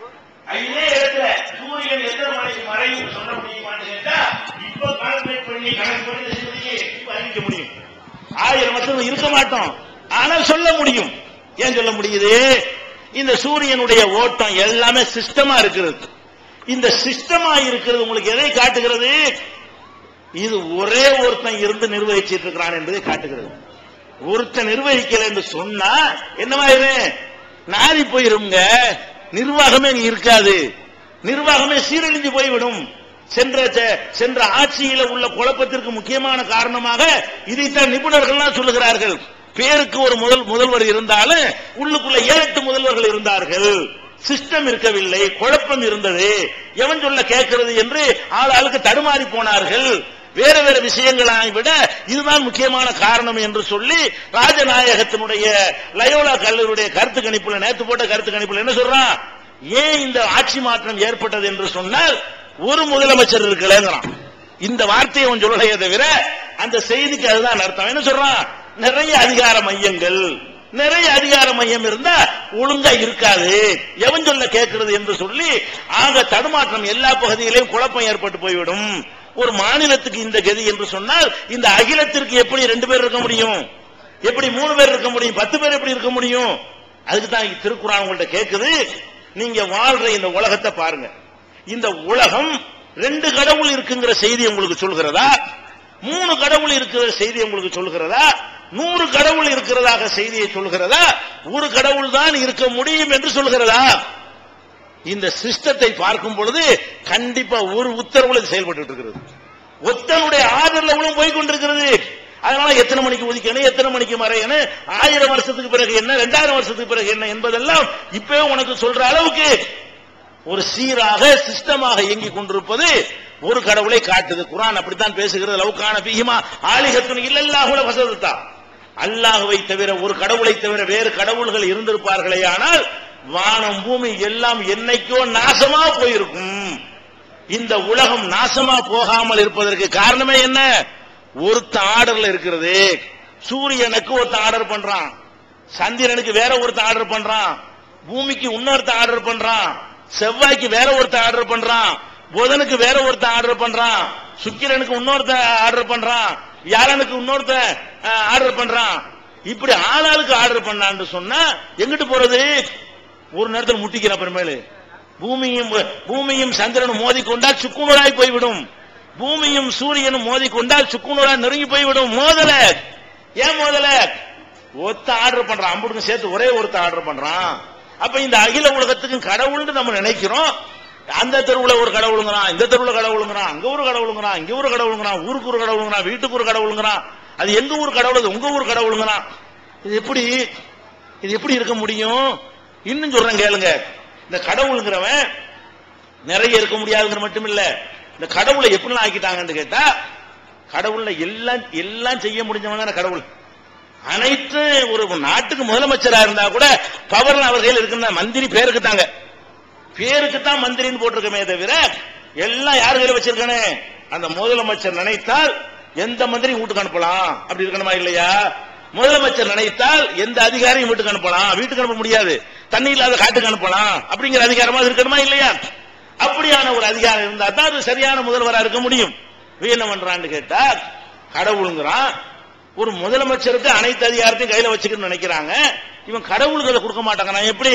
இதே இடத்துல சூரியன் எத்தனை மணிக்கு மறையும் சொல்ல முடியுமான்னு கேட்டா இப்ப கால்குலேட் பண்ணி கணக்கு பண்ணி இப்ப அறிவிக்க முடியும். ஆயிரம் வருஷம் இருக்க மாட்டோம், ஆனால் சொல்ல முடியும். ஏன் சொல்ல முடியுது? இந்த சூரியனுடைய ஓட்டம் எல்லாமே சிஸ்டமா இருக்கிறது. இந்த சிஸ்டமா இருக்கிறது உங்களுக்கு எதை காட்டுகிறது? இது ஒரே ஒருத்தன் இருந்து நிர்வகிச்சிட்டு இருக்கிறான் என்பதை காட்டுகிறது. ஒருத்தன் நிர்வகிக்கல என்று சொன்னா என்னவாயிரு? நாரி போயிருங்க, நிர்வாகமே இருக்காது, நிர்வாகமே சீரழிஞ்சு போய்விடும். சென்ற சென்ற ஆட்சியில உள்ள குழப்பத்திற்கு முக்கியமான காரணமாக இதைத்தான் நிபுணர்கள் சொல்லுகிறார்கள். பேருக்கு ஒரு முதல் முதல்வர் இருந்தாலும் உள்ளுக்குள்ள ஏழு எட்டு முதல்வர்கள் இருந்தார்கள். சிஸ்டம் இருக்கவில்லை, குழப்பம் இருந்தது, எவன் சொல்ல கேட்கிறது என்று ஆள் ஆளுக்கு தடுமாறி போனார்கள். வேற வேற விஷயங்களை விட இதுதான் முக்கியமான காரணம் என்று சொல்லி ராஜநாயகத்தினுடைய லயோலா கல்லூரியுடைய கருத்து கணிப்புல, நேற்று போட்ட கருத்து கணிப்புல என்ன சொல்றான்? ஏன் இந்த ஆட்சி மாற்றம் ஏற்பட்டது என்று சொன்னால் ஒரு முதலமைச்சர் இருக்கலங்கிறான். இந்த வார்த்தையை அவன் சொல்லலையே தவிர அந்த செய்திக்கு அதுதான் அர்த்தம். என்ன சொல்றான்? நிறைய அதிகார மையங்கள், நிறைய அதிகார மையம் இருந்தா ஒழுங்கா இருக்காது, எவன் சொல்ல கேட்கிறது என்று சொல்லி ஆக தடுமாற்றம், எல்லா பகுதியிலையும் குழப்பம் ஏற்பட்டு போய்விடும். ஒரு மாநிலத்துக்கு இந்த கதி என்று சொன்னால் இந்த அகிலத்திற்கு எப்படி ரெண்டு பேர் இருக்க முடியும்? எப்படி மூணு பேர் இருக்க முடியும்? பத்து பேர் எப்படி இருக்க முடியும்? அதுக்கு தான் திருக்குறான் உங்கள்ட்ட கேட்குது, நீங்க வாழ்ற இந்த உலகத்தை பாருங்க. இந்த உலகம் ரெண்டு கடவுள் இருக்குங்கிற செய்தி உங்களுக்கு சொல்கிறதா? மூணு கடவுள் இருக்கிற செய்தி உங்களுக்கு சொல்கிறதா? நூறு கடவுள் இருக்கிறதாக செய்தியை சொல்கிறதா? ஒரு கடவுள் தான் இருக்க முடியும் என்று சொல்கிறதா? இந்த சிஸ்டத்தை பார்க்கும் பொழுது கண்டிப்பா ஒரு உத்தரவுல செயல்பட்டு இருக்கிறது, ஒத்தனுடைய ஆதரவுல போய் கொண்டிருக்கிறது. அதனால எத்தனை மணிக்கு ஒதுக்கணும், எத்தனை மணிக்கு மறையணும், ஆயிரம் வருஷத்துக்கு பிறகு என்ன, ரெண்டாயிரம் வருஷத்துக்கு பிறகு என்ன என்பதெல்லாம் இப்பவே உனக்கு சொல்ற அளவுக்கு ஒரு சீராக சிஸ்டமாக இயங்கிக் கொண்டிருப்பது ஒரு கடவுளை காட்டுது. குர்ஆன் அப்படித்தான் பேசுகிறது. லவ்கான பிஹிமா ஆலிஹத்துன் இல்லல்லாஹு லஃபஸததா, அல்லாஹ்வை தவிர ஒரு கடவுளை தவிர வேறு கடவுள்கள் இருந்திருப்பார்களே ஆனால் வானம் பூமி எல்லாம் என்னைக்கோ நாசமா போயிருக்கும். இந்த உலகம் நாசமா போகாமல் இருப்பதற்கு காரணமே என்ன? ஒருத்த ஆர்டர்ல இருக்கிறது. சூரியனுக்கு ஒருத்த ஆர்டர் பண்றான், சந்திரனுக்கு வேற ஒருத்த ஆர்டர் பண்றான், பூமிக்கு இன்னொருத்த ஆர்டர் பண்றான், செவ்வாய்க்கு வேற ஒருத்த ஆர்டர் பண்றான், புதனுக்கு வேற ஒருத்த ஆர்டர் பண்றான், சுக்கிரனுக்கு இன்னொருத்த ஆர்டர் பண்றான், யாரனுக்கு இன்னொருத்த ஆர்டர் பண்றான். இப்படி ஆளாளுக்கு ஆர்டர் பண்ணான்னு சொன்னா எங்கிட்டு போறது? ஒரு நேரத்தில் முட்டிக்கிற அப்புறமேலு பூமியும் பூமியும் சந்திரனும் மோதிக்கொண்டால் சுக்குநூறாய் போய்விடும். பூமியும் சூரியனும் மோதிக்கொண்டால் சுக்குநூறாய் நெருங்கி போய்விடும். மோதல ஏன் மோதல? ஒத்த ஆர்டர் பண்றான், அம்புடுக்கும் சேர்த்து ஒரே ஒருத்த ஆர்டர் பண்றான். அப்ப இந்த அகில உலகத்துக்கும் கடவுள்னு நம்ம நினைக்கிறோம். அந்த தெருவுல ஒரு கடவுளுங்கிறான், இந்த தெருவுல கடவுளுங்கிறான், அங்க ஒரு கடவுளுங்கிறான், இங்க ஒரு கடவுளுங்கிறான், ஊருக்கு ஒரு கடவுளுங்கிறான், வீட்டுக்கு ஒரு கடவுளுங்கிறான். அது எங்க ஊர் கடவுள், அது உங்க ஊர் கடவுளுங்கிறான். இது எப்படி இது எப்படி இருக்க முடியும்? இன்னும் சொல்றேன் கேளுங்க. இந்த கடவுளுங்கிறவன் நிறைய இருக்க முடியாதுங்கிற மட்டும் இல்ல, இந்த கடவுளை எப்படி ஆக்கிட்டாங்கன்னு கேட்டா, கடவுள்ல எல்லாம் எல்லாம் செய்ய முடிஞ்சவங்க தானே கடவுள். அனைத்து ஒரு நாட்டுக்கு முதலமைச்சரா இருந்தா கூட பவர் அவர் கையில் இருக்குன்னா மந்திரி பேருக்கு தாங்க, பேருக்கு தான் மந்திரின்னு போட்டிருக்கமே தவிர எல்லாம் யார் கையில வச்சிருக்கானே? அந்த முதலமைச்சர் நினைத்தால் எந்த மந்திரி வீட்டுக்கு அனுப்பலாம், அப்படி இருக்கணுமா இல்லையா? முதலமைச்சர் நினைத்தால் எந்த அதிகாரியும் வீட்டுக்கு அனுப்பலாம், வீட்டுக்கு அனுப்ப முடியாது, தண்ணி இல்லாத காட்டுக்கு அனுப்பலாம், அப்படிங்கிற அதிகாரமா இருக்கணுமா இல்லையா? அப்படியான ஒரு அதிகாரம் இருந்தா தான் அது சரியான முதல்வரா இருக்க முடியும். என்ன பண்றான்னு கேட்டா, கடவுளுங்கிறான். ஒரு முதலமைச்சருக்கு அனைத்து அதிகாரத்தையும் கையில வச்சுக்கணும்னு நினைக்கிறாங்க. இவன் கடவுள்களை கொடுக்க மாட்டாங்க. நான் எப்படி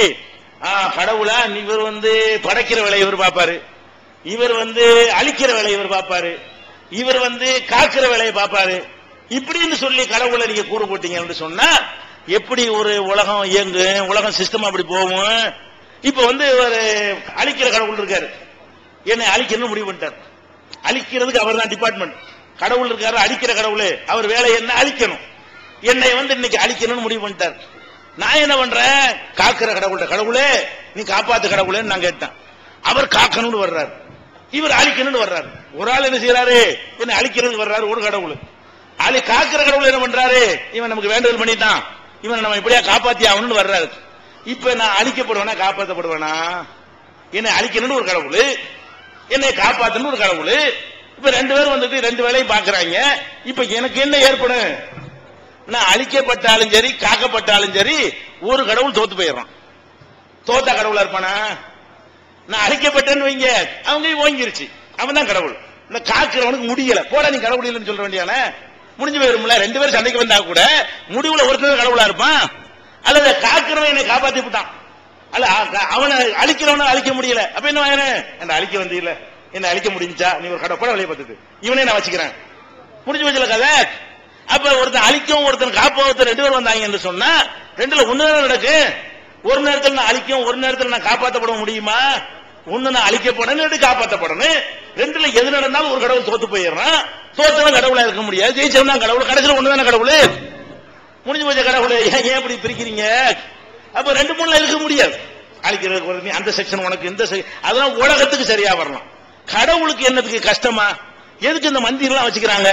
கடவுளா? இவர் வந்து படைக்கிற வேலையை இவர் பார்ப்பாரு, இவர் வந்து அழிக்கிற வேலையை இவர் பார்ப்பாரு, இவர் வந்து காக்கிற வேலையை பார்ப்பாரு. இப்படின்னு சொல்லி கடவுளை நீங்க கூறு போட்டீங்கன்னு சொன்னா எப்படி ஒரு உலகம் இயங்கு? உலகம் சிஸ்டம் அப்படி போகும். இப்ப வந்து ஒரு அழிக்கிற கடவுள் இருக்காரு, என்னை அழிக்கணும்னு முடிவு பண்ணிட்டார். அழிக்கிறதுக்கு அவர் தான் டிபார்ட்மெண்ட். கடவுள் இருக்காரு, அழிக்கிற கடவுள், அவர் வேலை என்ன? அழிக்கணும். என்னை வந்து இன்னைக்கு அழிக்கணும்னு முடிவு பண்ணிட்டார். நான் என்ன பண்றேன்? காக்கிற கடவுள், கடவுளே நீ காப்பாத்து கடவுளேன்னு நான் கேட்டேன். அவர் காக்கணும்னு வர்றாரு, இவர் அழிக்கணும்னு வர்றாரு. ஒரு ஆள் என்ன செய்யறாரு? என்ன அழிக்கிறதுக்கு வர்றாரு ஒரு கடவுள். அழி காக்கிற கடவுள் என்ன பண்றாரு? இவன் நமக்கு வேண்டுதல் பண்ணிட்டான், இவன் நம்ம இப்படியா காப்பாத்தி ஆகணும்னு வர்றாரு. இப்ப நான் அழிக்கப்படுவேனா காப்பாற்றப்படுவேனா? என்னை அழிக்கணும்னு ஒரு கடவுள், என்னை காப்பாத்தணும் ஒரு கடவுள். இப்ப ரெண்டு பேரும் வந்துட்டு ரெண்டு வேலையும் பாக்குறாங்க. இப்ப எனக்கு என்ன ஏற்படும்? நான் அழிக்கப்பட்டாலும் சரி காக்கப்பட்டாலும் சரி ஒரு கடவுள் தோத்து போயிடுறான். தோத்தா கடவுளா இருப்பானா? நான் அழிக்கப்பட்டேன்னு வைங்க, அவங்க ஓங்கிருச்சு, அவன் தான் கடவுள். இந்த காக்கிறவனுக்கு முடியல, போடா நீ கடவுள் இல்லைன்னு சொல்ல வேண்டியான முடிஞ்சு போயிரும்ல. ரெண்டு பேரும் சண்டைக்கு வந்தா கூட முடிவுல ஒருத்தர் கடவுளா இருப்பான். அல்லது காக்கிறவன் என்னை காப்பாத்தி விட்டான், அல்ல அவனை அழிக்கிறவன அழிக்க முடியல. அப்ப என்ன என்ன அழிக்க வந்து இல்ல, என்ன அழிக்க முடிஞ்சா நீ ஒரு கடை படம் வெளியே பார்த்துட்டு இவனே நான் வச்சுக்கிறேன், முடிஞ்சு வச்சல கதை. அப்ப ஒருத்தன் அழிக்கவும் ஒருத்தன் காப்ப ஒருத்தர் ரெண்டு பேர் வந்தாங்க என்று சொன்னா ரெண்டுல ஒண்ணுதான் நடக்கு. ஒரு நேரத்தில் நான் அழிக்கவும் ஒரு நேரத்தில் நான் காப்பாற்றப்பட முடியுமா? ஒண்ணு நான் அழிக்கப்படணும், ரெண்டு காப்பாற்றப்படணும். ரெண்டுல எது நடந்தாலும் ஒரு கடவுள் தோத்து போயிடுறான். தோத்தவன் கடவுளா இருக்க முடியாது, ஜெயிச்சவன் தான் கடவுள். கடைசியில் ஒண்ணுதானே கடவுள். முடிஞ்சு போச்ச கடவுள். ஏன் இப்படி பிரிக்கிறீங்க? அப்ப ரெண்டு மூணுல இருக்க முடியாது. அழிக்கிறதுக்கு அந்த செக்ஷன் உனக்கு இந்த அதெல்லாம் உலகத்துக்கு சரியா வரலாம். கடவுளுக்கு என்னதுக்கு கஷ்டமா? எதுக்கு இந்த மந்திரி எல்லாம் வச்சுக்கிறாங்க?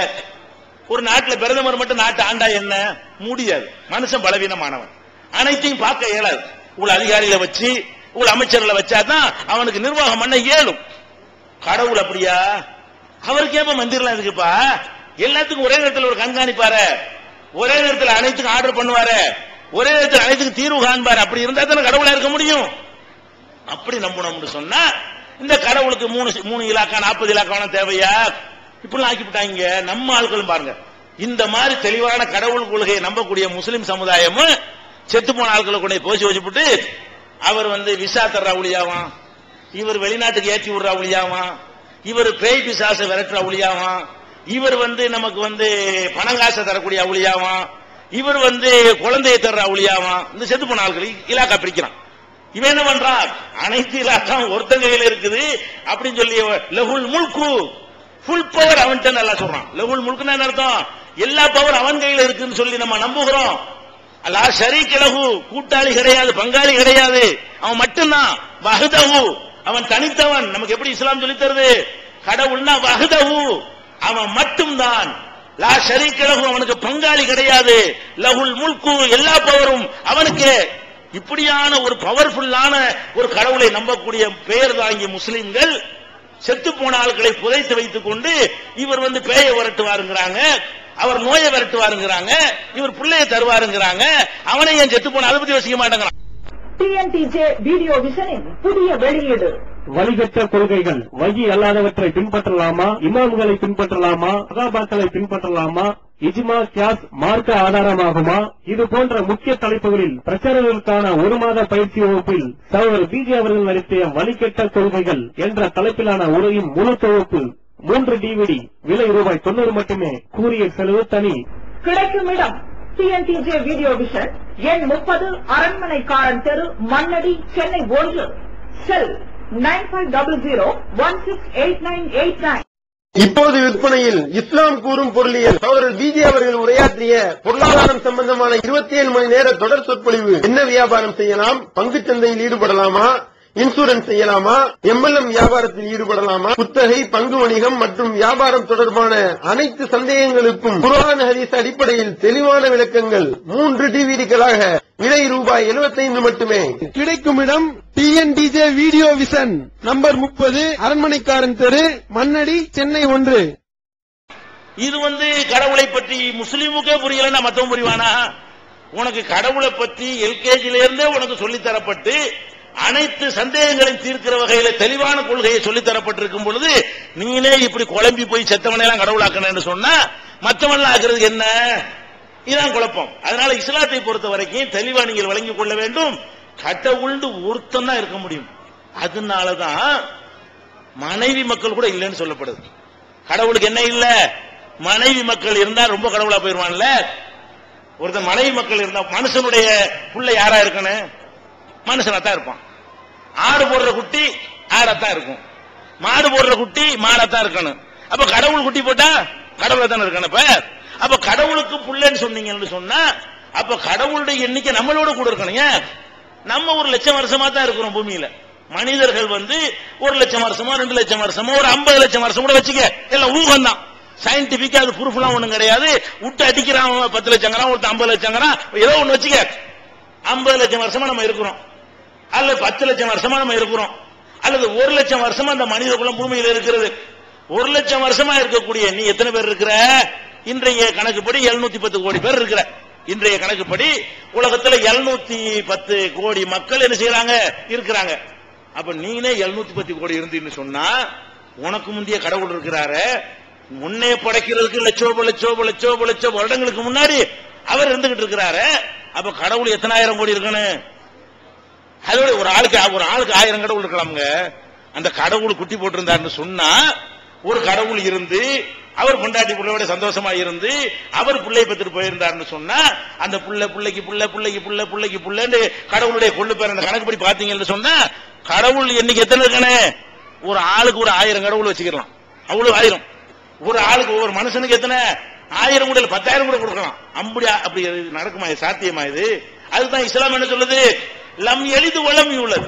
ஒரு நாட்டில் பிரதமர் மட்டும் நாட்டை ஆண்டா என்ன முடியாது. மனுஷன் பலவீனமானவன், அனைத்தையும் பார்க்க இயலாது. உள்ள அதிகாரிகளை வச்சு உள்ள அமைச்சர்களை வச்சாதான் அவனுக்கு நிர்வாகம் பண்ண இயலும். கடவுள் அப்படியா? அவருக்கு ஏப்ப மந்திரலாம் இருக்குப்பா? எல்லாத்துக்கும் ஒரே நேரத்தில் ஒரு கண்காணிப்பாரு, ஒரே நேரத்தில் அனைத்துக்கும் ஆர்டர் பண்ணுவாரு, ஒரே நேரத்தில் அனைத்துக்கும் தீர்வு காண்பாரு. அப்படி இருந்தா தானே கடவுளா இருக்க முடியும். அப்படி நம்பணும்னு சொன்னா இந்த கடவுளுக்கு மூணு மூணு இலாக்கா நாற்பது இலாக்கா தேவையா? இப்படி ஆக்கிவிட்டாங்க. நம்ம ஆட்களும் பாருங்க, இந்த மாதிரி தெளிவான கடவுள் கொள்கையை நம்பக்கூடிய முஸ்லிம் சமுதாயமும் செத்து போன ஆட்களை கொண்டு போச்சு வச்சுட்டு அவர் வந்து விசா தர்ற ஒளியாவான், இவர் வெளிநாட்டுக்கு ஏற்றி விடுற ஒளியாவான், இவர் பேய் பிசாசை விரட்டுற ஒளியாவான், இவர் வந்து நமக்கு வந்து பணங்காசை தரக்கூடிய ஒளியாவான், இவர் வந்து குழந்தையை தர்ற ஒளியாவான். இந்த செத்து போன ஆட்கள் இலாக்கா பிரிக்கிறான். இவன் என்ன பண்றான்? அனைத்து இலாக்கா ஒருத்தன் கையில இருக்குது அப்படின்னு சொல்லி லஹுல் முல்கு, ஃபுல் பவர் அவன்கிட்ட நல்லா சொல்றான். லஹுல் முல்குன்னா என்ன அர்த்தம்? எல்லா பவர் அவன் கையில இருக்குன்னு சொல்லி நம்ம நம்புகிறோம். அல்லா ஷரீக் லஹு, கூட்டாளி கிடையாது, பங்காளி கிடையாது, அவன் மட்டும்தான். வஹ்தஹு, அவன் தனித்தவன். நமக்கு எப்படி இஸ்லாம் சொல்லி தருது? கடவுள்னா வஹ்தஹு, அவன் மட்டும்தான். லா ஷரீக் லஹு, அவனுக்கு பங்காளி கிடையாது. லஹுல் முல்கு, எல்லா பவரும் அவனுக்கு. இப்படியான ஒரு பவர்ஃபுல்லான ஒரு கடவுளை நம்பக்கூடிய பெயர் தாங்கிய முஸ்லிம்கள் செத்து போன ஆட்களை புதைத்து வைத்துக் கொண்டு இவர் வந்து பேயை விரட்டுவாருங்கிறாங்க, அவர் நோயை விரட்டுவாருங்கிறாங்க, இவர் பிள்ளையை தருவாருங்கிறாங்க. அவனை ஏன் செத்து போன அதை பத்தி யோசிக்க மாட்டேங்கிறான். டிஎன்டிஜே வீடியோ விஷனின் புதிய வெளியீடு. வழிகட்ட கொள்கைகள் வகி அல்லாதவற்றை பின்பற்றலாமா, இமாம்களை பின்பற்றலாமா, சகாபாக்களை பின்பற்றலாமா, இஜ்மா கியாஸ் மார்க்க ஆதாரமாகுமா? இது போன்ற முக்கிய தலைப்புகளில் பிரச்சாரங்களுக்கான ஒரு மாத பயிற்சி வகுப்பில் சகோதரர் பிஜே அவர்கள் நடத்திய வழிகட்ட கொள்கைகள் என்ற தலைப்பிலான உரையின் முழு தொகுப்பு மூன்று டிவிடி, விலை ரூபாய் தொண்ணூறு மட்டுமே, கூறிய செலவு தனி. கிடைக்கும் இடம் டிஎன்டிஜே வீடியோ விஷன், எண் முப்பது, அரண்மனைக்காரன் தெரு, மண்ணடி, சென்னை ஒன்று. Cell nine five double zero one six eight nine eight nine. இப்போது விற்பனையில் இஸ்லாம் கூறும் பொருளியல் சகோதரர் பிஜே அவர்கள் உரையாற்றிய பொருளாதாரம் சம்பந்தமான இருபத்தி ஏழு மணி நேர தொடர் சொற்பொழிவு. என்ன வியாபாரம் செய்யலாம், பங்குச் சந்தையில் ஈடுபடலாமா, இன்சூரன்ஸ் செய்யலாமா, எம்எல்எம் வியாபாரத்தில் ஈடுபடலாமா, குத்தகை, பங்கு வணிகம் மற்றும் வியாபாரம் தொடர்பான அனைத்து சந்தேகங்களுக்கும் குர்ஆன் ஹதீஸ் அடிப்படையில் தெளிவான விளக்கங்கள் மூன்று டிவிடிகளாக விலை ரூபாய் எழுபத்தைந்து மட்டுமே. கிடைக்கும் இடம் டிஎன்டிஜே வீடியோ விஷன், நம்பர் முப்பது, அரண்மனைக்காரன் தெரு, மண்ணடி, சென்னை ஒன்று. இது வந்து கடவுளை பற்றி முஸ்லீமுக்கே புரியலன்னா மத்தவன் புரிவானா? உனக்கு கடவுளை பற்றி எல்கேஜில இருந்தே உனக்கு சொல்லித்தரப்பட்டு அனைத்து சந்தேகங்களையும் தீர்க்கிற வகையில தெளிவான கொள்கையை சொல்லித்தரப்பட்டிருக்கும் பொழுது நீனே இப்படி குழம்பி போய் செத்தவனை எல்லாம் கடவுளாக்கணும்னு சொன்னா மற்றவன் ஆக்குறதுக்கு என்ன? இதுதான் குழப்பம். அதனால இஸ்லாத்தை பொறுத்த வரைக்கும் தெளிவா நீங்கள் வழங்கிக் கொள்ள வேண்டும். கடவுள்னு ஒருத்தன் தான் இருக்க முடியும். அதனாலதான் மனைவி மக்கள் கூட இல்லைன்னு சொல்லப்படுது. கடவுளுக்கு என்ன இல்ல? மனைவி மக்கள் இருந்தா ரொம்ப கடவுளா போயிருவான்ல. ஒருத்தன் மனைவி மக்கள் இருந்தா மனுஷனுடைய புள்ள யாரா இருக்கணும்? மனுஷனாத்தான் இருப்பான். ஆடு போடுற குட்டி ஆடத்தான் இருக்கும், மாடு போடுற குட்டி மாடத்தான் இருக்கணும். அப்ப கடவுள் குட்டி போட்டா கடவுளை தானே இருக்கணும். இப்ப அப்ப கடவுளுக்கு புள்ளன்னு சொன்னீங்கன்னு சொன்னா அப்ப கடவுளுடைய எண்ணிக்கை நம்மளோட கூட இருக்கணுங்க. நம்ம ஒரு லட்சம் வருஷமா தான் இருக்கிறோம் பூமியில. மனிதர்கள் வந்து ஒரு லட்சம் வருஷமோ ரெண்டு லட்சம் வருஷமோ ஒரு ஐம்பது லட்சம் வருஷம் கூட வச்சுக்க, எல்லாம் ஊகம் தான். சயின்டிபிக்கா அது ப்ரூஃப் எல்லாம் ஒண்ணும் கிடையாது. விட்டு அடிக்கிறான், பத்து லட்சங்கிறான், ஒருத்தர் ஐம்பது லட்சங்கிறான், ஏதோ ஒண்ணு வச்சுக்க. ஐம்பது லட்சம் வருஷமா நம்ம இருக்கிறோம், அல்லது பத்து லட்சம் வருஷமா நம்ம இருக்கிறோம், அல்லது ஒரு லட்சம் வருஷமா அந்த மனித குலம் பூமியில இருக்கிறது. ஒரு லட்சம் வருஷமா இருக்கக்கூடிய நீ எத்தனை பேர் இருக்கிற? இன்றைய கணக்குப்படி எழுநூத்தி பத்து கோடி பேர் இருக்கிற. இன்றைய கணக்குப்படி உலகத்துல எழுநூத்தி பத்து கோடி மக்கள் என்ன செய்யறாங்க? இருக்கிறாங்க. அப்ப நீனே எழுநூத்தி பத்து கோடி இருந்தீன்னு சொன்னா உனக்கு முந்தைய கடவுள் இருக்கிறாரு. முன்னே படைக்கிறதுக்கு லட்சோப லட்சோப லட்சோப லட்சம் வருடங்களுக்கு முன்னாடி அவர் இருந்துகிட்டு இருக்கிறாரு. அப்ப கடவுள் எத்தனாயிரம் கோடி இருக்கணும்? அதோட ஒரு ஆளுக்கு ஒரு ஆளுக்கு ஆயிரம் கடவுள் இருக்கலாமுங்க. அந்த கடவுள் குட்டி போட்டிருந்தாருன்னு சொன்னா ஒரு கடவுள் இருந்து அவர் பொண்டாட்டி பிள்ளையோட சந்தோஷமா இருந்து அவர் பிள்ளை பெற்றுட்டு போயிருந்தாருன்னு சொன்னா அந்த புள்ள பிள்ளைக்கு புள்ள பிள்ளைக்கு புள்ள பிள்ளைக்கு புள்ளன்னு கடவுளுடைய கொள்ளு பேர் அந்த கணக்குப்படி பாத்தீங்கன்னு சொன்னா கடவுள் எண்ணிக்கை எத்தனை இருக்கணும்? ஒரு ஆளுக்கு ஒரு ஆயிரம் கடவுள் வச்சுக்கலாம். அவ்வளவு ஆயிரம். ஒரு ஆளுக்கு ஒவ்வொரு மனுஷனுக்கு எத்தனை? ஆயிரம் கூட பத்தாயிரம் கூட கொடுக்கலாம். அப்படி அப்படி நடக்குமா? சாத்தியமா இது? அதுதான் இஸ்லாம் என்ன சொல்லுது? லம் எளிது வளம் உள்ளது.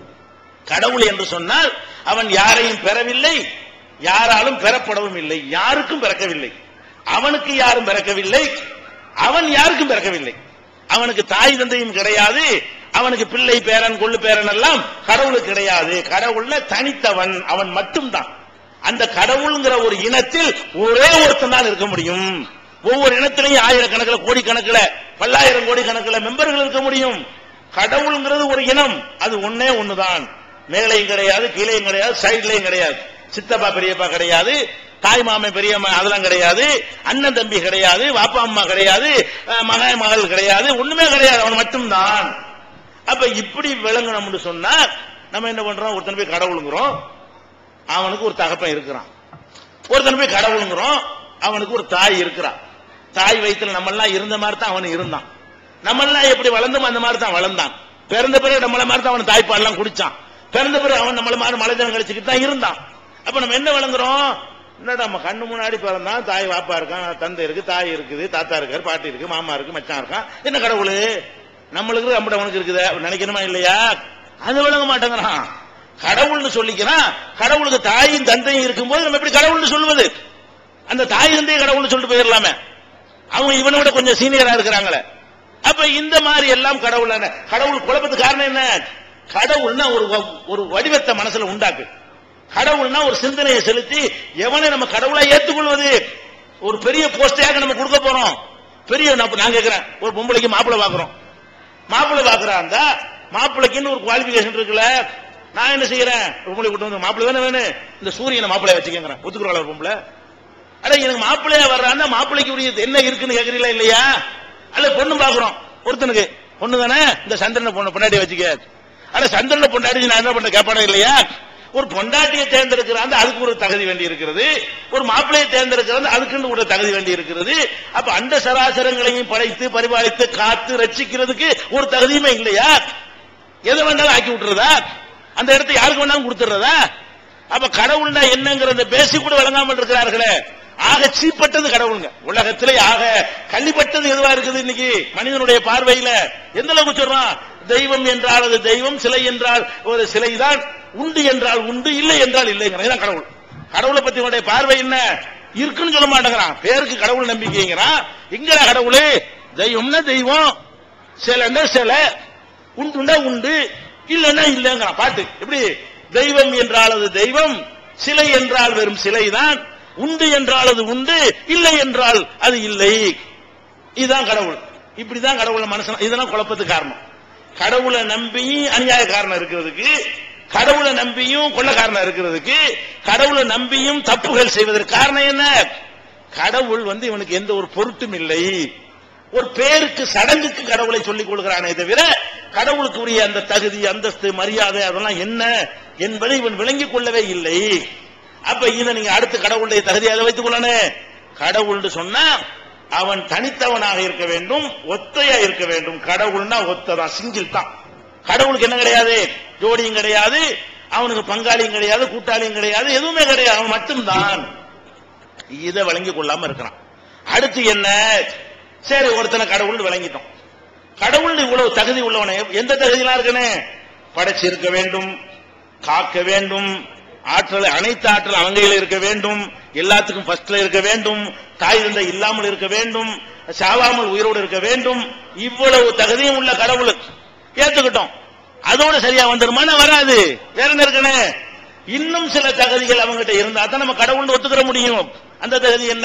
கடவுள் என்று சொன்னால் அவன் யாரையும் பெறவில்லை, யாராலும் பெறப்படவும் இல்லை, யாருக்கும் பிறக்கவில்லை. அவனுக்கு யாரும் பிறக்கவில்லை, அவன் யாருக்கும் பிறக்கவில்லை. அவனுக்கு தாய் தந்தையும் கிடையாது, அவனுக்கு பிள்ளை பேரன் கொள்ளு பேரன் எல்லாம் கடவுளுக்கு கிடையாது. கடவுள்ல தனித்தவன், அவன் மட்டும்தான். அந்த கடவுள்ங்கிற ஒரு இனத்தில் ஒரே ஒருத்தன் தான் இருக்க முடியும். ஒவ்வொரு இனத்திலையும் ஆயிரக்கணக்கில் கோடிக்கணக்கில் பல்லாயிரம் கோடி கணக்கில் மெம்பர்கள் இருக்க முடியும். கடவுள்ங்கிறது ஒரு இனம், அது ஒன்னே ஒண்ணுதான். மேலையும் கிடையாது, கீழையும் கிடையாது, சைட்லையும் கிடையாது, சித்தப்பா பெரியப்பா கிடையாது, தாய் மாமே பெரியம்மா அதெல்லாம் கிடையாது, அண்ணன் தம்பி கிடையாது, வாப்பா அம்மா கிடையாது, மக மகள் கிடையாது, ஒண்ணுமே கிடையாது, அவன் மட்டும்தான். அப்ப இப்படி விளங்கணும்னு சொன்னா நம்ம என்ன பண்றோம்? ஒருத்தன் போய் கடவுளுங்கிறோம், அவனுக்கு ஒரு தகப்பன் இருக்கிறான். ஒருத்தன் போய் கடவுளுங்கிறோம், அவனுக்கு ஒரு தாய் இருக்கிறான். தாய் வயிற்றுல நம்ம எல்லாம் இருந்த மாதிரி தான் அவன் இருந்தான். நம்ம எல்லாம் எப்படி வளர்ந்தோம் அந்த மாதிரி தான் வளர்ந்தான். பிறந்த பிறகு நம்மள மாதிரி தான் அவன் தாய்ப்பால்லாம் குடிச்சான். பிறந்த பிறகு அவன் நம்மள மாதிரி மலைஜனம் கழிச்சுக்கிட்டு தான் இருந்தான். அப்ப நம்ம என்ன வழங்குறோம்? என்னடா நம்ம கண்ணு முன்னாடி பிறந்தான், தாய் வாப்பா இருக்கான், தந்தை இருக்கு, தாய் இருக்குது, தாத்தா இருக்காரு, பாட்டி இருக்கு, மாமா இருக்கு, மச்சான் இருக்கான், என்ன கடவுள் நம்மளுக்கு நம்மட அவனுக்கு இருக்குது நினைக்கணுமா இல்லையா? அது விளங்க மாட்டேங்கிறான். கடவுள்னு சொல்லிக்கிறான். கடவுளுக்கு தாயும் தந்தையும் இருக்கும்போது நம்ம எப்படி கடவுள்னு சொல்லுவது? அந்த தாய் தந்தையை கடவுள்னு சொல்லிட்டு போயிடலாமே, அவங்க இவனை விட கொஞ்சம் சீனியரா இருக்கிறாங்களே. அப்ப இந்த மாதிரி எல்லாம் கடவுள். கடவுள் குழப்பத்துக்கு காரணம் என்ன? கடவுள்னா ஒரு ஒரு வடிவத்தை மனசுல உண்டாக்கு. கடவுள்னா ஒரு சிந்தனையை செலுத்தி எவனை நம்ம கடவுளை ஏற்றுக்கொள்வது? ஒரு பெரிய போஸ்டையாக நம்ம கொடுக்க போறோம். பெரிய நான் கேட்கிறேன், ஒரு பொம்பளைக்கு மாப்பிள்ளை பாக்குறோம், மாப்பிள்ளை பாக்குறாங்க, மாப்பிள்ளைக்குன்னு ஒரு குவாலிபிகேஷன் இருக்குல்ல. நான் என்ன செய்யறேன்? பொம்பளை கூட்டு வந்து மாப்பிள்ளை தானே வேணும், இந்த சூரியனை மாப்பிள்ளைய வச்சுக்கிறேன், ஒத்துக்குறாள் பொம்பளை. அட எனக்கு மாப்பிள்ளையா வர்றான்னா மாப்பிள்ளைக்கு உரிய என்ன இருக்குன்னு கேக்குறீங்களா இல்லையா? அல்ல பொண்ணு பாக்குறோம், ஒருத்தனுக்கு பொண்ணு தானே, இந்த சந்திரனை பொண்ணு பொண்டாட்டி வச்சுக்க. அட சந்திரனை பொண்டாட்டி நான் என்ன பண்ண கேட்பானே இல்லையா? ஒரு பொண்டாட்டியை தேர்ந்தெடுக்கிறாங்க, அதுக்கு ஒரு தகுதி வேண்டி இருக்கிறது. ஒரு மாப்பிள்ளையை தேர்ந்தெடுக்கிறாங்க, அதுக்குன்னு ஒரு தகுதி வேண்டி இருக்கிறது. அப்ப அந்த சராசரங்களையும் படைத்து பரிபாலித்து காத்து ரட்சிக்கிறதுக்கு ஒரு தகுதியுமே இல்லையா? எதை வேண்டாலும் ஆக்கி விட்டுறதா? அந்த இடத்தை யாருக்கு வேணாலும் கொடுத்துறதா? அப்ப கடவுள்னா என்னங்கிற அந்த பேசிக் கூட வழங்காமல் இருக்கிறார்களே. ஆக சீப்பட்டது கடவுளுங்க. உலகத்திலே ஆக கள்ளிப்பட்டது எதுவா இருக்குது இன்னைக்கு மனிதனுடைய பார்வையில? எந்த அளவுக்கு சொல்றான்? தெய்வம் என்றால் அது தெய்வம், சிலை என்றால் ஒரு சிலைதான், உண்டு என்றால் உண்டு, இல்லை என்றால் இல்லைங்கிறான் கடவுள். கடவுளை பத்தி உடைய பார்வை என்ன இருக்குன்னு சொல்ல மாட்டேங்கிறான். பேருக்கு கடவுள் நம்பிக்கைங்கிறான். எங்கடா கடவுளே? தெய்வம்னா தெய்வம், சிலைன்னா சிலை, உண்டுண்டா உண்டு, இல்லைன்னா இல்லைங்கிறான். பாட்டு எப்படி? தெய்வம் என்றால் அது தெய்வம், சிலை என்றால் வெறும் சிலைதான், உண்டு என்றால் அது உண்டு, இல்லை என்றால் அது இல்லை. இதுதான் கடவுள். இப்படிதான் கடவுளை மனுஷன். இதெல்லாம் குழப்பத்துக்கு காரணம். கடவுளை நம்பியும் அநியாய காரணம் இருக்கிறதுக்கு, கடவுளை நம்பியும் கொள்ள காரணம் இருக்கிறதுக்கு, கடவுளை நம்பியும் தப்புகள் செய்வதற்கு காரணம் என்ன? கடவுள் வந்து இவனுக்கு எந்த ஒரு பொருட்டும் இல்லை. ஒரு பேருக்கு சடங்குக்கு கடவுளை சொல்லிக் கொள்கிறானே தவிர கடவுளுக்கு உரிய அந்த தகுதி அந்தஸ்து மரியாதை அதெல்லாம் என்ன என்பதை இவன் விளங்கிக் கொள்ளவே இல்லை. அப்ப இதை நீங்க அடுத்து கடவுளுடைய தகுதியாக வைத்துக் கொள்ளணும். கடவுள் சொன்னா அவன் தனித்தவனாக இருக்க வேண்டும், ஒத்தையா இருக்க வேண்டும். கடவுள்னா ஒத்ததான், சிங்கிள் தான். கடவுளுக்கு என்ன கிடையாது? ஜோடியும் கிடையாது, அவனுக்கு பங்காளியும் கிடையாது, கூட்டாளியும் கிடையாது, எதுவுமே கிடையாது, அவன் மட்டும்தான். இதை விளங்கிக் கொள்ளாம இருக்கிறான். அடுத்து என்ன? சரி, ஒருத்தனை கடவுள் விளங்கிட்டோம். கடவுள் இவ்வளவு தகுதி உள்ளவனே, எந்த தகுதியெல்லாம் இருக்குன்னு? படைச்சு இருக்க வேண்டும், காக்க வேண்டும், ஆற்றல் அனைத்து ஆற்றல் அவங்கையில் இருக்க வேண்டும், எல்லாத்துக்கும் ஃபர்ஸ்ட்ல இருக்க வேண்டும், தாய் தந்தை இல்லாமல் இருக்க வேண்டும், சாவாமல் உயிரோடு இருக்க வேண்டும். இவ்வளவு தகுதியும் உள்ள கடவுள் ஏத்துக்கிட்டோம். அதோட சரியா வந்துருமான வராது. வேற என்ன இருக்குன்னு? இன்னும் சில தகுதிகள் அவங்ககிட்ட இருந்தா தான் நம்ம கடவுள் ஒத்துக்கிற முடியும். அந்த தகுதி என்ன?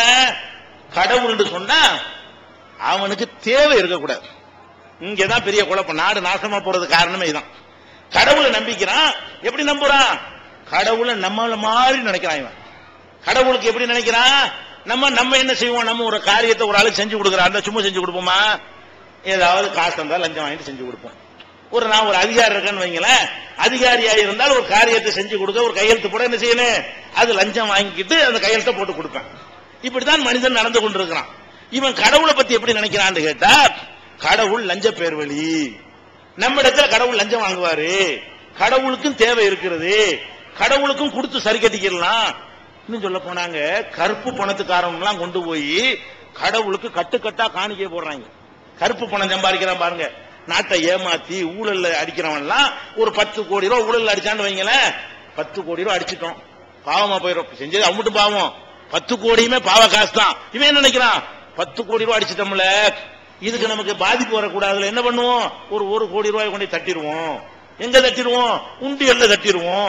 கடவுள் சொன்னா அவனுக்கு தேவை இருக்கக்கூடாது. இங்கதான் பெரிய குழப்பம், நாடு நாசமா போறது காரணமே இதுதான். கடவுளை நம்பிக்கிறான். எப்படி நம்புறான்? கடவுளை நம்மள மாதிரி நினைக்கிறான் இவன். கடவுளுக்கு எப்படி நினைக்கிறான்? நம்ம நம்ம என்ன செய்வோம்? நம்ம ஒரு காரியத்தை ஒரு ஆளுக்கு செஞ்சு கொடுக்குறான், சும்மா செஞ்சு கொடுப்போமா? ஏதாவது காசு இருந்தால் லஞ்சம் வாங்கிட்டு செஞ்சு கொடுப்போம். ஒரு நான் ஒரு அதிகாரி இருக்கேன்னு வைங்களேன், அதிகாரியா இருந்தால் ஒரு காரியத்தை செஞ்சு கொடுக்க ஒரு கையெழுத்து போட என்ன செய்யணும்? அது லஞ்சம் வாங்கிக்கிட்டு அந்த கையெழுத்தை போட்டு கொடுப்பேன். இப்படித்தான் மனிதன் நடந்து கொண்டிருக்கிறான். இவன் கடவுளை பத்தி எப்படி நினைக்கிறான்னு கேட்டா, கடவுள் லஞ்ச பேர்வழி, நம்ம இடத்துல கடவுள் லஞ்சம் வாங்குவாரு, கடவுளுக்கும் தேவை இருக்கிறது, கடவுளுக்கும் கொடுத்து சரி கட்டிக்கலாம். இன்னும் சொல்ல போனாங்க, கருப்பு பணத்துக்காரங்க எல்லாம் கொண்டு போய் கடவுளுக்கு கட்டுக்கட்டா காணிக்கை போடுறாங்க. கருப்பு பணம் சம்பாதிக்கிறான் பாருங்க, நாட்டை ஏமாத்தி ஊழல்ல அடிக்கிறவன் எல்லாம் ஒரு பத்து கோடி ரூபாய் ஊழல் அடிச்சான்னு வைங்களேன், பத்து கோடி ரூபாய் அடிச்சிட்டோம், பாவமா போயிடும். செஞ்சது அவன் மட்டும் பாவம், பத்து கோடியுமே பாவ காசு தான். இவன் என்ன நினைக்கிறான்? பத்து கோடி ரூபாய் அடிச்சிட்டோம்ல, இதுக்கு நமக்கு பாதிப்பு வரக்கூடாதுல என்ன பண்ணுவோம்? ஒரு ஒரு கோடி ரூபாய் கொண்டு தட்டிடுவோம். எங்க தட்டிடுவோம்? உண்டியல்ல தட்டிடுவோம்.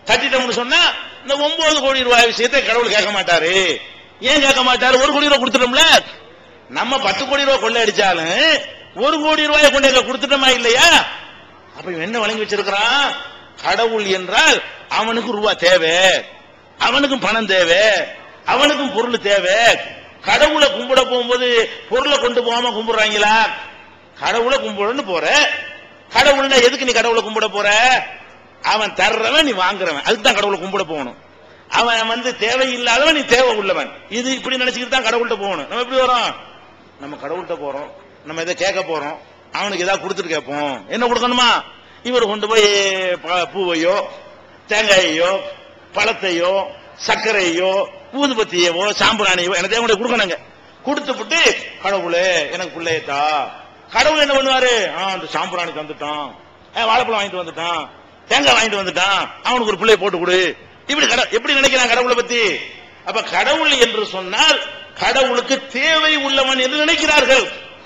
கட்டிட்டோம்னு சொன்னா இந்த ஒன்பது கோடி ரூபாய் விஷயத்தை கடவுள் கேட்க மாட்டாரு. ஏன் கேட்க மாட்டாரு? ஒரு கோடி ரூபாய் கொடுத்துட்டோம்ல. நம்ம பத்து கோடி ரூபாய் கொள்ளை அடிச்சாலும் ஒரு கோடி ரூபாய் கொண்டு கொடுத்துட்டோமா இல்லையா? அப்ப என்ன வழங்கி வச்சிருக்கிறான்? கடவுள் என்றால் அவனுக்கு ரூபா தேவை, அவனுக்கும் பணம் தேவை, அவனுக்கும் பொருள் தேவை. கடவுளை கும்பிட போகும்போது பொருளை கொண்டு போகாம கும்பிடுறாங்களா? கடவுளை கும்பிடன்னு போற. கடவுள்னா எதுக்கு நீ கடவுளை கும்பிட போற? அவன் தர்றவன், நீ வாங்குறவன், அதுதான் கடவுளை கும்பிட போகணும். அவன் வந்து தேவையில்லாதவன், நீ தேவை உள்ளவன். இது இப்படி நினைச்சுக்கிட்டு தான் கடவுள்கிட்ட போகணும். நம்ம எப்படி வரோம்? நம்ம கடவுள்கிட்ட போறோம், நம்ம இதை கேட்க போறோம், அவனுக்கு ஏதாவது கொடுத்துட்டு கேட்போம். என்ன கொடுக்கணுமா? இவர் கொண்டு போய் பூவையோ தேங்காயையோ பழத்தையோ சர்க்கரையோ ஊதுபத்தியவோ சாம்பிராணியோ எனக்கு கூட கொடுக்கணுங்க. கொடுத்துட்டு கடவுளே எனக்கு பிள்ளையத்தா. கடவுள் என்ன பண்ணுவாரு? அந்த சாம்பிராணி தந்துட்டான், வாழைப்பழம் வாங்கிட்டு வந்துட்டான், தேங்காய் வாங்கிட்டு வந்துட்டான், அவனுக்கு ஒரு பிள்ளைய போட்டு கொடு. இப்படி எப்படி நினைக்கிறான் கடவுளை பத்தி? அப்ப கடவுள் என்று சொன்னால் கடவுளுக்கு தேவை உள்ளவன் என்று நினைக்கிறார்கள்.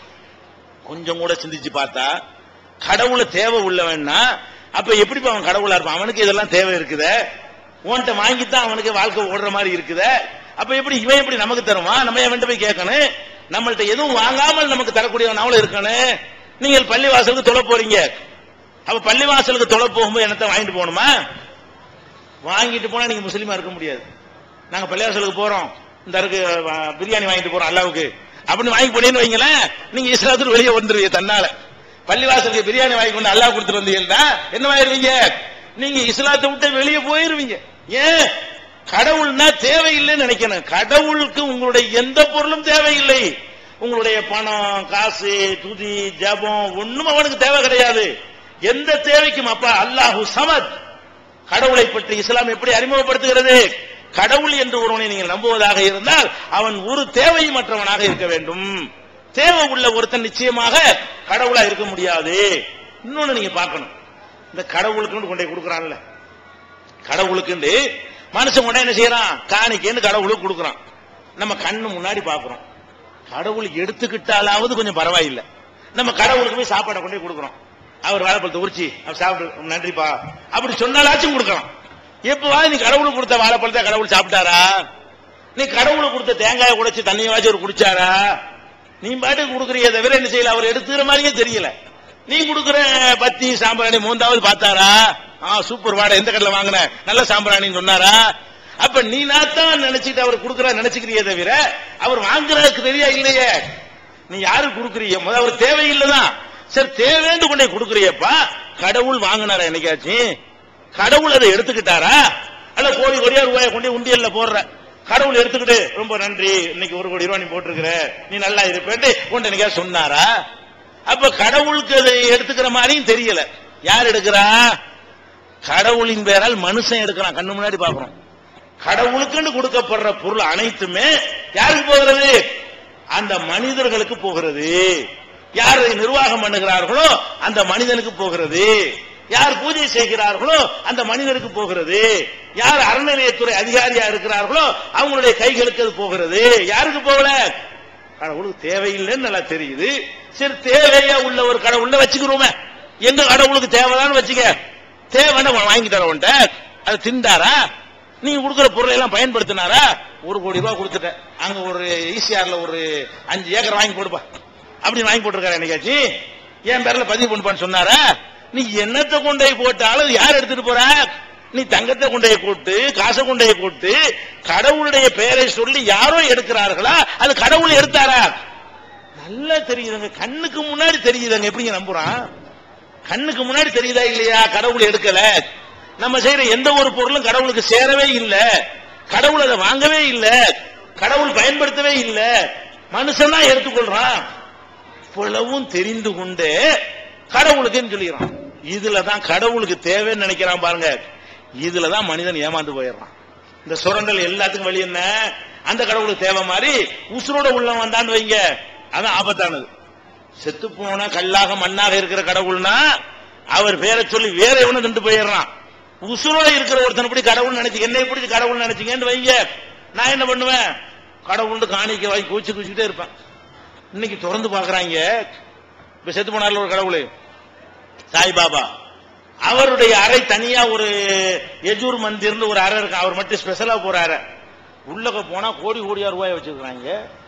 கொஞ்சம் கூட சிந்திச்சு பார்த்தா கடவுளை தேவை உள்ளவன்னா அப்ப எப்படி அவன் கடவுளா இருப்பான்? அவனுக்கு இதெல்லாம் தேவை இருக்குத, உன்கிட்ட வாங்கித்தான் அவனுக்கு வாழ்க்கை ஓடுற மாதிரி இருக்குத. அப்ப எப்படி இவன் எப்படி நமக்கு தருமா? நம்ம எவன்கிட்ட போய் கேட்கணும்? நம்மள்ட்ட எதுவும் வாங்காமல் நமக்கு தரக்கூடியவனாவும் இருக்கணும். நீங்கள் பள்ளிவாசலுக்கு தொலை போறீங்க. அப்ப பள்ளிவாசலுக்கு தொலை போகும்போது என்னத்தை வாங்கிட்டு போகணுமா? வாங்கிட்டு போனா நீங்க முஸ்லீமா இருக்க முடியாது. நாங்க பள்ளிவாசலுக்கு போறோம், இந்த இருக்கு பிரியாணி வாங்கிட்டு போறோம் அல்லாவுக்கு அப்படின்னு வாங்கி போனீங்கன்னு வைங்களேன், நீங்க இஸ்லாத்துக்கு வெளியே வந்துருவீங்க. தன்னால பள்ளிவாசலுக்கு பிரியாணி வாங்கி கொண்டு அல்லா கொடுத்துட்டு வந்தீங்கன்னா என்ன ஆயிருவீங்க? நீங்க இஸ்லாத்தை விட்டு வெளியே போயிருவீங்க. ஏன்? கடவுள்னா தேவையில்லைன்னு நினைக்கணும். கடவுளுக்கு உங்களுடைய எந்த பொருளும் தேவையில்லை. உங்களுடைய பணம், காசு, துதி, ஜபம் ஒண்ணும் அவனுக்கு தேவை கிடையாது. எந்த தேவைக்கும் அப்பா அல்லாஹு சமத். கடவுளை பற்றி இஸ்லாம் எப்படி அறிமுகப்படுத்துகிறது? கடவுள் என்று ஒருவனை நீங்கள் நம்புவதாக இருந்தால் அவன் ஒரு தேவையற்றவனாக இருக்க வேண்டும். தேவை உள்ள ஒருத்தன் நிச்சயமாக கடவுளா இருக்க முடியாது. இன்னொன்னு நீங்க பார்க்கணும், இந்த கடவுளுக்கு கொண்டே கொடுக்கறான்ல, கடவுளுக்கு மனுஷன் கொண்டே என்ன செய்யறான்? காணிக்கைன்னு கடவுளுக்கு கொடுக்கறான். நம்ம கண்ணு முன்னாடி பாக்குறோம். கடவுள் எடுத்துக்கிட்டாலாவது கொஞ்சம் பரவாயில்லை. நம்ம கடவுளுக்கு போய் சாப்பாடை கொண்டே கொடுக்கறோம். அவர் வாழைப்பழத்தை உரிச்சி அவர் சாப்பிட்டு நன்றிப்பா அப்படி சொன்னாலாச்சும் கொடுக்கலாம். எப்பவா நீ கடவுளுக்கு கொடுத்த வாழைப்பழத்தை கடவுள் சாப்பிட்டாரா? நீ கடவுளுக்கு கொடுத்த தேங்காயை உடைச்சு தண்ணியாச்சும் அவர் குடிச்சாரா? நீ பாட்டுக்கு கொடுக்குறிய தவிர என்ன செய்யல, அவர் எடுத்துக்கிற மாதிரியே தெரியல. நீ கொடுக்குற பத்தி சாம்பிராணி மூந்தாவது பார்த்தாரா? சூப்பர் வாடை, எந்த கடையில் வாங்கின நல்ல சாம்பிராணின்னு சொன்னாரா? அப்ப நீ நாத்தான் நினைச்சிட்டு அவர் கொடுக்குற நினைச்சுக்கிறிய தவிர அவர் வாங்குறதுக்கு தெரியா இல்லையே. நீ யாருக்கு கொடுக்குறீங்க? முதல் அவர் தேவையில்லைதான். சரி, தேவைன்னு கொண்டே கொடுக்குறியப்பா. கடவுள் வாங்கினாரா என்னைக்காச்சு? கடவுள் அதை எடுத்துக்கிட்டாரா? அல்ல கோடி கோடியா ரூபாயை கொண்டே உண்டியல்ல போடுற கடவுள் எடுத்துக்கிட்டு ரொம்ப நன்றி இன்னைக்கு ஒரு கோடி ரூபாய் நீ போட்டிருக்கிற, நீ நல்லா இருப்பேன்னு கொண்டு என்னைக்கா சொன்னாரா? அப்ப கடவுளுக்கு அதை எடுத்துக்கிற மாதிரியும் தெரியல. யார் எடுக்கிறா? கடவுளின் பேரால் மனுஷன் எடுக்கிறான். கண்ணு முன்னாடி பாக்குறோம். கடவுளுக்குன்னு கொடுக்கப்படுற பொருள் அனைத்துமே யாருக்கு போகிறது? அந்த மனிதர்களுக்கு போகிறது. யார் நிர்வாகம் பண்ணுகிறார்களோ அந்த மனிதனுக்கு போகிறது. யார் பூஜை செய்கிறார்களோ அந்த மனிதனுக்கு போகிறது. யார் அறநிலையத்துறை அதிகாரியா இருக்கிறார்களோ அவங்களுடைய கைகளுக்கு அது போகிறது. யாருக்கு போகல? கடவுளுக்கு தேவையில்லைன்னு நல்லா தெரியுது. சரி, தேவையா உள்ள ஒரு கடவுள வச்சுக்கிறோமே. எங்க கடவுளுக்கு தேவைதான்னு வச்சுக்க. தேவைன்னு வாங்கி தரவன்ட்ட அது திண்டாரா? நீங்க கொடுக்கிற பொருளை எல்லாம் பயன்படுத்தினாரா? ஒரு கோடி ரூபாய் கொடுத்துட்ட, அங்க ஒரு ஈசிஆர்ல ஒரு அஞ்சு ஏக்கர் வாங்கி போடுப்பா அப்படின்னு வாங்கி போட்டிருக்காரு. என்னைக்காச்சு என் பேர்ல பதிவு பண்ணுப்பான்னு சொன்னாரா? நீ என்னத்தை கொண்டே போட்டாலும் யார் எடுத்துட்டு போற? நீ தங்கத்தை கொண்டே போட்டு காசை கொண்டே போட்டு கடவுளுடைய பெயரை சொல்லி யாரோ எடுக்கிறார்களா? அது கடவுள் எடுத்தாரா? நல்லா தெரியுதுங்க, கண்ணுக்கு முன்னாடி தெரியுதுங்க. எப்படிங்க நம்புறான்? கண்ணுக்கு முன்னாடி தெரியுதா இல்லையா? கடவுள் எடுக்கல. நம்ம செய்யற எந்த ஒரு பொருளும் கடவுளுக்கு சேரவே இல்லை. கடவுள் அதை வாங்கவே இல்லை. கடவுள் பயன்படுத்தவே இல்லை. மனுஷன் தான் எடுத்துக்கொள்றான். இவ்வளவும் தெரிந்து கொண்டு கடவுளுக்குன்னு சொல்லிடுறான். இதுலதான் கடவுளுக்கு தேவைன்னு நினைக்கிறான் பாருங்க. இதுலதான் மனிதன் ஏமாந்து போயிடுறான். இந்த சுரண்டல் எல்லாத்துக்கும் வழி என்ன? அந்த கடவுளுக்கு தேவை மாதிரி உசுரோட உள்ள வந்தான்னு வைங்க, அதான் ஆபத்தானது. செத்து போன கல்லாக மண்ணாக இருக்கிற கடவுள்னா அவர் பேரை சொல்லி வேற எவனும் நின்று போயிடுறான். உசுரோட இருக்கிற ஒருத்தன் இப்படி கடவுள் நினைச்சு என்னை பிடிச்சி கடவுள் நினைச்சீங்கன்னு வைங்க, நான் என்ன பண்ணுவேன்? கடவுள் காணிக்க வாங்கி கூச்சு கூச்சிக்கிட்டே இருப்பேன். இன்னைக்கு திறந்து பாக்குறாங்க. இப்ப செத்து போனார்ல ஒரு கடவுள் சாய்பாபா, அவருடைய அறை தனியா ஒரு எஜூர் மந்திர்னு ஒரு அறை இருக்கு, அவர் மட்டும் ஸ்பெஷலா போற அறை. உள்ளக போனா கோடி கோடியா ரூபாய் வச்சிருக்காங்க,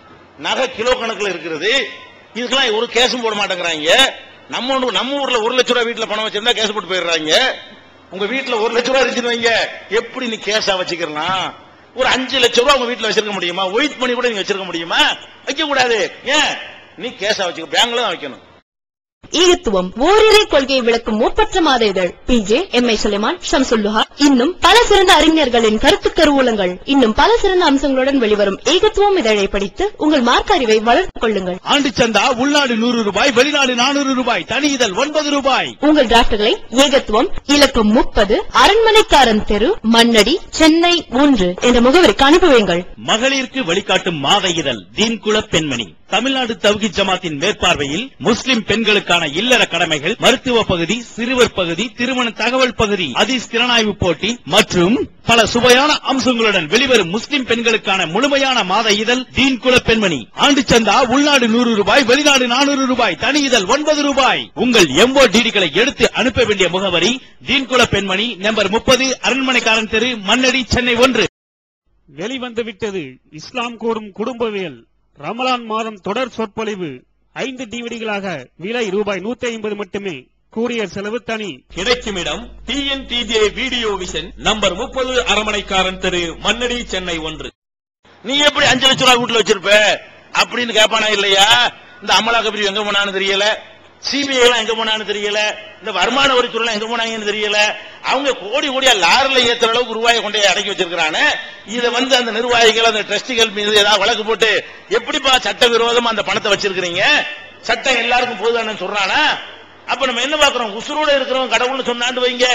நகை கிலோ கணக்குல இருக்கிறது. இதுக்கெல்லாம் ஒரு கேஸும் போட மாட்டேங்கிறாங்க. நம்ம நம்ம ஊர்ல ஒரு லட்சம் ரூபாய் வீட்டுல பணம் வச்சிருந்தா கேஸ் போட்டு போயிடுறாங்க. உங்க வீட்டுல ஒரு லட்சம் ரூபாய் இருந்துச்சு, எப்படி நீ கேஸா வச்சுக்கலாம்? ஒரு அஞ்சு லட்சம் ரூபாய் உங்க வீட்டுல வச்சிருக்க முடியுமா? ஒயிட் பண்ணி கூட நீங்க வச்சிருக்க முடியுமா? வைக்க கூடாது. ஏன் நீ கேஸா வச்சுக்க? பேங்க்ல தான் வைக்கணும். ஈகத்துவம் ஓரிரை கொள்கையை விளக்கும் முற்பற்ற மாத இதழ் P J M I Sulaiman, Shamsulluha, இன்னும் பல சிறந்த அறிஞர்களின் கருத்து கருவூலங்கள், இன்னும் பல சிறந்த அம்சங்களுடன் வெளிவரும் ஈகத்துவம் இதழை படித்து உங்கள் மார்க்க அறிவை வளர்த்துக் கொள்ளுங்கள். ஆண்டு சந்தா உள்நாடு நூறு ரூபாய், வெளிநாடு நானூறு ரூபாய், தனி இதழ் ஒன்பது ரூபாய். உங்கள் டிராப்டுகளை ஏகத்துவம் இலக்கம் முப்பது அரண்மனைக்காரன் தெரு, மண்ணடி, சென்னை மூன்று என்ற முகவரிக்கு அனுப்பி வையுங்கள். மகளிருக்கு வழிகாட்டும் மாத இதழ் தீன்குல பெண்மணி, தமிழ்நாடு தவ்ஹீத் ஜமாத்தின் மேற்பார்வையில் முஸ்லிம் பெண்களுக்கான இல்லற கடமைகள், மருத்துவ பகுதி, சிறுவர் பகுதி, திருமண தகவல் பகுதி, ஹதீஸ் திறனாய்வு போட்டி மற்றும் பல சுவையான அம்சங்களுடன் வெளிவரும் முஸ்லிம் பெண்களுக்கான முழுமையான மாத இதழ் தீன்குல பெண்மணி. ஆண்டு சந்தா உள்நாடு நூறு ரூபாய், வெளிநாடு நானூறு ரூபாய், தனி இதழ் ஒன்பது ரூபாய். உங்கள் எம்போ டிடிகளை எடுத்து அனுப்ப வேண்டிய முகவரி தீன்குல பெண்மணி, நம்பர் முப்பது, அரண்மனைக்காரன் தெரு, மண்ணடி, சென்னை ஒன்று. வெளிவந்து விட்டது இஸ்லாம் கூறும் குடும்பவியல் ரமலான் மாதம் தொடர் சொற்பொழிவு. ஐந்து டிவிடிகளாக விலை ரூபாய் நூத்தி ஐம்பது மட்டுமே. கூரியர் செலவு தனி. கிடைக்கும் இடம் T N T J video vision, number முப்பது, அரண்மனைக்காரன் தெரு, மண்ணடி, சென்னை ஒன்று. நீ எப்படி அஞ்சு லட்சம் ரூபாய் வீட்டுல வச்சிருப்ப அப்படின்னு கேட்பானா இல்லையா? இந்த அமலாக்க பிரிவு எங்க போனான்னு தெரியல, சிபிஐ எல்லாம் எங்க போனான்னு தெரியல, இந்த வருமான வரித்துறை எங்க போனாங்கன்னு தெரியல. அவங்க கோடி கோடியா லாரில ஏத்துற அளவுக்கு ரூபாயை கொண்டே அடக்கி வச்சிருக்கான. இதை வந்து அந்த நிர்வாகிகள், அந்த ட்ரஸ்டிகள் மீது ஏதாவது வழக்கு போட்டு எப்படிப்பா சட்ட விரோதமா அந்த பணத்தை வச்சிருக்கீங்க, சட்டம் எல்லாருக்கும் போதுதானு சொல்றானா? அப்ப நம்ம என்ன பாக்குறோம்? உசுரோட இருக்கிறவங்க கடவுள்னு சொன்னாண்டு வைங்க,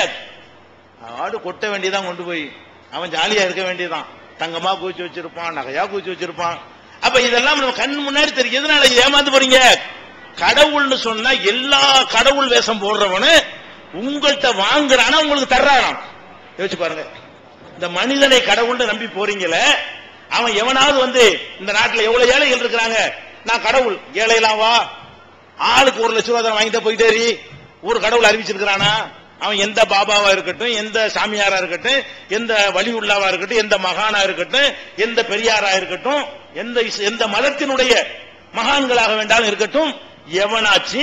ஆடு கொட்ட வேண்டியதான், கொண்டு போய் அவன் ஜாலியா இருக்க வேண்டியதான். தங்கமா குவிச்சு வச்சிருப்பான், நகையா குவிச்சு வச்சிருப்பான். அப்ப இதெல்லாம் நம்ம கண் முன்னாடி தெரியும். எதனால ஏமாந்து போறீங்க? கடவுள்னு சொன்னா எல்லா கடவுள் வேஷம் போடுறவனு உங்கள்கிட்ட வாங்குறானா, உங்களுக்கு தர்றானா? யோசிச்சு பாருங்க. இந்த மனிதனை கடவுள்னு நம்பி போறீங்களே, அவன் எவனாவது வந்து இந்த நாட்டில் எவ்வளவு ஏழைகள் இருக்கிறாங்க, நான் கடவுள், ஏழைலாம் வா, ஆளுக்கு ஒரு லட்சம் ரூபாய் வாங்கிட்டு போயிட்டேரி, ஒரு கடவுள் அறிவிச்சிருக்கிறானா? அவன் எந்த பாபாவா இருக்கட்டும், எந்த சாமியாரா இருக்கட்டும், எந்த வலி உள்ளாவா இருக்கட்டும், எந்த மகானா இருக்கட்டும், எந்த பெரியாரா இருக்கட்டும், எந்த எந்த மதத்தினுடைய மகான்களாக வேண்டாலும் இருக்கட்டும், எவனாச்சு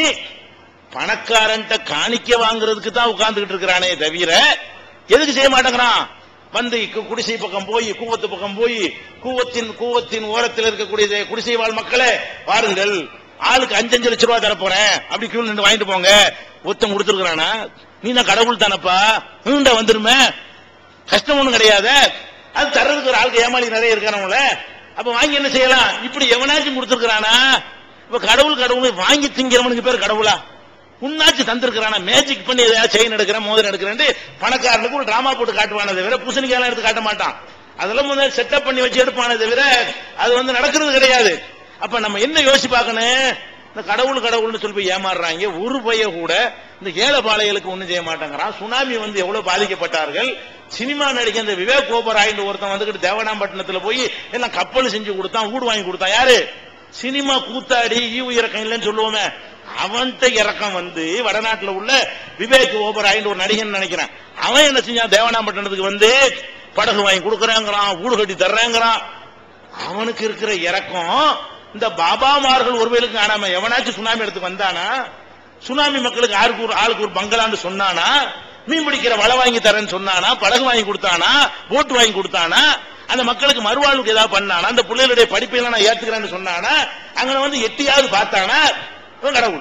பணக்காரன் காணிக்க வாங்குறதுக்கு தான் உட்கார்ந்துகிட்டு இருக்கிறானே தவிர எதுக்கு செய்ய மாட்டேங்கிறான்? வந்து குடிசை பக்கம் போய், கூவத்து பக்கம் போய், கூவத்தின் கூவத்தின் ஓரத்தில் இருக்கக்கூடிய குடிசை வாழ் மக்களே வாருங்கள், ஆளுக்கு அஞ்சு அஞ்சு லட்சம் ரூபாய் தரப்போறேன், அப்படி கியூ நின்று வாங்கிட்டு போங்க. ஒருத்தன் கொடுத்துருக்கானா? நீ நான் கடவுள் தானப்பா, நீண்ட வந்துருமே, கஷ்டம் ஒண்ணும் கிடையாது. அது தர்றதுக்கு ஒரு ஆளுக்கு ஏமாளி நிறைய இருக்கானவங்கள, அப்ப வாங்கி என்ன செய்யலாம்? இப்படி எவனாச்சும் கொடுத்துருக்கானா? இப்ப கடவுள் கடவுள் வாங்கி திங்கிறவனுக்கு பேர் கடவுளா? உன்னாச்சு தந்திருக்கிறானா? மேஜிக் பண்ணி எதாவது செயின் எடுக்கிறேன், மோதிரம் எடுக்கிறேன், பணக்காரனுக்கு ஒரு டிராமா போட்டு காட்டுவானே தவிர பூசணிக்காலாம் எடுத்து காட்ட மாட்டான். அதெல்லாம் முதல்ல செட்டப் பண்ணி வச்சு எடுப்பானே தவிர அது வந்து நடக்கிறது கிடையாது. அப்ப நம்ம என்ன யோசிச்சு பார்க்கணும்? இந்த கடவுள் கடவுள்னு சொல்லி போய் ஏமாறுறாங்க. ஒரு பைய கூட இந்த ஏழை பாளைகளுக்கு ஒண்ணும் செய்ய மாட்டேங்கிறான். சுனாமி வந்து எவ்வளவு பாதிக்கப்பட்டார்கள். சினிமா நடிக்க இந்த விவேக் ஓபராய் ஒருத்தன் வந்துகிட்டு தேவனாம்பட்டினத்துல போய் எல்லாம் கப்பல் செஞ்சு கொடுத்தான், வீடு வாங்கி கொடுத்தான். யாரு? சினிமா கூத்தாடி ஈவு இறக்கம் இல்லைன்னு சொல்லுவோமே, அவன்கிட்ட இறக்கம் வந்து வடநாட்டுல உள்ள விவேக் ஓபராய் ஒரு நடிகன் நினைக்கிறேன். அவன் என்ன செஞ்சான்? தேவனாம்பட்டினத்துக்கு வந்து படகு வாங்கி கொடுக்கறேங்கிறான், வீடு கட்டி தர்றேங்கிறான். அவனுக்கு இருக்கிற இறக்கம் இந்த பாபாமார்கள் ஒருவேளுக்கு காணாம எவனாச்சும் சுனாமி எடுத்து வந்தானா? சுனாமி மக்களுக்கு ஆளுக்கு ஒரு ஆளுக்கு ஒரு பங்களான்னு சொன்னானா? மீன் பிடிக்கிற வலை வாங்கி தரேன்னு சொன்னானா? படகு வாங்கி கொடுத்தானா? போட்டு வாங்கி கொடுத்தானா? அந்த மக்களுக்கு மறுவாழ்வுக்கு ஏதாவது பண்ணானா? அந்த பிள்ளைகளுடைய படிப்பையெல்லாம் நான் ஏத்துக்கிறேன்னு சொன்னானா? அங்க வந்து எட்டியாவது பார்த்தானா? கடவுள்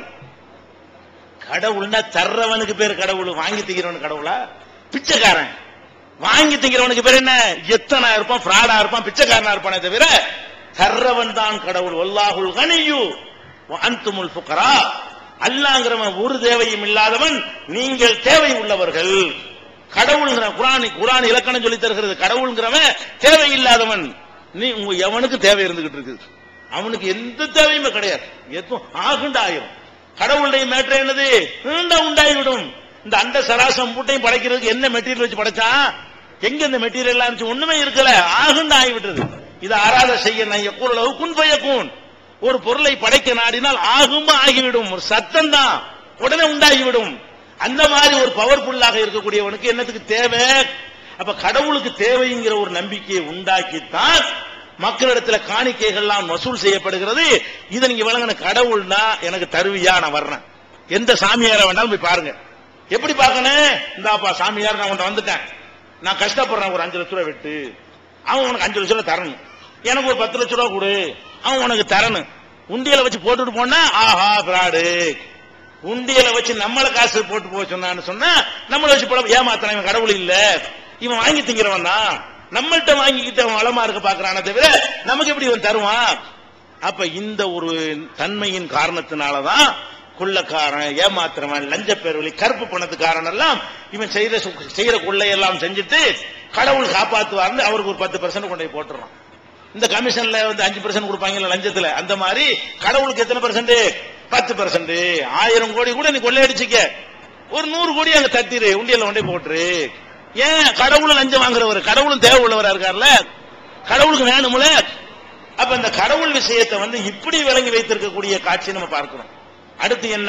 கடவுள்னா தர்றவனுக்கு பேர் கடவுள், வாங்கி திங்கிறவனுக்கு கடவுளா? பிச்சைக்காரன் வாங்கி திங்கிறவனுக்கு பேர் என்ன? எத்தனா இருப்பான், பிராடா இருப்பான், பிச்சைக்காரனா இருப்பானே தவிர தர்றவன் தான் கடவுள். வல்லாஹுல் கனியு வ அன்துமுல் ஃபுகரா. அல்லாஹ்ங்கிறவன் ஒரு தேவையும் இல்லாதவன், நீங்கள் தேவை உள்ளவர்கள். கடவுள்ங்கிற குர்ஆன் குர்ஆன் இலக்கணம் சொல்லி தருகிறது. கடவுள்ங்கிறவன் தேவை இல்லாதவன். நீ உங்க எவனுக்கு தேவை இருந்துகிட்டு இருக்குது, அவனுக்கு எந்த தேவையுமே கிடையாது. எதுவும் ஆகுண்ட ஆயிரும். கடவுளுடைய மேட்டர் என்னது? உண்டாகிவிடும். இந்த அண்ட சராசம் மூட்டையும் படைக்கிறதுக்கு என்ன மெட்டீரியல் வச்சு படைச்சான்? எங்க இந்த மெட்டீரியல் இருந்துச்சு? ஒண்ணுமே இருக்கல, ஆகுண்ட ஆகிவிட்டது. இது ஆராத செய்ய குன். ஒரு பொருளை படைக்க நாடினால் ஆகும் ஆகிவிடும். ஒரு சத்தம் தான் உடனே உண்டாகிவிடும். அந்த மாதிரி ஒரு பவர்ஃபுல்லாக இருக்கக்கூடியவனுக்கு என்னத்துக்கு தேவை? அப்ப கடவுளுக்கு தேவைங்கிற ஒரு நம்பிக்கையை உண்டாக்கித்தான் மக்களிடத்துல காணிக்கைகள்லாம் வசூல் செய்யப்படுகிறது. இதை நீங்க வழங்கின கடவுள்னா எனக்கு தருவியா, நான் வர்றேன். எந்த சாமியார வேண்டாலும் போய் பாருங்க. எப்படி பார்க்கணும்? இந்தாப்பா சாமியார், நான் உன்ட்ட வந்துட்டேன், நான் கஷ்டப்படுறேன், ஒரு அஞ்சு லட்ச ரூபாய் விட்டு, அவன் உனக்கு அஞ்சு லட்ச ரூபாய் தரணும், எனக்கு ஒரு பத்து லட்ச ரூபாய் கொடு, அவன் உனக்கு தரணும். உண்டியலை வச்சு போட்டுட்டு போனா ஆஹா பிராடு. உண்டியலை வச்சு நம்மள காசு போட்டு போக சொன்னான்னு சொன்னா நம்மளை வச்சு போல ஏமாத்தன. இவன் கடவுள் இல்ல, இவன் வாங்கி திங்கிறவன் தான், நம்மள்கிட்ட வாங்கிக்கிட்டு அவன் வளமா இருக்க பாக்குறான தவிர நமக்கு எப்படி இவன் தருவான்? அப்ப இந்த ஒரு தன்மையின் காரணத்தினாலதான் கொள்ளக்காரன், ஏமாத்துறவன், லஞ்ச பேர்வழி, கருப்பு பணத்துக்காரன் எல்லாம் இவன் செய்யற செய்யற கொள்ளையெல்லாம் செஞ்சுட்டு கடவுள் காப்பாத்துவார்னு அவருக்கு ஒரு பத்து பெர்சன்ட் கொண்டு போய் போட்டுறான். இந்த கமிஷன்ல வந்து அஞ்சு பெர்சன்ட் கொடுப்பாங்கல்ல லஞ்சத்துல, அந்த மாதிரி கடவுளுக்கு எத்தனை பெர்சன்ட்? பத்து பெர்சன்ட். ஆயிரம் கோடி கூட நீ கொள்ளையடிச்சுக்க, ஒரு நூறு கோடி அங்க தட்டிரு, உண்டியல்ல கொண்டே போட்டுரு. ஏன்? கடவுளும் லஞ்சம் வாங்குறவர், கடவுளும் தேவை உள்ளவரா இருக்கார்ல, கடவுளுக்கு வேணும்ல. அப்ப இந்த கடவுள் விஷயத்தை வந்து இப்படி விளங்கி வைத்திருக்கக்கூடிய காட்சி நம்ம பார்க்கிறோம். அடுத்து என்ன?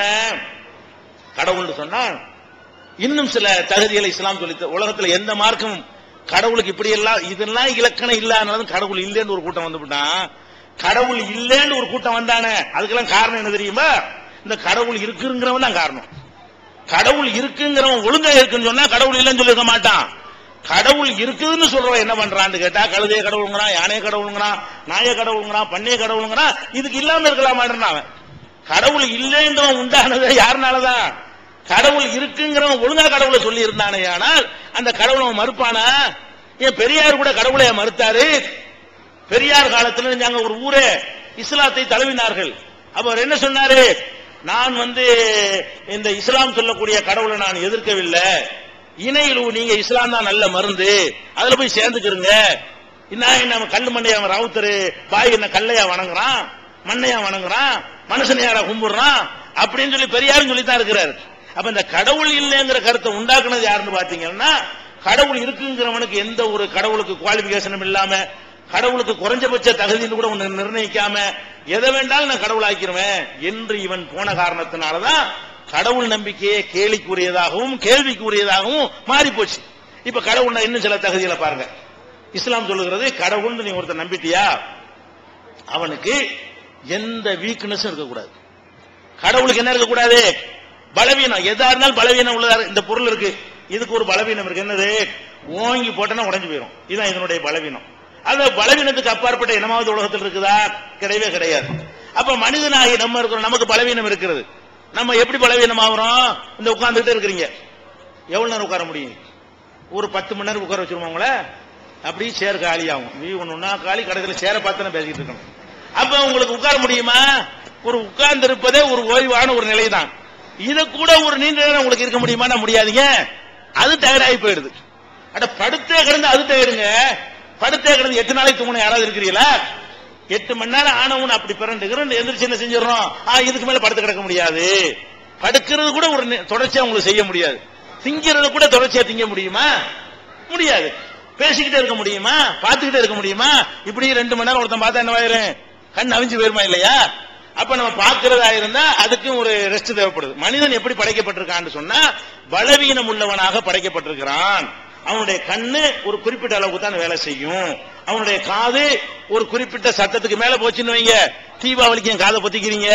கடவுள் சொன்னா இன்னும் சில தகுதிகளை இஸ்லாம் சொல்லி, உலகத்துல எந்த மார்க்கமும் கடவுளுக்கு இப்படி எல்லாம் இதெல்லாம் இலக்கணம் இல்லாதனால கடவுள் இல்லைன்னு ஒரு கூட்டம் வந்துவிட்டான். கடவுள் இல்லைன்னு ஒரு கூட்டம் வந்தானே, அதுக்கெல்லாம் காரணம் என்ன தெரியுமா? இந்த கடவுள் இருக்குங்கிறவன் தான் காரணம். கடவுள் இருக்குங்கிறவன் ஒழுங்கா இருக்குன்னு சொன்னா கடவுள் இல்லைன்னு சொல்லிருக்க மாட்டான். கடவுள் இருக்குன்னு சொல்றவன் என்ன பண்றான்னு கேட்டா, கழுதைய கடவுளுங்கிறான், யானைய கடவுளுங்கிறான், நாய கடவுளுங்கிறான், பண்ணைய கடவுளுங்கிறான். இதுக்கு இல்லாம இருக்கலாமான்னு அவன். கடவுள் இல்லைன்றவன் உண்டானது யாருனாலதான்? கடவுள் இருக்குங்கிறவன் ஒழுங்கா கடவுளை சொல்லி இருந்தானே. ஆனால் அந்த கடவுளை மறுப்பானா? ஏன் பெரியார் கூட கடவுளை மறுத்தாரு? பெரியார் காலத்துல நாங்க ஒரு ஊரே இஸ்லாத்தை தழுவினார்கள். அப்ப அவர் என்ன சொன்னாரு? நான் வந்து இந்த இஸ்லாம் சொல்லக்கூடிய கடவுளை நான் எதிர்க்கவில்லை, இணையில் நீங்க இஸ்லாம் தான் நல்ல மருந்து, அதுல போய் சேர்ந்துக்கிறங்க. என்ன கல்லு மண்ணையா ராவுத்தரு பாய் என்ன கல்லையா வணங்குறான், மண்ணையா வணங்குறான், மனுஷன் யாரா கும்பிடுறான் அப்படின்னு சொல்லி பெரியாரும் சொல்லித்தான் இருக்கிறாரு. அப்ப இந்த கடவுள் இல்லைங்கிற கருத்தை உண்டாக்குனது யாருன்னு பாத்தீங்கன்னா, கடவுள் இருக்குங்கிறவனுக்கு எந்த ஒரு கடவுளுக்கு குவாலிபிகேஷனும் இல்லாம, கடவுளுக்கு குறைஞ்சபட்ச தகுதின்னு கூட ஒன்னு நிர்ணயிக்காம எதை வேண்டாலும் நான் கடவுள் ஆக்கிருவேன் என்று இவன் போன காரணத்தினாலதான் கடவுள் நம்பிக்கையே கேலிக்குரியதாகவும் கேள்விக்குரியதாகவும் மாறி போச்சு. இப்ப கடவுள் இன்னும் சில தகுதிகளை பாருங்க. இஸ்லாம் சொல்லுகிறது, கடவுள் நீ ஒருத்தர் நம்பிட்டியா, அவனுக்கு எந்த வீக்னஸும் இருக்கக்கூடாது. கடவுளுக்கு என்ன இருக்கக்கூடாது? பலவீனம். எதா இருந்தாலும் பலவீனம் உள்ளதா. இந்த பொருள் இருக்கு, இதுக்கு ஒரு பலவீனம் இருக்கு. என்னது? ஓங்கி போட்டனா உடைஞ்சு போயிடும். இதுதான் இதனுடைய பலவீனம். அந்த பலவீனத்துக்கு அப்பாற்பட்ட என்னமாவது உலகத்தில் இருக்குதா? கிடையவே கிடையாது. அப்ப மனிதனாகி நம்ம இருக்கிறோம், நமக்கு பலவீனம் இருக்கிறது. நம்ம எப்படி பலவீனம் ஆகிறோம்? இந்த உட்கார்ந்துட்டே இருக்கிறீங்க, எவ்வளவு நேரம் உட்கார முடியும்? ஒரு பத்து மணி நேரம் உட்கார வச்சிருவோம் உங்களை. அப்படி சேர் காலி ஆகும். நீ ஒண்ணுன்னா காலி, கடைசியில் சேர பார்த்து பேசிட்டு இருக்கணும். அப்ப உங்களுக்கு உட்கார முடியுமா? ஒரு உட்கார்ந்து இருப்பதே ஒரு ஓய்வான ஒரு நிலை தான். இதை கூட ஒரு நீண்ட நேரம் உங்களுக்கு இருக்க முடியுமா? முடியாதீங்க. அது டயர்டாகி போயிடுது. அட படுத்தே கிடந்து அது டயர்டுங்க. படுத்தே கிடந்து எட்டு நாளைக்கு தூங்கணும் யாராவது இருக்கிறீங்களா? எட்டு மணி நேரம் ஆனவன் அப்படி பிறண்டு எந்திரிச்சு என்ன செஞ்சிடறோம்? இதுக்கு மேல படுத்து கிடக்க முடியாது. படுக்கிறது கூட ஒரு தொடர்ச்சியா உங்களுக்கு செய்ய முடியாது. திங்கிறது கூட தொடர்ச்சியா திங்க முடியுமா? முடியாது. பேசிக்கிட்டே இருக்க முடியுமா? பார்த்துக்கிட்டே இருக்க முடியுமா? இப்படி ரெண்டு மணி நேரம் ஒருத்தன் பார்த்தா என்ன ஆயிரும்? கண் அவிஞ்சு போயிருமா இல்லையா? அப்ப நம்ம பார்க்கிறதா இருந்தா அதுக்கும் ஒரு ரெஸ்ட் தேவைப்படுது. மனிதன் எப்படி படைக்கப்பட்டிருக்கான்னு சொன்னா, பலவீனம் உள்ளவனாக படைக்கப்பட்டிருக்கிறான். அவனுடைய கண்ணு ஒரு குறிப்பிட்ட அளவுக்கு தான் வேலை செய்யும். அவனுடைய காது ஒரு குறிப்பிட்ட சத்தத்துக்கு மேல போச்சுன்னு வைங்க, தீபாவளிக்கு என் காதை பொத்திக்கிறீங்க,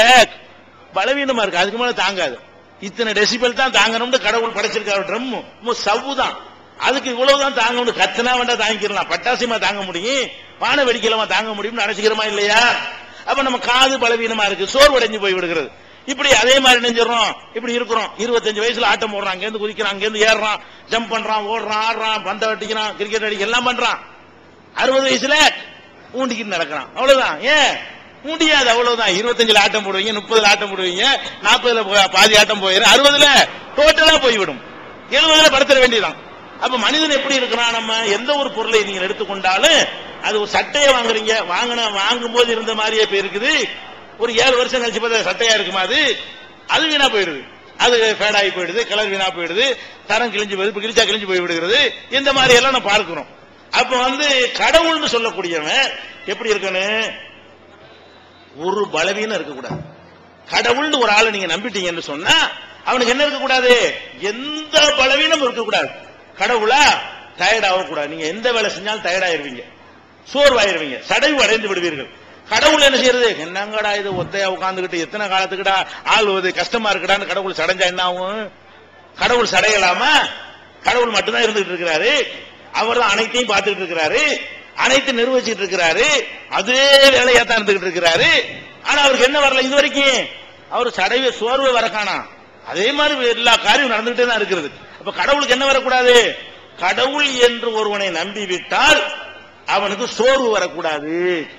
பலவீனமா இருக்கு, அதுக்கு மேல தாங்காது. இத்தனை டெசிபல் தான் தாங்கணும்னு கடவுள் படைச்சிருக்காரு. ட்ரம் சவ்வு தான், அதுக்கு இவ்வளவுதான் தாங்கணும். கத்துனா வேண்டா தாங்கிக்கலாம், பட்டாசியமா தாங்க முடியும், வான வெடிக்கலமா தாங்க முடியும்னு நினைச்சுக்கிறோமா இல்லையா? அப்ப நம்ம காது பலவீனமா இருக்கு, சோர்வடைஞ்சு போய் விடுகிறது. இப்படி அதே மாதிரி நினைஞ்சிடறோம். இப்படி இருக்கிறோம். இருபத்தஞ்சு வயசுல ஆட்டம் போடுறான், அங்கேருந்து குதிக்கிறான், அங்கேருந்து ஏறுறான், ஜம்ப் பண்றான், ஓடுறான், ஆடுறான், பந்த அடிக்கிறான், கிரிக்கெட் அடிக்க எல்லாம் பண்றான். அறுபது வயசுல ஊண்டிக்கிட்டு நடக்கிறான். அவ்வளவுதான். ஏன் முடியாது? அவ்வளவுதான். இருபத்தஞ்சுல ஆட்டம் போடுவீங்க, முப்பதுல ஆட்டம் போடுவீங்க, நாற்பதுல பாதி ஆட்டம் போயிடும், அறுபதுல டோட்டலா போய்விடும், எழுபதுல படுத்துற வேண்டியதான். அப்ப மனிதன் எப்படி இருக்கிறான்? நம்ம எந்த ஒரு பொருளை நீங்க எடுத்துக்கொண்டாலும், அது ஒரு சட்டையை வாங்குறீங்க, வாங்கின வாங்கும் போது இருந்த மாதிரியே போயிருக்குது. ஒரு ஏழு வருஷம் கழிச்சு பார்த்தா சட்டையா இருக்குமா? அது அது வீணா போயிடுது, அது ஃபேடாகி போயிடுது, கலர் வீணா போயிடுது, தரம் கிழிஞ்சு போயிடுது, கிழிச்சா கிழிஞ்சு போய் விடுகிறது. இந்த மாதிரி எல்லாம் நம்ம பார்க்கிறோம். அப்ப வந்து கடவுள்னு சொல்லக்கூடியவன் எப்படி இருக்கணும்? ஒரு பலவீனம் இருக்கக்கூடாது. கடவுள்னு ஒரு ஆளை நீங்க நம்பிட்டீங்கன்னு சொன்னா அவனுக்கு என்ன இருக்கக்கூடாது, எந்த பலவீனம் இருக்கக்கூடாது. கடவுளா டயர்ட் ஆகக்கூடாது. நீங்க எந்த வேலை செஞ்சாலும் டயர்ட் ஆயிருவீங்க, சோர்வாயிருவீங்க, சடைவு அடைந்து விடுவீர்கள். கடவுள் என்ன செய்யறது, என்னங்கடா இது ஒத்தையா உட்கார்ந்துகிட்டு எத்தனை காலத்துக்குடா ஆளுவது கஷ்டமா இருக்குடான்னு கடவுள் சடைஞ்சா என்ன ஆகும்? கடவுள் சடையலாமா? கடவுள் மட்டும்தான் இருந்துகிட்டு இருக்கிறாரு. அவர் தான் அனைத்தையும் பார்த்துட்டு இருக்கிறாரு, அனைத்து நிர்வகிச்சுட்டு இருக்கிறாரு, அதே வேலையா தான் இருந்துகிட்டு இருக்கிறாரு. ஆனா அவருக்கு என்ன வரல இது வரைக்கும்? அவர் சடைவை சோர்வை வரக்கானா. அதே மாதிரி எல்லா காரியம் நடந்துகிட்டே தான் இருக்கிறது. அப்ப கடவுளுக்கு என்ன வரக்கூடாது? கடவுள் என்று ஒருவனை நம்பிவிட்டால் அவனுக்கு சோர்வு வரக்கூடாது,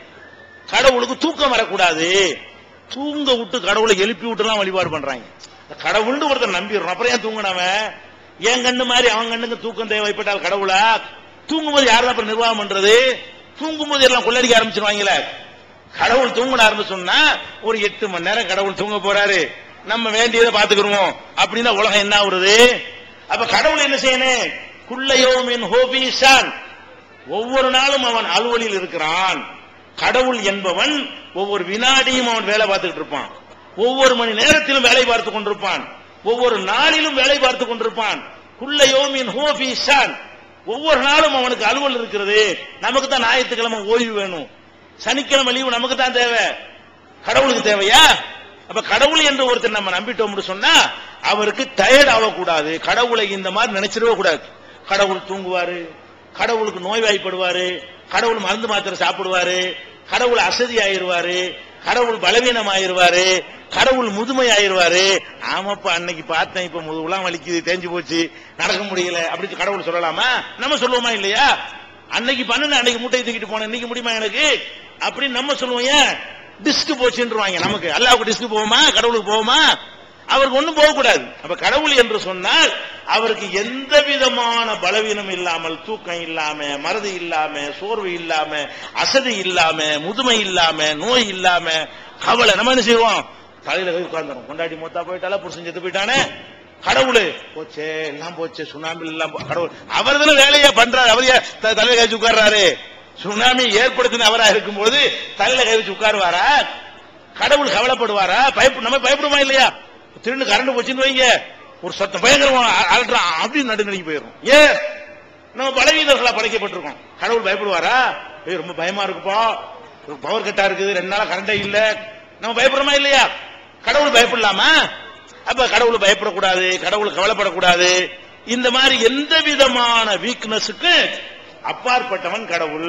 கடவுளுக்கு தூக்கம் வரக்கூடாது. தூங்க விட்டு கடவுளை எழுப்பி விட்டு எல்லாம் வழிபாடு பண்றாங்க. கடவுள்னு ஒருத்தர் நம்பிடுறோம், அப்புறம் ஏன் தூங்கினவன்? என் கண்ணு மாதிரி அவன் கண்ணுக்கு தூக்கம் தேவைப்பட்டால் கடவுளா? தூங்கும்போது யாரும் அப்புறம் நிர்வாகம் பண்றது? தூங்கும்போது எல்லாம் கொள்ளடிக்க ஆரம்பிச்சிருவாங்களே. கடவுள் தூங்கின ஆரம்பிச்சு சொன்னா ஒரு எட்டு மணி நேரம் கடவுள் தூங்க போறாரு, நம்ம வேண்டியதை பாத்துக்கிறோம் அப்படின்னா உலகம் என்ன ஆகுறது? அப்ப கடவுள் என்ன செய்யணும்? குல்லையோமின் ஹோபிஷான், ஒவ்வொரு நாளும் அவன் அலுவலில் இருக்கிறான். கடவுள் என்பவன் ஒவ்வொரு வினாடியும் அவன் வேலை பார்த்துக்கிட்டு இருப்பான், ஒவ்வொரு மணி நேரத்திலும் வேலை பார்த்து கொண்டிருப்பான், ஒவ்வொரு நாளிலும் வேலை பார்த்து கொண்டிருப்பான். குல்லையோமின் ஹோபிஷான், ஒவ்வொரு நாளும் அவனுக்கு அலுவல் இருக்கிறது. நமக்கு தான் ஞாயிற்றுக்கிழமை ஓய்வு வேணும், சனிக்கிழமை லீவு நமக்கு தான் தேவை, கடவுளுக்கு தேவையா? அப்ப கடவுள் என்று ஒருத்தர் நம்ம நம்பிட்டோம்னு சொன்னா அவருக்கு டயர்ட் ஆகக்கூடாது. கடவுளை இந்த மாதிரி நினைச்சிடவே கூடாது. கடவுள் தூங்குவாரு, கடவுளுக்கு நோய்வாய்ப்படுவாரு, கடவுள் மருந்து மாத்திரை சாப்பிடுவாரு, கடவுள் அசதி ஆயிருவாரு, கடவுள் பலவீனம் ஆயிருவாரு, கடவுள் முதுமை ஆயிருவாரு. ஆமாப்பா அன்னைக்கு பார்த்தேன், இப்ப முதுகுலாம் வலிக்குது, தேஞ்சு போச்சு, நடக்க முடியல அப்படி கடவுள் சொல்லலாமா? நம்ம சொல்லுவோமா இல்லையா? அன்னைக்கு பண்ணு, அன்னைக்கு மூட்டையை தூக்கிட்டு போனேன், இன்னைக்கு முடியுமா எனக்கு அப்படின்னு நம்ம சொல்லுவோம். ஏன் டிஸ்க் போச்சுன்றுவாங்க. நமக்கு அல்லாஹ்வுக்கு டிஸ்க் போகுமா, கடவுளுக்கு போகுமா? அவருக்கு ஒண்ணும் போகக்கூடாது. அப்ப கடவுள் என்று சொன்னால் அவருக்கு எந்த விதமான பலவீனம் இல்லாமல், தூக்கம் இல்லாம, மறதி இல்லாம, சோர்வு இல்லாம, அசதி இல்லாம, முதுமை இல்லாம, நோய் இல்லாம, கவலை. நம்ம என்ன செய்வோம்? தலையில போய் உட்கார்ந்துரும். கொண்டாடி மூத்தா போயிட்டால, புருஷன் செத்து போயிட்டானே, கடவுள் போச்சே, எல்லாம் போச்சே, சுனாமி எல்லாம் கடவுள் அவர் தானே வேலையா பண்றாரு. அவரையா தலையில கழிச்சு உட்கார்றாரு? சுனாமி ஏற்படுத்தின அவரா இருக்கும் போது தலையில கை வச்சு உட்காருவாரா? கடவுள் கவலைப்படுவாரா? பயப்பட நம்ம பயப்படுமா இல்லையா? திருண்டு கரண்ட் போச்சுன்னு வைங்க, ஒரு சத்தம் பயங்கரமா அலட்டுறான் அப்படின்னு நடு நடுங்கி போயிடும். ஏன்? நம்ம பலவீனர்களா படைக்கப்பட்டிருக்கோம். கடவுள் பயப்படுவாரா? ஏய் ரொம்ப பயமா இருக்குப்பா, பவர் கட்டா இருக்குது, ரெண்டு நாளா கரண்டே இல்ல, நம்ம பயப்படுறோமா இல்லையா? கடவுள் பயப்படலாமா? அப்ப கடவுள் பயப்படக்கூடாது, கடவுள் கவலைப்படக்கூடாது. இந்த மாதிரி எந்த விதமான வீக்னஸுக்கு அப்பாற்பட்டவன் கடவுள்.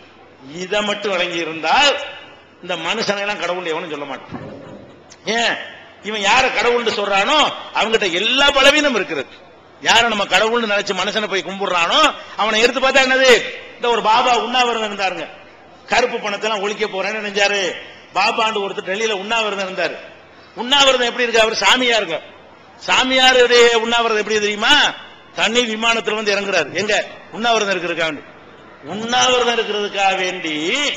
இதை மட்டும் வழங்கி இருந்தால் இந்த மனுஷனை எல்லாம் கடவுள் எவனும் சொல்ல மாட்டான். ஏன்? இவன் யார கடவுள்னு சொல்றானோ அவங்கிட்ட எல்லா பலவீனம் இருக்கிறது. யார நம்ம கடவுள்னு நினைச்சு மனுஷனை போய் கும்பிடுறானோ அவனை எடுத்து பார்த்தா என்னது? இந்த ஒரு பாபா உண்ணாவிரதம் இருந்தாருங்க, கருப்பு பணத்தை எல்லாம் ஒழிக்க போறேன்னு நினைச்சாரு. பாபாண்டு ஒருத்தர் டெல்லியில உண்ணாவிரதம் இருந்தாரு. உண்ணாவிரதம் எப்படி இருக்கு? அவர் சாமியாருங்க. சாமியாருடைய உண்ணாவிரதம் எப்படி தெரியுமா? தண்ணி விமானத்தில் வந்து இறங்குறாரு. எங்க உண்ணாவிரதம் இருக்கிறதுக்காக, உண்ணாவிரதம் இருக்கிறதுக்காக வேண்டி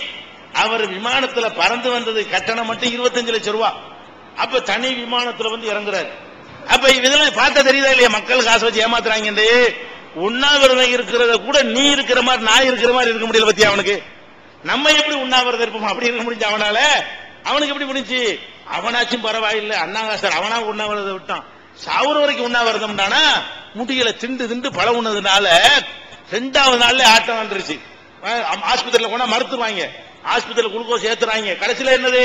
அவர் விமானத்துல பறந்து வந்தது கட்டணம் மட்டும் இருபத்தஞ்சு லட்சம் ரூபாய். அப்ப தனி விமானத்துல வந்து இறங்குறாரு. அப்ப இதெல்லாம் பார்த்தா தெரியுதா இல்லையா? மக்கள் காசு வச்சு ஏமாத்துறாங்க. உண்ணாவிரதம் இருக்கிறத கூட நீ இருக்கிற மாதிரி நான் இருக்கிற மாதிரி இருக்க முடியல பத்தியா அவனுக்கு. நம்ம எப்படி உண்ணாவிரதம் இருப்போம் அப்படி இருக்க முடிஞ்சு அவனால? அவனுக்கு எப்படி முடிஞ்சு? அவனாச்சும் பரவாயில்லை, அண்ணாங்காசர் அவனா உண்ணாவிரதம் விட்டான், சாவுற வரைக்கும் உண்ணாவிரதம் தானா? முட்டிகளை திண்டு திண்டு பழ உண்ணதுனால ரெண்டாவது நாள்ல ஆட்டம் வந்துருச்சு. ஆஸ்பத்திரியில போனா மறுத்துவாங்க, ஆஸ்பத்திரியில குளுக்கோஸ் ஏத்துறாங்க. கடைசியில என்னது?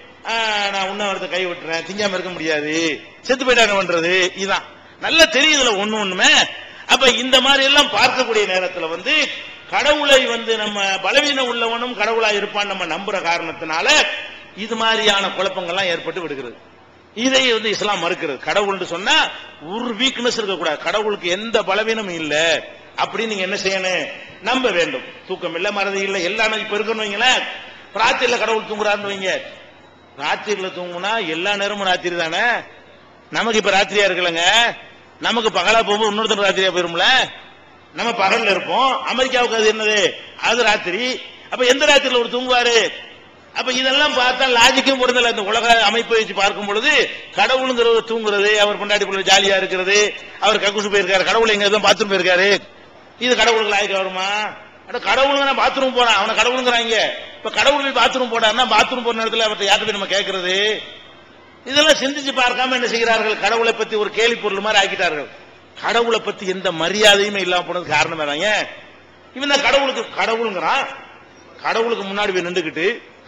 நான் உண்ணாவிரதத்தை கை விட்டுறேன், திங்காம இருக்க முடியாது, செத்து போயிட்டாங்க பண்றது. இதுதான் நல்ல தெரியுதுல ஒண்ணு ஒண்ணுமே. அப்ப இந்த மாதிரி எல்லாம் பார்க்கக்கூடிய நேரத்துல வந்து கடவுளை வந்து நம்ம பலவீனம் உள்ளவனும் கடவுளா இருப்பான் நம்ம நம்புற காரணத்தினால இது மாதிரியான குழப்பங்கள்லாம் ஏற்பட்டு விடுகிறது. இதை வந்து இஸ்லாம் மறுக்கிறது. கடவுள் சொன்னா ஒரு வீக்னஸ் இருக்கக்கூடாது, கடவுளுக்கு எந்த பலவீனமும் இல்ல அப்படின்னு நீங்க என்ன செய்யணும்? நம்ப வேண்டும். தூக்கம் இல்ல, மறதி இல்ல, எல்லாமே இப்ப இருக்கணும் வைங்களேன். ராத்திரியில கடவுள் தூங்குறாருன்னு வைங்க, ராத்திரியில தூங்குனா எல்லா நேரமும் ராத்திரி தானே. நமக்கு இப்ப ராத்திரியா இருக்கலங்க, நமக்கு பகலா போகும்போது இன்னொருத்தர் ராத்திரியா போயிரும்ல. நம்ம பகல்ல இருப்போம், அமெரிக்காவுக்கு அது என்னது? அது ராத்திரி. அப்ப எந்த ராத்திரியில ஒரு தூங்குவாரு? அப்ப இதெல்லாம் பார்த்தா லாஜிக்கும் பொருந்தல. இந்த உலக அமைப்பை வச்சு பார்க்கும் பொழுது கடவுளுங்கிறது தூங்குறது, அவர் பொண்டாட்டி ஜாலியா இருக்கிறது, அவர் கக்கூசு போயிருக்காரு, கடவுள் எங்க எதுவும் பாத்ரூம் போயிருக்காரு, இது கடவுளுக்கு லாய்க்கு வருமா? கடவுளுங்க பாத்ரூம் போறான், அவனை கடவுளுங்கிறாங்க. இப்ப கடவுள் போய் பாத்ரூம் போடாருன்னா பாத்ரூம் போற நேரத்தில் அவர்கிட்ட யார்கிட்ட போய் நம்ம கேட்கறது? இதெல்லாம் சிந்திச்சு பார்க்காம என்ன செய்கிறார்கள், கடவுளை பத்தி ஒரு கேலி பொருள் மாதிரி ஆக்கிட்டார்கள். கடவுளை பத்தி எந்த மரியாதையுமே இல்லாம போனது காரணம் தாங்க. இவன் தான் கடவுளுக்கு கடவுளுங்கிறான். கடவுளுக்கு முன்னாடி போய் நின்றுக்கிட்டு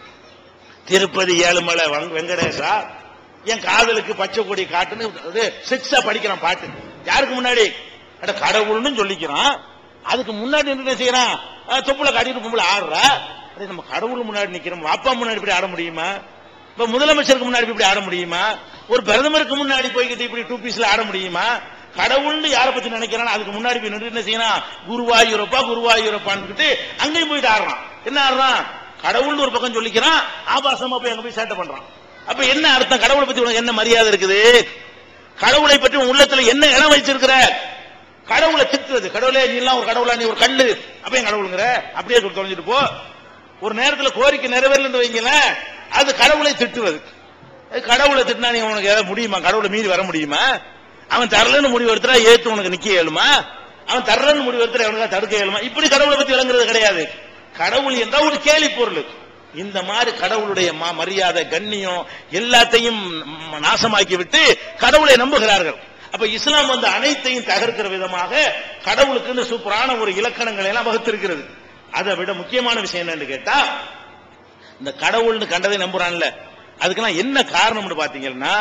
திருப்பதி ஏழுமலை வெங்கடேசா என் காதலுக்கு பச்சை கொடி காட்டுன்னு சிக்ஸா படிக்கிறான் பாட்டு. யாருக்கு முன்னாடி? கடவுள்னு சொல்லிக்கிறான். அதுக்கு முன்னாடி என்ன செய்யறான், தொப்புல காட்டிட்டு பொம்பளை ஆடுறா. நம்ம கடவுள் முன்னாடி நிக்கிறோம், அப்பா முன்னாடி இப்படி ஆட முடியுமா? இப்ப முதலமைச்சருக்கு முன்னாடி இப்படி ஆட முடியுமா? ஒரு பிரதமருக்கு முன்னாடி போய்கிட்டு இப்படி டூ பீஸ்ல ஆட முடியுமா? கடவுள்னு யாரை பத்தி நினைக்கிறான், அதுக்கு முன்னாடி போய் நின்று என்ன செய்யறான், குருவாயூரப்பா குருவாயூரப்பான்னு அங்கேயும் போயிட்டு ஆடுறான். என்ன ஆடுறான், கடவுள்னு ஒரு பக்கம் சொல்லிக்கிறான், ஆபாசமா போய் அங்க போய் சேட்டை பண்றான். அப்ப என்ன அர்த்தம், கடவுளை பத்தி உனக்கு என்ன மரியாதை இருக்குது? கடவுளை பற்றி உன் உள்ளத்துல என்ன இடம் வச்சிருக்கிற? கடவுளை திட்டுறது, கடவுளே நீ எல்லாம் ஒரு கடவுளா, நீ ஒரு கல்லு, அப்பயும் கடவுளுங்கிற, அப்படியே தொலைஞ்சிட்டு போ. ஒரு நேரத்துல கோரிக்கை நிறைவேறலன்னு வைங்களேன், அது கடவுளை திட்டுவது. கடவுளை திட்டினா நீ உனக்கு ஏதாவது முடியுமா? கடவுளை மீறி வர முடியுமா? அவன் தரலன்னு முடிவு எடுத்துறா ஏத்து உனக்கு நிக்க இயலுமா? அவன் தரலன்னு முடிவு எடுத்துற அவனுக்கு தடுக்க இயலுமா? இப்படி கடவுளை பத்தி விளங்குறது கிடையாது. கடவுள் என்றால் ஒரு கேலி பொருள். இந்த மாதிரி கடவுளுடைய மரியாதை கண்ணியம் எல்லாத்தையும் நாசமாக்கி விட்டு கடவுளை நம்புகிறார்கள். அப்ப இஸ்லாம் வந்து அனைத்தையும் தகர்க்கிற விதமாக கடவுளுக்கு சூப்பரான ஒரு இலக்கணங்களை எல்லாம் வகுத்திருக்கிறது. அதை விட முக்கியமான விஷயம் என்னன்னு கேட்டா, இந்த கடவுள்னு கண்டதை நம்புறான்ல, அதுக்கெல்லாம் என்ன காரணம்னு பாத்தீங்கன்னா,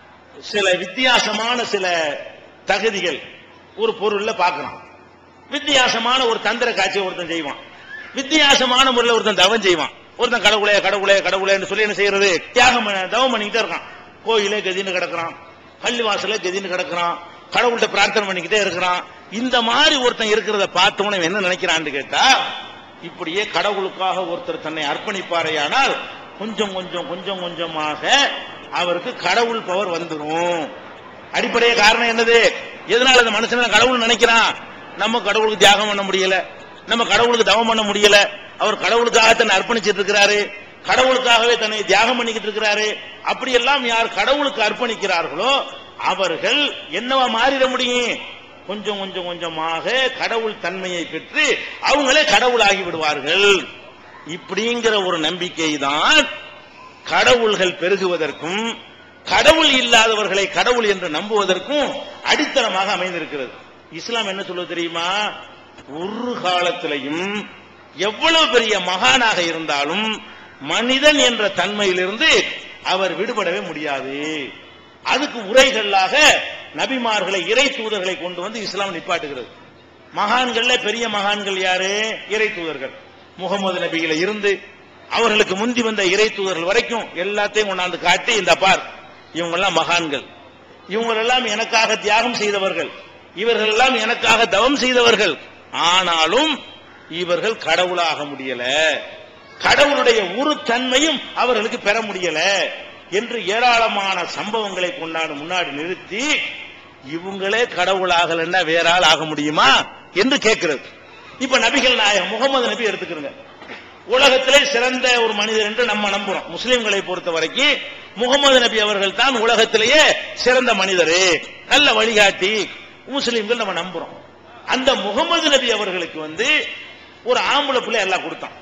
சில வித்தியாசமான சில தகுதிகள் ஒரு பொருள்ல பார்க்கலாம். வித்தியாசமான ஒரு தந்திர காட்சியை ஒருத்தன் செய்வான், வித்தியாசமான முறையில் ஒருத்தன் தவம் செய்வான். ஒருத்தன் கடவுளே கடவுளே கடவுளேன்னு சொல்லி என்ன செய்யறது, தியாகம் தவம் பண்ணிக்கிட்டே இருக்கான். கோயிலே கதின்னு கிடக்கிறான், பள்ளிவாசல கதின்னு கிடக்கிறான், கடவுள்கிட்ட பிரார்த்தனை பண்ணிக்கிட்டே இருக்கிறான். இந்த மாதிரி ஒருத்தன் இருக்கிறத பார்த்தவன என்ன நினைக்கிறான்னு கேட்டா, இப்படியே கடவுளுக்காக ஒருத்தர் தன்னை அர்ப்பணிப்பாரையானால் கொஞ்சம் கொஞ்சம் கொஞ்சம் கொஞ்சமாக அவருக்கு கடவுள் பவர் வந்துடும். அடிப்படைய காரணம் என்னது, எதனால அந்த மனுஷன் கடவுள் நினைக்கிறான், நம்ம கடவுளுக்கு தியாகம் பண்ண முடியல, நம்ம கடவுளுக்கு தவம் பண்ண முடியல, அவர் கடவுளுக்காக தன்னை அர்ப்பணிச்சிட்டு இருக்கிறாரு, கடவுளுக்காகவே தன்னை தியாகம் பண்ணிக்கிட்டு இருக்கிறாரு. அப்படியெல்லாம் யார் கடவுளுக்கு அர்ப்பணிக்கிறார்களோ அவர்கள் என்னவா மாறிட முடியும், கொஞ்சம் கொஞ்சம் கொஞ்சமாக கடவுள் தன்மையை பெற்று அவங்களே கடவுளாகி விடுவார்கள். இப்படிங்கிற ஒரு நம்பிக்கை தான் கடவுள்கள் பெருகுவதற்கும் கடவுள் இல்லாதவர்களை கடவுள் என்று நம்புவதற்கும் அடித்தளமாக அமைந்திருக்கிறது. இஸ்லாம் என்ன சொல்வது தெரியுமா, ஒரு காலத்திலையும் எவ்வளவு பெரிய மகானாக இருந்தாலும் மனிதன் என்ற தன்மையிலிருந்து அவர் விடுபடவே முடியாது. அதுக்கு உரைகளாக நபிமார்களை இறை தூதர்களை கொண்டு வந்து இஸ்லாம் நிப்பாட்டுகிறது. மகான்கள்ல பெரிய மகான்கள் யாரு, இறை தூதர்கள். முகமது நபியில இருந்து அவர்களுக்கு முந்தி வந்த இறை தூதர்கள் வரைக்கும் எல்லாத்தையும் கொண்டாந்து காட்டி, இந்த பார் இவங்கெல்லாம் மகான்கள், இவங்களெல்லாம் எனக்காக தியாகம் செய்தவர்கள், இவர்கள் எல்லாம் எனக்காக தவம் செய்தவர்கள், ஆனாலும் இவர்கள் கடவுளாக முடியல, கடவுளுடைய ஒரு தன்மையும் அவர்களுக்கு பெற முடியல என்று ஏராளமான சம்பவங்களை கொண்டாடு முன்னாடி நிறுத்தி, இவங்களே கடவுளாகலன்னா வேற ஆள் ஆக முடியுமா என்று கேட்கிறது. இப்ப நபிகள் நாயகம் முகமது நபி எடுத்துக்கிறோங்க, உலகத்திலே சிறந்த ஒரு மனிதர் என்று நம்ம நம்புறோம். முஸ்லிம்களை பொறுத்த வரைக்கும் முகமது நபி அவர்கள் தான் உலகத்திலேயே சிறந்த மனிதர், நல்ல வழிகாட்டி முஸ்லிம்கள் நம்ம நம்புறோம். அந்த முகமது நபி அவர்களுக்கு வந்து ஒரு ஆம்பளை பிள்ளை எல்லாம் கொடுத்தான்,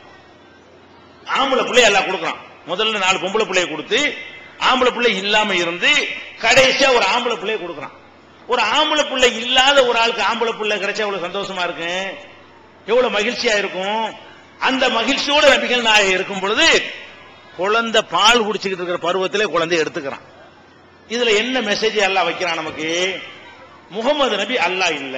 ஆம்பளை பிள்ளை எல்லாம் கொடுக்குறான். முதல்ல நாலு பொம்பளை பிள்ளைய கொடுத்து ஆம்பளை பிள்ளை இல்லாம இருந்து கடைசியா ஒரு ஆம்பளை பிள்ளைய கொடுக்குறான். ஒரு ஆம்பளை பிள்ளை இல்லாத ஒரு ஆளுக்கு ஆம்பளை பிள்ளை கிடைச்சா எவ்வளவு சந்தோஷமா இருக்கு, எவ்வளவு மகிழ்ச்சியா இருக்கும். அந்த மகிழ்ச்சியோட நபிகள் நாயகம் இருக்கும் பொழுது குழந்தை பால் குடிச்சுக்கிட்டு இருக்கிற பருவத்திலே குழந்தை எடுத்துக்கிறான். இதுல என்ன மெசேஜ் எல்லாம் வைக்கிறான் நமக்கு, முகமது நபி அல்லாஹ் இல்ல,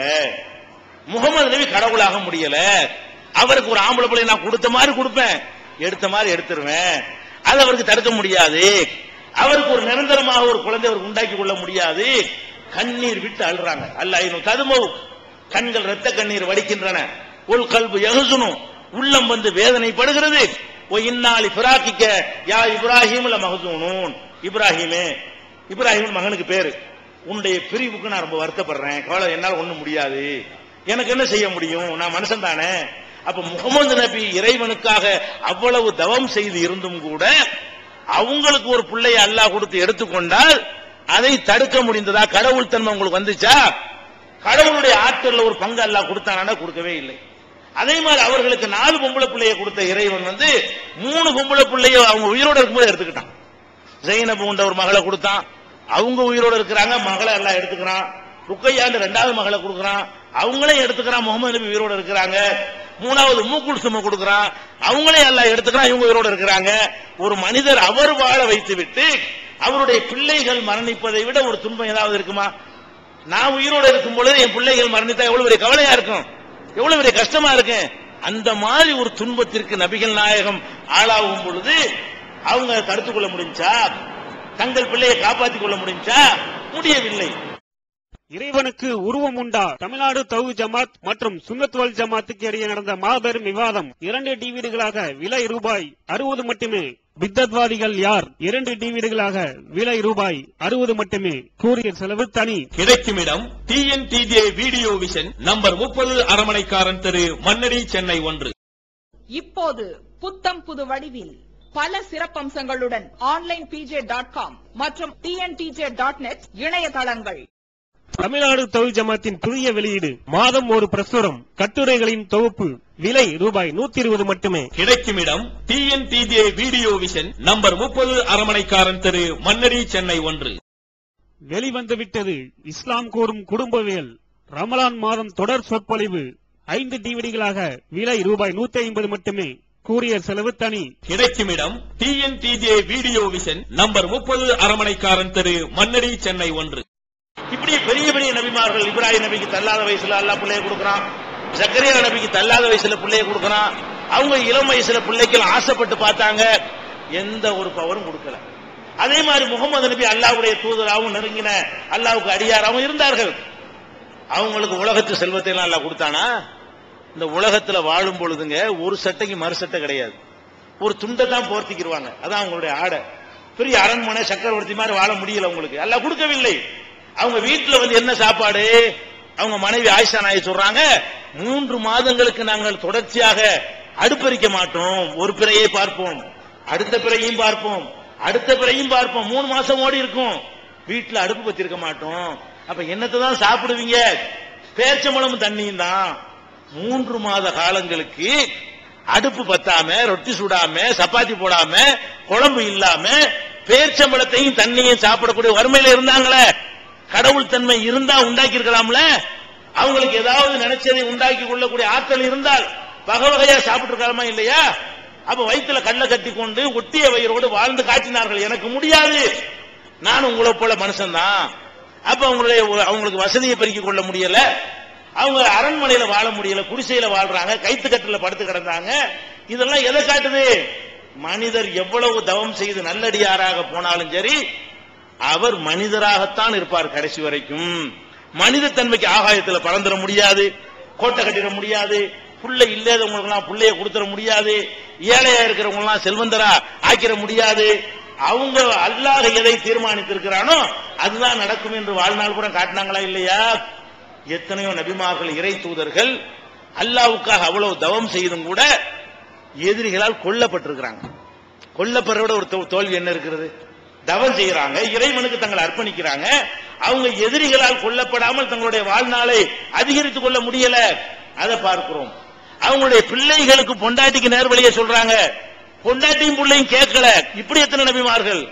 முகமது நபி கடவுளாக முடியல, அவருக்கு ஒரு ஆம்பளை பிள்ளை நான் கொடுத்த மாதிரி கொடுப்பேன், எடுத்த மாதிரி எடுத்துருவேன், அது அவருக்கு தடுக்க முடியாது, அவருக்கு ஒரு நிரந்தரமாக ஒரு குழந்தை அவருக்கு உண்டாக்கி கொள்ள முடியாது. கண்ணீர் விட்டு அழுறாங்க. அல்லாஹ் ததுமவு, கண்கள் ரத்த கண்ணீர் வடிக்கின்றன. உல் கல்பு யஹ்சுனு, உள்ளம் வந்து வேதனைப்படுகிறது. ஓ இன்னாலி ஃபிராக்கிக்க யா இப்ராஹிம் ல மஹ்சூனூன், இப்ராஹிமே, இப்ராஹிம் மகனுக்கு பேரு, உன்னுடைய பிரிவுக்கு நான் ரொம்ப வருத்தப்படுறேன், கவலை என்னால் ஒண்ணும் முடியாது, எனக்கு என்ன செய்ய முடியும், நான் மனுஷன் தானே. அப்ப முகமது நபி இறைவனுக்காக அவ்வளவு தவம் செய்து இருந்தும் கூட அவங்களுக்கு ஒரு பிள்ளையை அல்லாஹ் கொடுத்து எடுத்துக்கொண்டால் அதை தடுக்க முடிந்ததா, கடவுள் தன்மை உங்களுக்கு வந்துச்சா? கடவுளுடைய ஆற்றல்ல ஒரு பங்கு அல்லாஹ் கொடுத்தானா? கொடுக்கவே இல்லை. அதே மாதிரி அவர்களுக்கு நாலு பொம்பளை பிள்ளையை கொடுத்த இறைவன் வந்து மூணு பொம்பளை பிள்ளைய அவங்க உயிரோட இருக்கும்போது எடுத்துக்கிட்டான். ஜெயினபுன்ற ஒரு மகளை கொடுத்தான், அவங்க உயிரோடு இருக்கிறாங்க, மகளை எல்லாம் எடுத்துக்கிறான். ருக்கையாண்டு ரெண்டாவது மகளை கொடுக்கறான், அவங்களையும் எடுத்துக்கிறான், முகமது நபி உயிரோடு இருக்கிறாங்க. மூணாவது மூக்குள் சும கொடுக்கறான், அவங்களே எல்லாம் எடுத்துக்கிறான், இவங்க உயிரோடு இருக்கிறாங்க. ஒரு மனிதர் அவர் வாழ வைத்து விட்டு அவருடைய பிள்ளைகள் மரணிப்பதை விட ஒரு துன்பம் ஏதாவது இருக்குமா? நான் உயிரோடு இருக்கும் பொழுது என் பிள்ளைகள் மரணித்தா எவ்வளவு பெரிய கவலையா இருக்கும், எவ்வளவு பெரிய கஷ்டமா இருக்கு. அந்த மாதிரி ஒரு துன்பத்திற்கு நபிகள் நாயகம் ஆளாகும் பொழுது அவங்க தடுத்துக் கொள்ள முடிஞ்சா, தங்கள் பிள்ளையை காப்பாற்றிக் கொள்ள முடிஞ்சா? முடியவில்லை. இறைவனுக்கு உருவம் உண்டா? தமிழ்நாடு தௌஹீத் ஜமாத் மற்றும் சுன்னத் வல் ஜமாத்துக்கு இடையே நடந்த மாபெரும் விவாதம். இரண்டு டிவிடிகளாக விலை ரூபாய் அறுபது மட்டுமே. பித்தத்வாதிகள் யார்? இரண்டு டிவிடிகளாக விலை ரூபாய் அறுபது மட்டுமே. கூரியர் செலவு தனி. கிடைக்கும் இடம் டிஎன்டிஜே வீடியோ விஷன், நம்பர் முப்பது, அரமனைக்காரன் தெரு, மன்னடி, சென்னை ஒன்று. இப்போது புத்தம் புது வடிவில் பல சிறப்பம்சங்களுடன் ஆன்லைன் பிஜே டாட் காம் மற்றும் டிஎன்டிஜே டாட் நெட் இணையதளங்கள். தமிழ்நாடு தௌஹீத் ஜமாத்தின் புதிய வெளியீடு, மாதம் ஒரு பிரசுரம், கட்டுரைகளின் தொகுப்பு, விலை ரூபாய் நூத்தி இருபது மட்டுமே. கிடைக்கும் இடம் டிஎன்டிஜே வீடியோ விஷன், நம்பர் முப்பது, அரமனைக்காரன் தெரு, மன்னடி, சென்னை ஒன்று. வெளிவந்துவிட்டது இஸ்லாம் கூறும் குடும்பவியல், ரமலான் மாதம் தொடர் சொற்பொழிவு, ஐந்து டிவிடிகளாக விலை ரூபாய் நூத்தி ஐம்பது மட்டுமே. கூரியர் செலவு தனி. கிடைக்கும் இடம் டிஎன்டிஜே வீடியோ விஷன், நம்பர் முப்பது, அரமனைக்காரன் தெரு, மன்னடி, சென்னை ஒன்று. இப்படி பெரிய பெரிய நபிமார்கள், இப்ராஹிம் நபிக்கு தள்ளாத வயசுல அல்லாஹ் பிள்ளையை கொடுக்கறான், ஜக்கரியா நபிக்கு தள்ளாத வயசுல பிள்ளையை கொடுக்கறான். அவங்க இளம் வயசுல பிள்ளைக்கு ஆசைப்பட்டு பார்த்தாங்க, எந்த ஒரு பவரும் கொடுக்கல. அதே மாதிரி முகமது நபி அல்லாஹ்வுடைய தூதராகவும் நெருங்கின அல்லாஹ்வுக்கு அடியாராகவும் இருந்தார்கள். அவங்களுக்கு உலகத்து செல்வத்தை எல்லாம் அல்லாஹ் கொடுத்தானா? இந்த உலகத்துல வாழும் பொழுதுங்க ஒரு சட்டைக்கு மறு சட்டை கிடையாது, ஒரு துண்டை தான் போர்த்திக்கிடுவாங்க, அதான் அவங்களுடைய ஆடை. பெரிய அரண்மனை சக்கரவர்த்தி மாதிரி வாழ முடியல, உங்களுக்கு அல்லாஹ் கொடுக்கவில்லை. அவங்க வீட்டுல வந்து என்ன சாப்பாடு? அவங்க மனைவி ஆயிஷா நாயகி சொல்றாங்க, மூன்று மாதங்களுக்கு நாங்கள் தொடர்ச்சியாக அடுப்பறிக்க மாட்டோம், ஒரு பிறையை பார்ப்போம், அடுத்த பிறையும் பார்ப்போம், அடுத்த பிறையும் பார்ப்போம், மூணு மாசம் ஓடி இருக்கும், வீட்டுல அடுப்பு பத்தி இருக்க மாட்டோம். அப்ப என்னத்தை தான் சாப்பிடுவீங்க? பேச்சம்பழமும் தண்ணியும் தான். மூன்று மாத காலங்களுக்கு அடுப்பு பத்தாம, ரொட்டி சுடாம, சப்பாத்தி போடாம, குழம்பு இல்லாம, பேச்சம்பழத்தையும் தண்ணியும் சாப்பிடக்கூடிய வறுமையில இருந்தாங்களே. கடவுள் தன்மை இருந்தா உண்டாக்கி இருக்கலாம்ல. அவங்களுக்கு ஏதாவது நினைச்சதை உண்டாக்கி கொள்ளக்கூடிய ஆற்றல் இருந்தால் வகை வகையா சாப்பிட்டு இருக்கலாமா இல்லையா? அப்ப வயிற்றுல கல்ல கட்டி கொண்டு ஒட்டிய வயிறோடு வாழ்ந்து காட்டினார்கள். எனக்கு முடியாது, நான் உங்களை போல மனுஷன் தான். அப்ப அவங்களுடைய அவங்களுக்கு வசதியை பெருக்கிக் கொள்ள முடியல, அவங்க அரண்மனையில வாழ முடியல, குடிசையில வாழ்றாங்க, கைத்து கட்டில படுத்து கிடந்தாங்க. இதெல்லாம் எதை காட்டுது? மனிதர் எவ்வளவு தவம் செய்து நல்லடியாராக போனாலும் சரி, அவர் மனிதராகத்தான் இருப்பார் கடைசி வரைக்கும். மனித தன்மைக்கு ஆகாயத்தில் பறந்துட முடியாது, கோட்டை கட்டிட முடியாது, புள்ளை இல்லாதவங்களுக்கு எல்லாம் புள்ளைய கொடுத்துட முடியாது, ஏழையா இருக்கிறவங்க எல்லாம் செல்வந்தரா ஆக்கிட முடியாது. அவங்க அல்லாஹ் எதை தீர்மானித்திருக்கிறானோ அதுதான் நடக்கும் என்று வாழ்நாள் கூட காட்டினாங்களா இல்லையா? எத்தனையோ நபிமார்கள், இறை தூதர்கள் அல்லாஹ்வுக்காக அவ்வளவு தவம் செய்தும் கூட எதிரிகளால் கொல்லப்பட்டிருக்கிறாங்க. கொல்லப்படுறத ஒரு தோல்வி என்ன இருக்கிறது? தவம் செய்யறாங்க, இறைவனுக்கு தங்களை அர்ப்பணிக்கிறாங்க, அவங்க எதிரிகளால் கொல்லப்படாமல் தங்களுடைய வாழ்நாளை அதிகரித்துக் கொள்ள முடியல. அதை பார்க்கிறோம். அவங்களுடைய பிள்ளைகளுக்கு பொண்டாட்டிக்கு நேர்வழியை சொல்றாங்க, பொண்டாட்டியும் பிள்ளையும் கேட்கல. இப்படி எத்தனை நபிமார்கள்?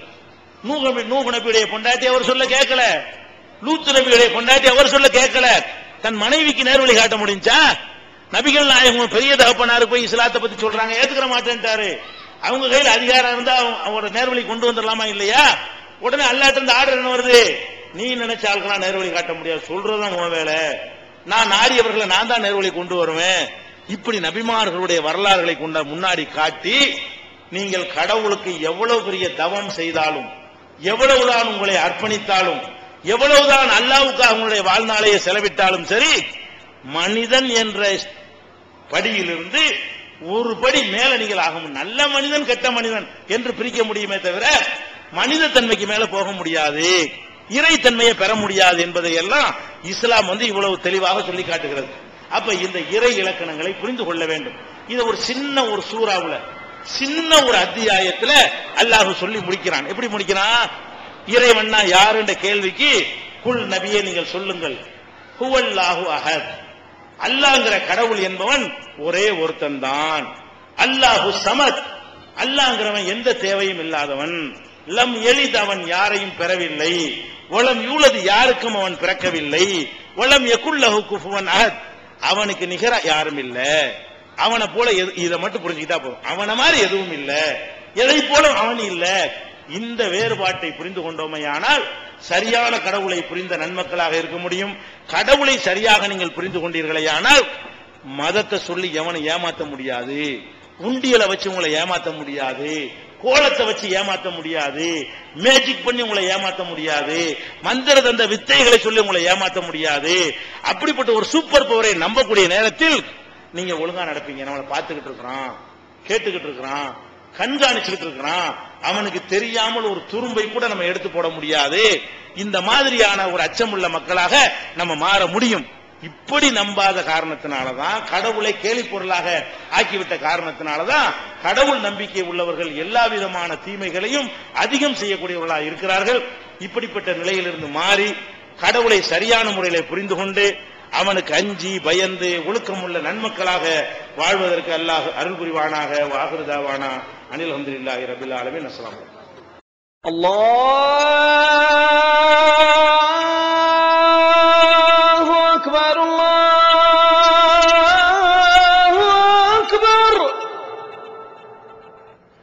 நூஹ் நபியுடைய பொண்டாட்டி அவர் சொல்ல கேட்கல, லூத் நபியுடைய பொண்டாட்டி அவர் சொல்ல கேட்கல. தன் மனைவிக்கு நேர்வழி காட்ட முடிஞ்சா? நபிகள் நாயகம் பெரிய தகப்பனாரு போய் இஸ்லாத்தை பத்தி சொல்றாங்க, ஏத்துக்கிற மாட்டேன்ட்டாரு. அவங்க கையில் அதிகாரம் இருந்தா அவங்களோட நேர்வழி கொண்டு வந்துடலாமா இல்லையா? உடனே அல்லாஹ்ட்ட இருந்து ஆர்டர் என்ன வருது? நீ நினைச்ச ஆளுக்கெல்லாம் நேர்வழி காட்ட முடியாது, சொல்றதுதான் உன் வேலை, நான் நாடியவர்களை நான் தான் நேர்வழி கொண்டு வருவேன். இப்படி நபிமார்களுடைய வரலாறுகளை கொண்ட முன்னாடி காட்டி, நீங்கள் கடவுளுக்கு எவ்வளவு பெரிய தவம் செய்தாலும், எவ்வளவுதான் உங்களை அர்ப்பணித்தாலும், எவ்வளவுதான் அல்லாஹ்வுக்காக உங்களுடைய வாழ்நாளையை செலவிட்டாலும் சரி, மனிதன் என்ற படியிலிருந்து ஒரு படி மேல நீங்கள் ஆகும். நல்ல மனிதன் கெட்ட மனிதன் என்று பிரிக்க முடியுமே தவிர மனித தன்மைக்கு மேல போக முடியாது, இறைத்தன்மையை பெற முடியாது என்பதை எல்லாம் இஸ்லாம் வந்து இவ்வளவு தெளிவாக சொல்லி காட்டுகிறது. அப்ப இந்த இறை இலக்கணங்களை புரிந்து கொள்ள வேண்டும். இது ஒரு சின்ன ஒரு சூறாவுல, சின்ன ஒரு அத்தியாயத்துல அல்லாஹ் சொல்லி முடிக்கிறான். எப்படி முடிக்கிறான்? இறைவன்னா யார் என்ற கேள்விக்கு குல் நபியே நீங்கள் சொல்லுங்கள், ஹுவல்லாஹு அஹத், அல்லாஹ்ங்கிற கடவுள் என்பவன் ஒரே ஒருத்தன் தான். அல்லாஹு சமத், அல்லாஹ்ங்கிறவன் எந்த தேவையும் இல்லாதவன். லம் எலித் அவன் யாரையும் பெறவில்லை, வலம் யூலது யாருக்கும் அவன் பிறக்கவில்லை, வலம் யகுல்லஹு குஃபுவன் அஹத் அவனுக்கு நிகரா யாரும் இல்ல. அவனை போல இதை மட்டும் புரிஞ்சுக்கிட்டா போதும். அவனை மாதிரி எதுவும் இல்ல, எதை போல அவன் இல்ல. இந்த வேறுபாட்டை புரிந்து கொண்டோமையானால் சரியான கடவுளை புரிந்த நன்மக்களாக இருக்க முடியும். கடவுளை சரியாக நீங்கள் புரிந்து கொண்டீர்களேயானால் மதத்தை சொல்லி எவனை ஏமாத்த முடியாது, உண்டியலை வச்சு உங்களை ஏமாத்த முடியாது, கோலத்தை வச்சு ஏமாத்த முடியாது, மேஜிக் பண்ணி உங்களை ஏமாத்த முடியாது, மந்திர தந்த வித்தைகளை சொல்லி உங்களை ஏமாத்த முடியாது. அப்படிப்பட்ட ஒரு சூப்பர் பவரை நம்பக்கூடிய நேரத்தில் நீங்க ஒழுங்கா நடப்பீங்க. நம்மளை பார்த்துக்கிட்டு இருக்கிறான், கேட்டுக்கிட்டு இருக்கிறான், கண்காணிச்சுக்கிட்டு இருக்கிறான், அவனுக்கு தெரியாமல் ஒரு துரும்பை கூட நம்ம எடுத்து போட முடியாது. இந்த மாதிரியான ஒரு அச்சமுள்ள மக்களாக நம்ம மாற முடியும். இப்படி நம்பாத காரணத்தினாலதான், கடவுளை கேலி பொருளாக ஆக்கிவிட்ட காரணத்தினாலதான் கடவுள் நம்பிக்கை உள்ளவர்கள் எல்லா விதமான தீமைகளையும் அதிகம் செய்யக்கூடியவர்களாக இருக்கிறார்கள். இப்படிப்பட்ட நிலையிலிருந்து மாறி கடவுளை சரியான முறையில புரிந்து கொண்டு அவனுக்கு அஞ்சி பயந்து ஒழுக்கமுள்ள நன்மக்களாக வாழ்வதற்கு அல்லாஹ் அருள் புரிவானாக. வாஹிருதாவானா அனில் அல்ஹம்துலில்லாஹி ரப்பில் ஆலமீன். அஸ்ஸலாமு அலைக்கும். அல்லாஹ்